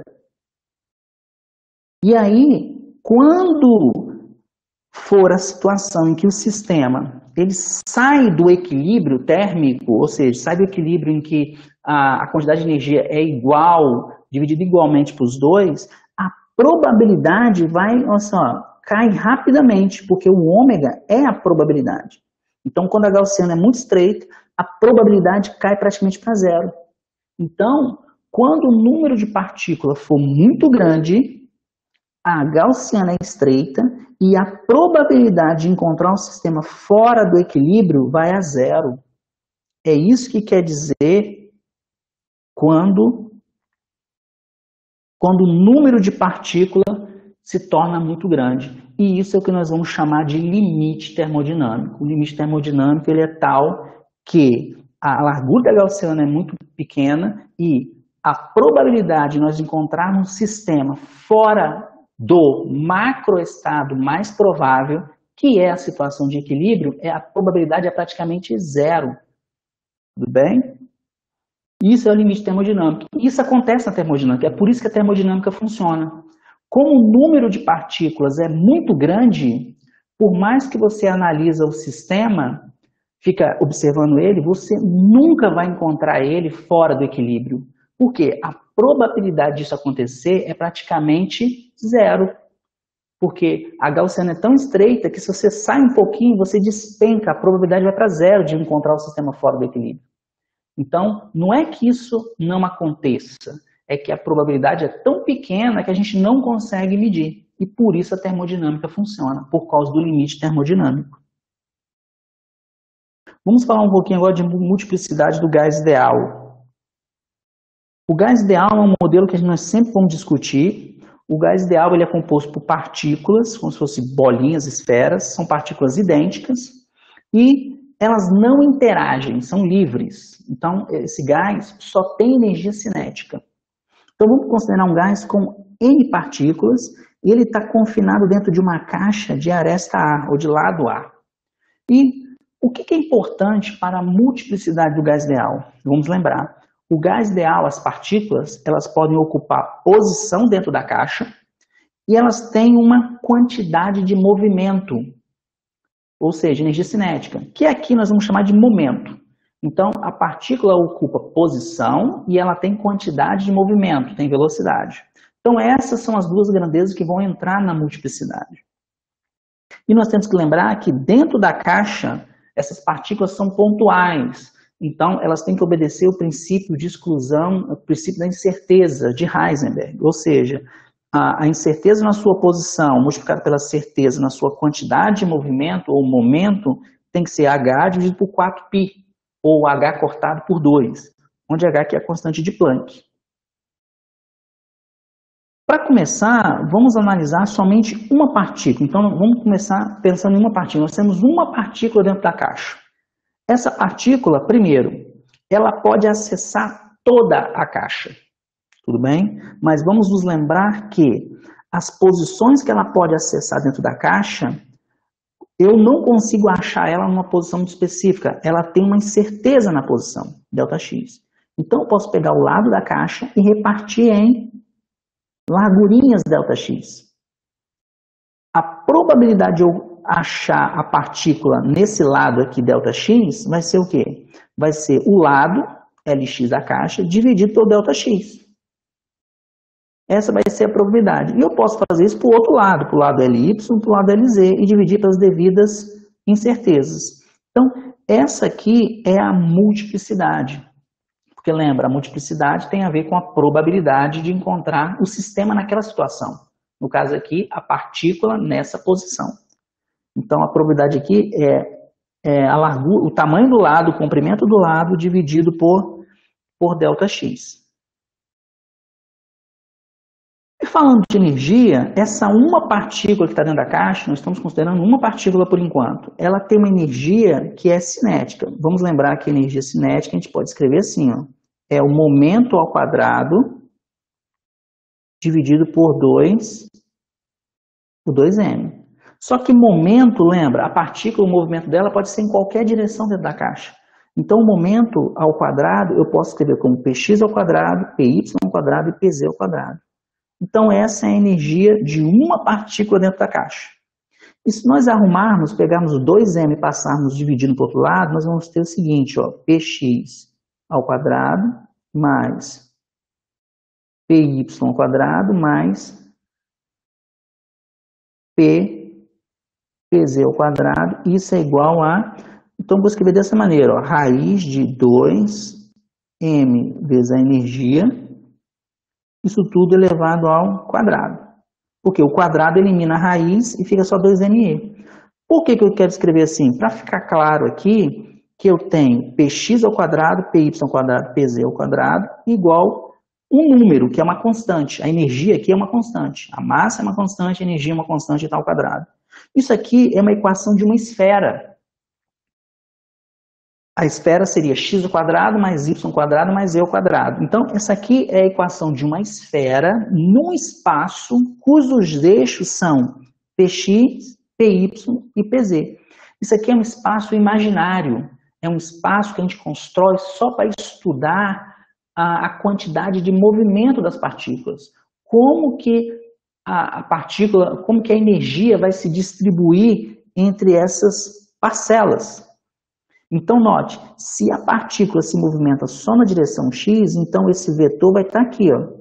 E aí, quando for a situação em que o sistema ele sai do equilíbrio térmico, ou seja, sai do equilíbrio em que a, a quantidade de energia é igual, dividida igualmente para os dois, a probabilidade vai, olha só, cai rapidamente, porque o ômega é a probabilidade. Então, quando a gaussiana é muito estreita, a probabilidade cai praticamente para zero. Então, quando o número de partículas for muito grande, a gaussiana é estreita e a probabilidade de encontrar um sistema fora do equilíbrio vai a zero. É isso que quer dizer quando, quando o número de partículas se torna muito grande. E isso é o que nós vamos chamar de limite termodinâmico. O limite termodinâmico ele é tal que a largura da gaussiana é muito pequena e a probabilidade de nós encontrarmos um sistema fora do macroestado mais provável, que é a situação de equilíbrio, é a probabilidade é praticamente zero. Tudo bem? Isso é o limite termodinâmico. Isso acontece na termodinâmica, é por isso que a termodinâmica funciona. Como o número de partículas é muito grande, por mais que você analisa o sistema, fica observando ele, você nunca vai encontrar ele fora do equilíbrio. Por quê? A probabilidade disso acontecer é praticamente zero. Porque a gaussiana é tão estreita que se você sai um pouquinho, você despenca, a probabilidade vai para zero de encontrar o sistema fora do equilíbrio. Então, não é que isso não aconteça, é que a probabilidade é tão pequena que a gente não consegue medir. E por isso a termodinâmica funciona, por causa do limite termodinâmico. Vamos falar um pouquinho agora de multiplicidade do gás ideal. O gás ideal é um modelo que nós sempre vamos discutir. O gás ideal ele é composto por partículas, como se fossem bolinhas, esferas, são partículas idênticas e elas não interagem, são livres. Então, esse gás só tem energia cinética. Então, vamos considerar um gás com N partículas e ele está confinado dentro de uma caixa de aresta A, ou de lado A. E o que é importante para a multiplicidade do gás ideal? Vamos lembrar. O gás ideal, as partículas, elas podem ocupar posição dentro da caixa e elas têm uma quantidade de movimento, ou seja, energia cinética, que aqui nós vamos chamar de momento. Então, a partícula ocupa posição e ela tem quantidade de movimento, tem velocidade. Então, essas são as duas grandezas que vão entrar na multiplicidade. E nós temos que lembrar que dentro da caixa, essas partículas são pontuais. Então, elas têm que obedecer o princípio de exclusão, o princípio da incerteza de Heisenberg. Ou seja, a, a incerteza na sua posição multiplicada pela certeza na sua quantidade de movimento ou momento tem que ser H dividido por quatro π, ou H cortado por dois, onde H aqui é a constante de Planck. Para começar, vamos analisar somente uma partícula. Então, vamos começar pensando em uma partícula. Nós temos uma partícula dentro da caixa. Essa partícula, primeiro, ela pode acessar toda a caixa, tudo bem? Mas vamos nos lembrar que as posições que ela pode acessar dentro da caixa, eu não consigo achar ela numa posição muito específica, ela tem uma incerteza na posição, ΔX. Então eu posso pegar o lado da caixa e repartir em largurinhas ΔX. A probabilidade de eu achar a partícula nesse lado aqui, ΔX, vai ser o quê? Vai ser o lado, Lx da caixa, dividido pelo ΔX. Essa vai ser a probabilidade. E eu posso fazer isso para o outro lado, para o lado Ly, para o lado Lz, e dividir pelas devidas incertezas. Então, essa aqui é a multiplicidade. Porque lembra, a multiplicidade tem a ver com a probabilidade de encontrar o sistema naquela situação. No caso aqui, a partícula nessa posição. Então, a probabilidade aqui é, é a largura, o tamanho do lado, o comprimento do lado, dividido por, por ΔX. E falando de energia, essa uma partícula que está dentro da caixa, nós estamos considerando uma partícula por enquanto, ela tem uma energia que é cinética. Vamos lembrar que a energia cinética a gente pode escrever assim, ó, é o momento ao quadrado dividido por dois, por dois m. Só que momento, lembra, a partícula, o movimento dela pode ser em qualquer direção dentro da caixa. Então, o momento ao quadrado, eu posso escrever como px ao quadrado, py ao quadrado e pz ao quadrado. Então, essa é a energia de uma partícula dentro da caixa. E se nós arrumarmos, pegarmos o dois m e passarmos dividindo para o outro lado, nós vamos ter o seguinte, ó, px ao quadrado mais py ao quadrado mais p pz ao quadrado, isso é igual a, então vou escrever dessa maneira, ó, raiz de dois m vezes a energia, isso tudo elevado ao quadrado. Porque o quadrado elimina a raiz e fica só dois M E. Por que que eu quero escrever assim? Para ficar claro aqui que eu tenho px ao quadrado, py ao quadrado, pz ao quadrado, igual um número, que é uma constante. A energia aqui é uma constante. A massa é uma constante, a energia é uma constante e tal quadrado. Isso aqui é uma equação de uma esfera. A esfera seria x ao quadrado mais y ao quadrado mais e ao quadrado. Então, essa aqui é a equação de uma esfera num espaço cujos eixos são px, py e pz. Isso aqui é um espaço imaginário. É um espaço que a gente constrói só para estudar a, a quantidade de movimento das partículas. Como que a, a partícula, como que a energia vai se distribuir entre essas parcelas. Então, note, se a partícula se movimenta só na direção x, então esse vetor vai estar aqui, ó.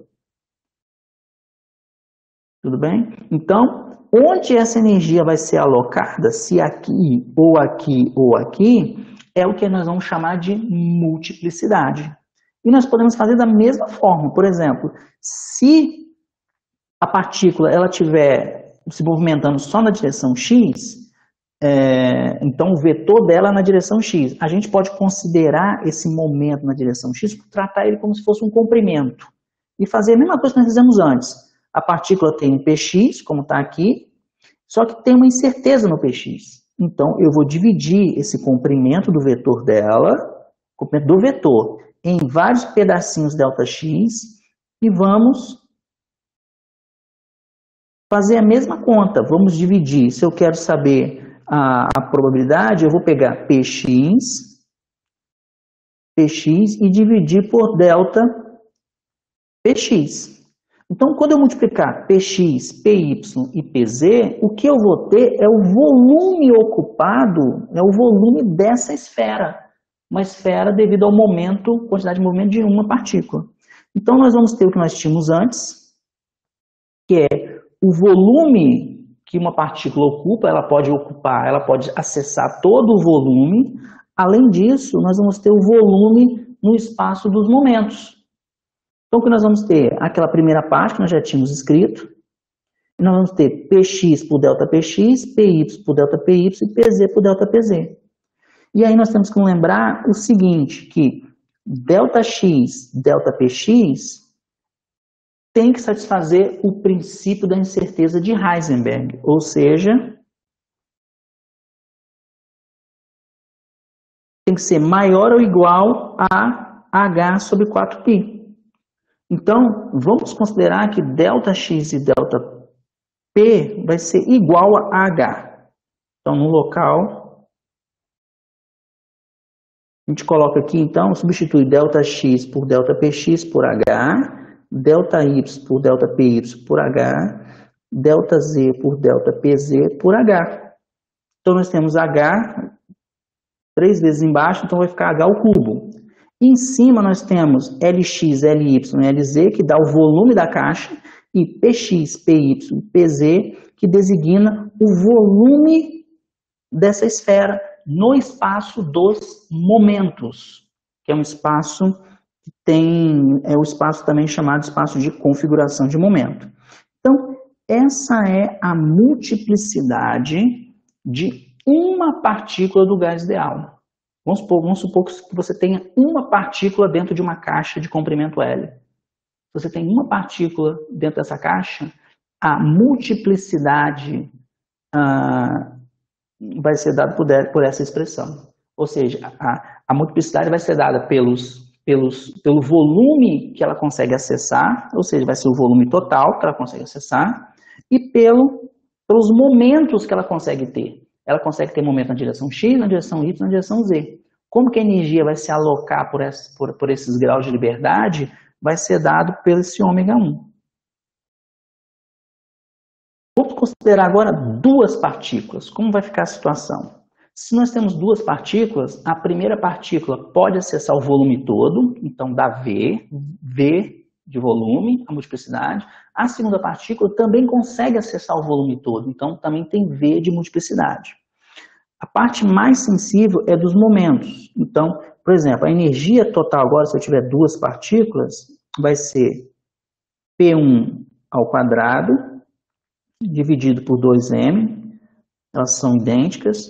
Tudo bem? Então, onde essa energia vai ser alocada, se aqui, ou aqui, ou aqui, é o que nós vamos chamar de multiplicidade. E nós podemos fazer da mesma forma. Por exemplo, se a partícula ela estiver se movimentando só na direção x, é, então o vetor dela é na direção x. A gente pode considerar esse momento na direção x, tratar ele como se fosse um comprimento. E fazer a mesma coisa que nós fizemos antes. A partícula tem um px, como está aqui, só que tem uma incerteza no px. Então, eu vou dividir esse comprimento do vetor dela, comprimento do vetor, em vários pedacinhos ΔX e vamos fazer a mesma conta. Vamos dividir. Se eu quero saber a, a probabilidade, eu vou pegar Px, Px e dividir por delta Px. Então, quando eu multiplicar Px, Py e Pz, o que eu vou ter é o volume ocupado, é o volume dessa esfera. Uma esfera devido ao momento, quantidade de movimento de uma partícula. Então, nós vamos ter o que nós tínhamos antes, que é o volume que uma partícula ocupa, ela pode ocupar, ela pode acessar todo o volume. Além disso, nós vamos ter o volume no espaço dos momentos. Então, o que nós vamos ter? Aquela primeira parte que nós já tínhamos escrito. Nós vamos ter Px por ΔPx, Py por ΔPy e Pz por ΔPz. E aí nós temos que lembrar o seguinte, que ΔX, ΔPx tem que satisfazer o princípio da incerteza de Heisenberg, ou seja, tem que ser maior ou igual a H sobre quatro π. Então, vamos considerar que ΔX e ΔP vai ser igual a H. Então, no local, a gente coloca aqui, então, substitui ΔX por ΔPx por H, ΔY por ΔPy por H, ΔZ por ΔPz por H. Então, nós temos H três vezes embaixo, então vai ficar H ao cubo. E em cima nós temos Lx, Ly e Lz, que dá o volume da caixa, e Px, Py e Pz, que designa o volume dessa esfera no espaço dos momentos, que é um espaço que tem, é o espaço também chamado espaço de configuração de momento. Então, essa é a multiplicidade de uma partícula do gás ideal. Vamos supor, vamos supor que você tenha uma partícula dentro de uma caixa de comprimento L. Se você tem uma partícula dentro dessa caixa, a multiplicidade ah, vai ser dada por, por essa expressão. Ou seja, a, a multiplicidade vai ser dada pelos, pelos, pelo volume que ela consegue acessar, ou seja, vai ser o volume total que ela consegue acessar, e pelo, pelos momentos que ela consegue ter. Ela consegue ter momento na direção x, na direção y, na direção z. Como que a energia vai se alocar por, esse, por, por esses graus de liberdade, vai ser dado pelo esse ômega um. Vamos considerar agora duas partículas. Como vai ficar a situação? Se nós temos duas partículas, a primeira partícula pode acessar o volume todo, então dá V, V de volume, a multiplicidade. A segunda partícula também consegue acessar o volume todo, então também tem V de multiplicidade. A parte mais sensível é dos momentos. Então, por exemplo, a energia total agora, se eu tiver duas partículas, vai ser P um ao quadrado dividido por dois m, elas são idênticas.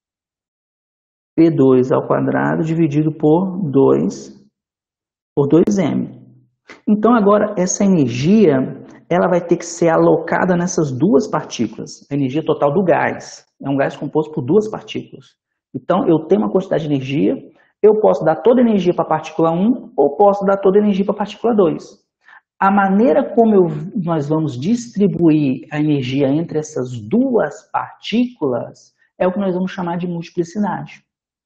P dois ao quadrado dividido por dois, por dois m. Então agora essa energia, ela vai ter que ser alocada nessas duas partículas. A energia total do gás. É um gás composto por duas partículas. Então eu tenho uma quantidade de energia, eu posso dar toda a energia para a partícula um ou posso dar toda a energia para a partícula dois. A maneira como eu, nós vamos distribuir a energia entre essas duas partículas é o que nós vamos chamar de multiplicidade.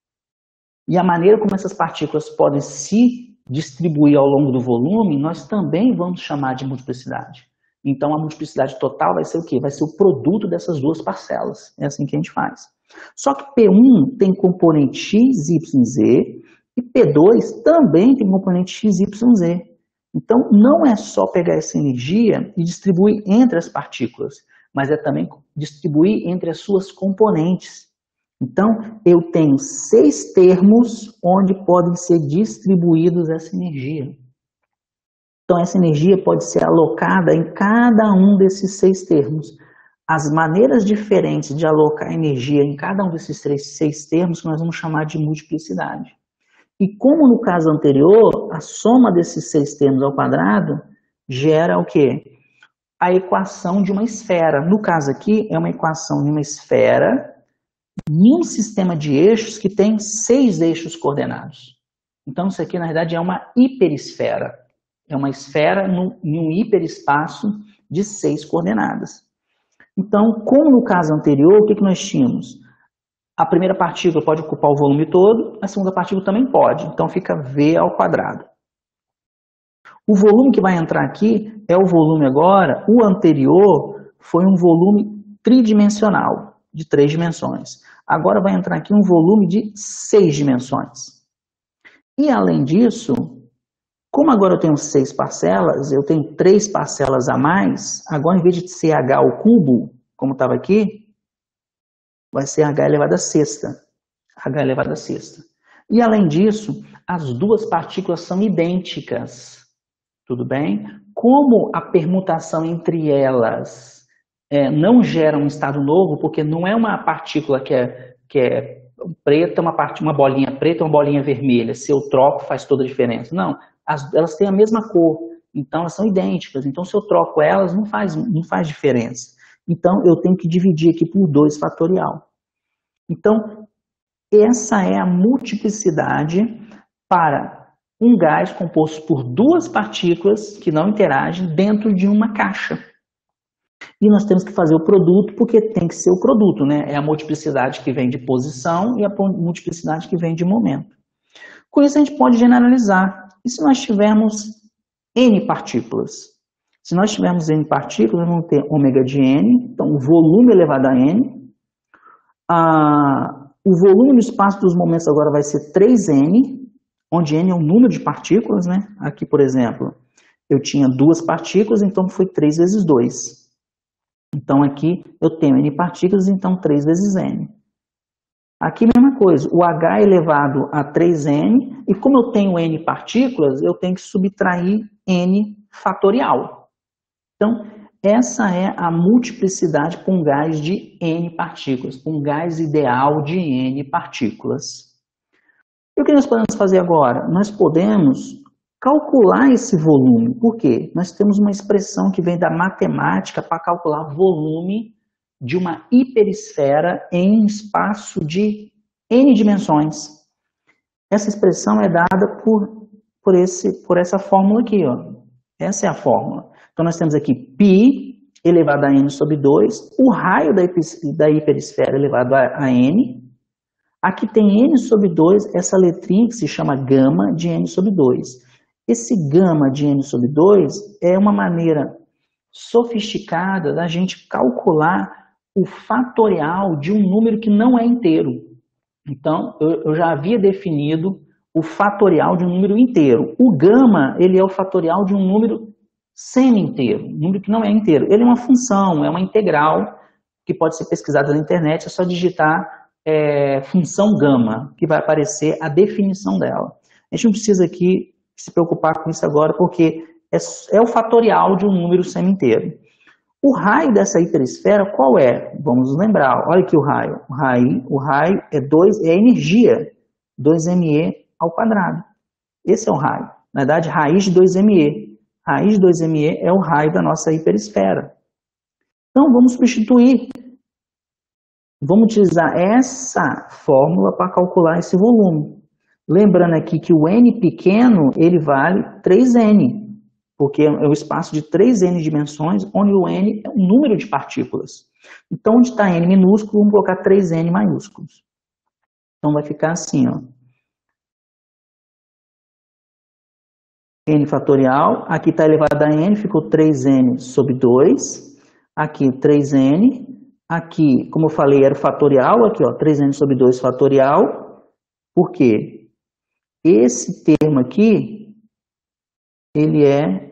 E a maneira como essas partículas podem se distribuir ao longo do volume, nós também vamos chamar de multiplicidade. Então a multiplicidade total vai ser o quê? Vai ser o produto dessas duas parcelas. É assim que a gente faz. Só que P um tem componente x, y, z e P dois também tem componente x, y, z. Então não é só pegar essa energia e distribuir entre as partículas, mas é também distribuir entre as suas componentes. Então, eu tenho seis termos onde podem ser distribuídos essa energia. Então, essa energia pode ser alocada em cada um desses seis termos. As maneiras diferentes de alocar energia em cada um desses três, seis termos que nós vamos chamar de multiplicidade. E como no caso anterior, a soma desses seis termos ao quadrado gera o quê? A equação de uma esfera. No caso aqui, é uma equação de uma esfera em um sistema de eixos que tem seis eixos coordenados. Então, isso aqui, na verdade, é uma hiperesfera. É uma esfera no, em um hiperespaço de seis coordenadas. Então, como no caso anterior, o que, que nós tínhamos? A primeira partícula pode ocupar o volume todo, a segunda partícula também pode. Então, fica V ao quadrado. O volume que vai entrar aqui é o volume agora. O anterior foi um volume tridimensional, de três dimensões. Agora vai entrar aqui um volume de seis dimensões. E além disso, como agora eu tenho seis parcelas, eu tenho três parcelas a mais, agora em vez de ser h ao cubo, como estava aqui, vai ser h elevado à sexta. h elevado à sexta. E além disso, as duas partículas são idênticas. Tudo bem? Como a permutação entre elas É, não gera um estado novo, porque não é uma partícula que é, que é preta, uma, part... uma bolinha preta, uma bolinha vermelha. Se eu troco, faz toda a diferença. Não, as... elas têm a mesma cor, então elas são idênticas. Então, se eu troco elas, não faz, não faz diferença. Então, eu tenho que dividir aqui por dois fatorial. Então, essa é a multiplicidade para um gás composto por duas partículas que não interagem dentro de uma caixa. E nós temos que fazer o produto, porque tem que ser o produto, né? É a multiplicidade que vem de posição e a multiplicidade que vem de momento. Com isso, a gente pode generalizar. E se nós tivermos N partículas? Se nós tivermos N partículas, nós vamos ter ômega de N, então o volume elevado a N. Ah, o volume no espaço dos momentos agora vai ser três N, onde N é o número de partículas, né? Aqui, por exemplo, eu tinha duas partículas, então foi três vezes dois. Então, aqui eu tenho N partículas, então três vezes N. Aqui, mesma coisa, o H elevado a três N, e como eu tenho N partículas, eu tenho que subtrair N fatorial. Então, essa é a multiplicidade para um gás de N partículas, para um gás ideal de N partículas. E o que nós podemos fazer agora? Nós podemos calcular esse volume. Por quê? Nós temos uma expressão que vem da matemática para calcular volume de uma hiperesfera em espaço de N dimensões. Essa expressão é dada por, por, esse, por essa fórmula aqui, ó. Essa é a fórmula. Então nós temos aqui π elevado a N sobre dois, o raio da, da hiperesfera elevado a, a N. Aqui tem N sobre dois, essa letrinha que se chama gama de N sobre dois. Esse gama de N sobre dois é uma maneira sofisticada da gente calcular o fatorial de um número que não é inteiro. Então, eu, eu já havia definido o fatorial de um número inteiro. O gama, ele é o fatorial de um número semi-inteiro, um número que não é inteiro. Ele é uma função, é uma integral que pode ser pesquisada na internet, é só digitar é, função gama, que vai aparecer a definição dela. A gente não precisa aqui se preocupar com isso agora, porque é, é o fatorial de um número semi-inteiro. O raio dessa hiperesfera qual é? Vamos nos lembrar, olha aqui o raio. O raio, o raio é, dois, é energia, dois M E ao quadrado. Esse é o raio. Na verdade, raiz de dois M E. Raiz de dois M E é o raio da nossa hiperesfera. Então, vamos substituir. Vamos utilizar essa fórmula para calcular esse volume. Lembrando aqui que o N pequeno, ele vale três N. Porque é o espaço de três N dimensões, onde o N é o número de partículas. Então, onde está N minúsculo, vamos colocar três N maiúsculos. Então, vai ficar assim, ó. N fatorial, aqui está elevado a N, ficou três N sobre dois. Aqui, três N. Aqui, como eu falei, era o fatorial, aqui, ó, três N sobre dois fatorial. Por quê? Esse termo aqui, ele é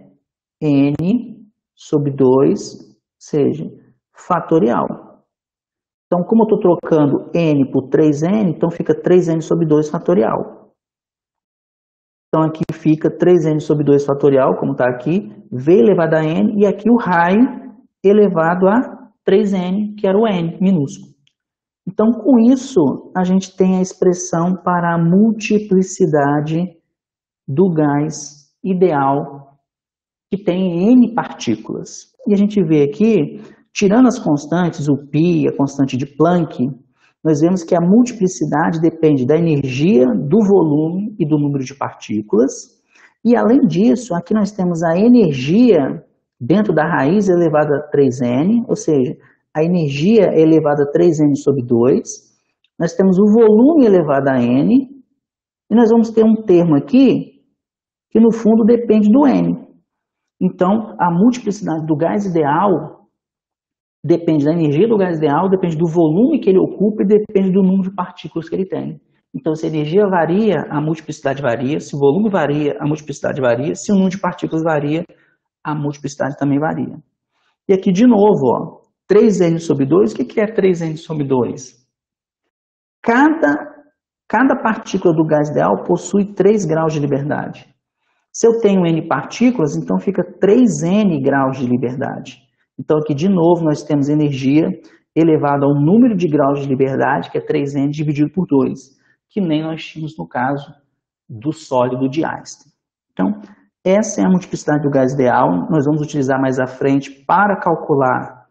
N sobre dois, ou seja, fatorial. Então, como eu estou trocando N por três N, então fica três N sobre dois fatorial. Então, aqui fica três N sobre dois fatorial, como está aqui, V elevado a N, e aqui o raio elevado a três N, que era o N minúsculo. Então, com isso, a gente tem a expressão para a multiplicidade do gás ideal, que tem N partículas. E a gente vê aqui, tirando as constantes, o π, a constante de Planck, nós vemos que a multiplicidade depende da energia, do volume e do número de partículas. E, além disso, aqui nós temos a energia dentro da raiz elevada a três N, ou seja, a energia é elevada a três N sobre dois. Nós temos o volume elevado a N. E nós vamos ter um termo aqui que, no fundo, depende do N. Então, a multiplicidade do gás ideal depende da energia do gás ideal, depende do volume que ele ocupa e depende do número de partículas que ele tem. Então, se a energia varia, a multiplicidade varia. Se o volume varia, a multiplicidade varia. Se o número de partículas varia, a multiplicidade também varia. E aqui, de novo, ó, três N sobre dois, o que é três N sobre dois? Cada, cada partícula do gás ideal possui três graus de liberdade. Se eu tenho N partículas, então fica três N graus de liberdade. Então aqui de novo nós temos energia elevada ao número de graus de liberdade, que é três N dividido por dois, que nem nós tínhamos no caso do sólido de Einstein. Então essa é a multiplicidade do gás ideal. Nós vamos utilizar mais à frente para calcular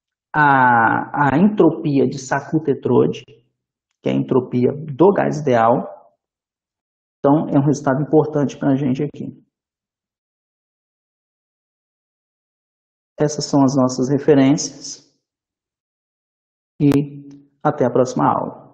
a, a entropia de Sackur-Tetrode, que é a entropia do gás ideal. Então, é um resultado importante para a gente aqui. Essas são as nossas referências. E até a próxima aula.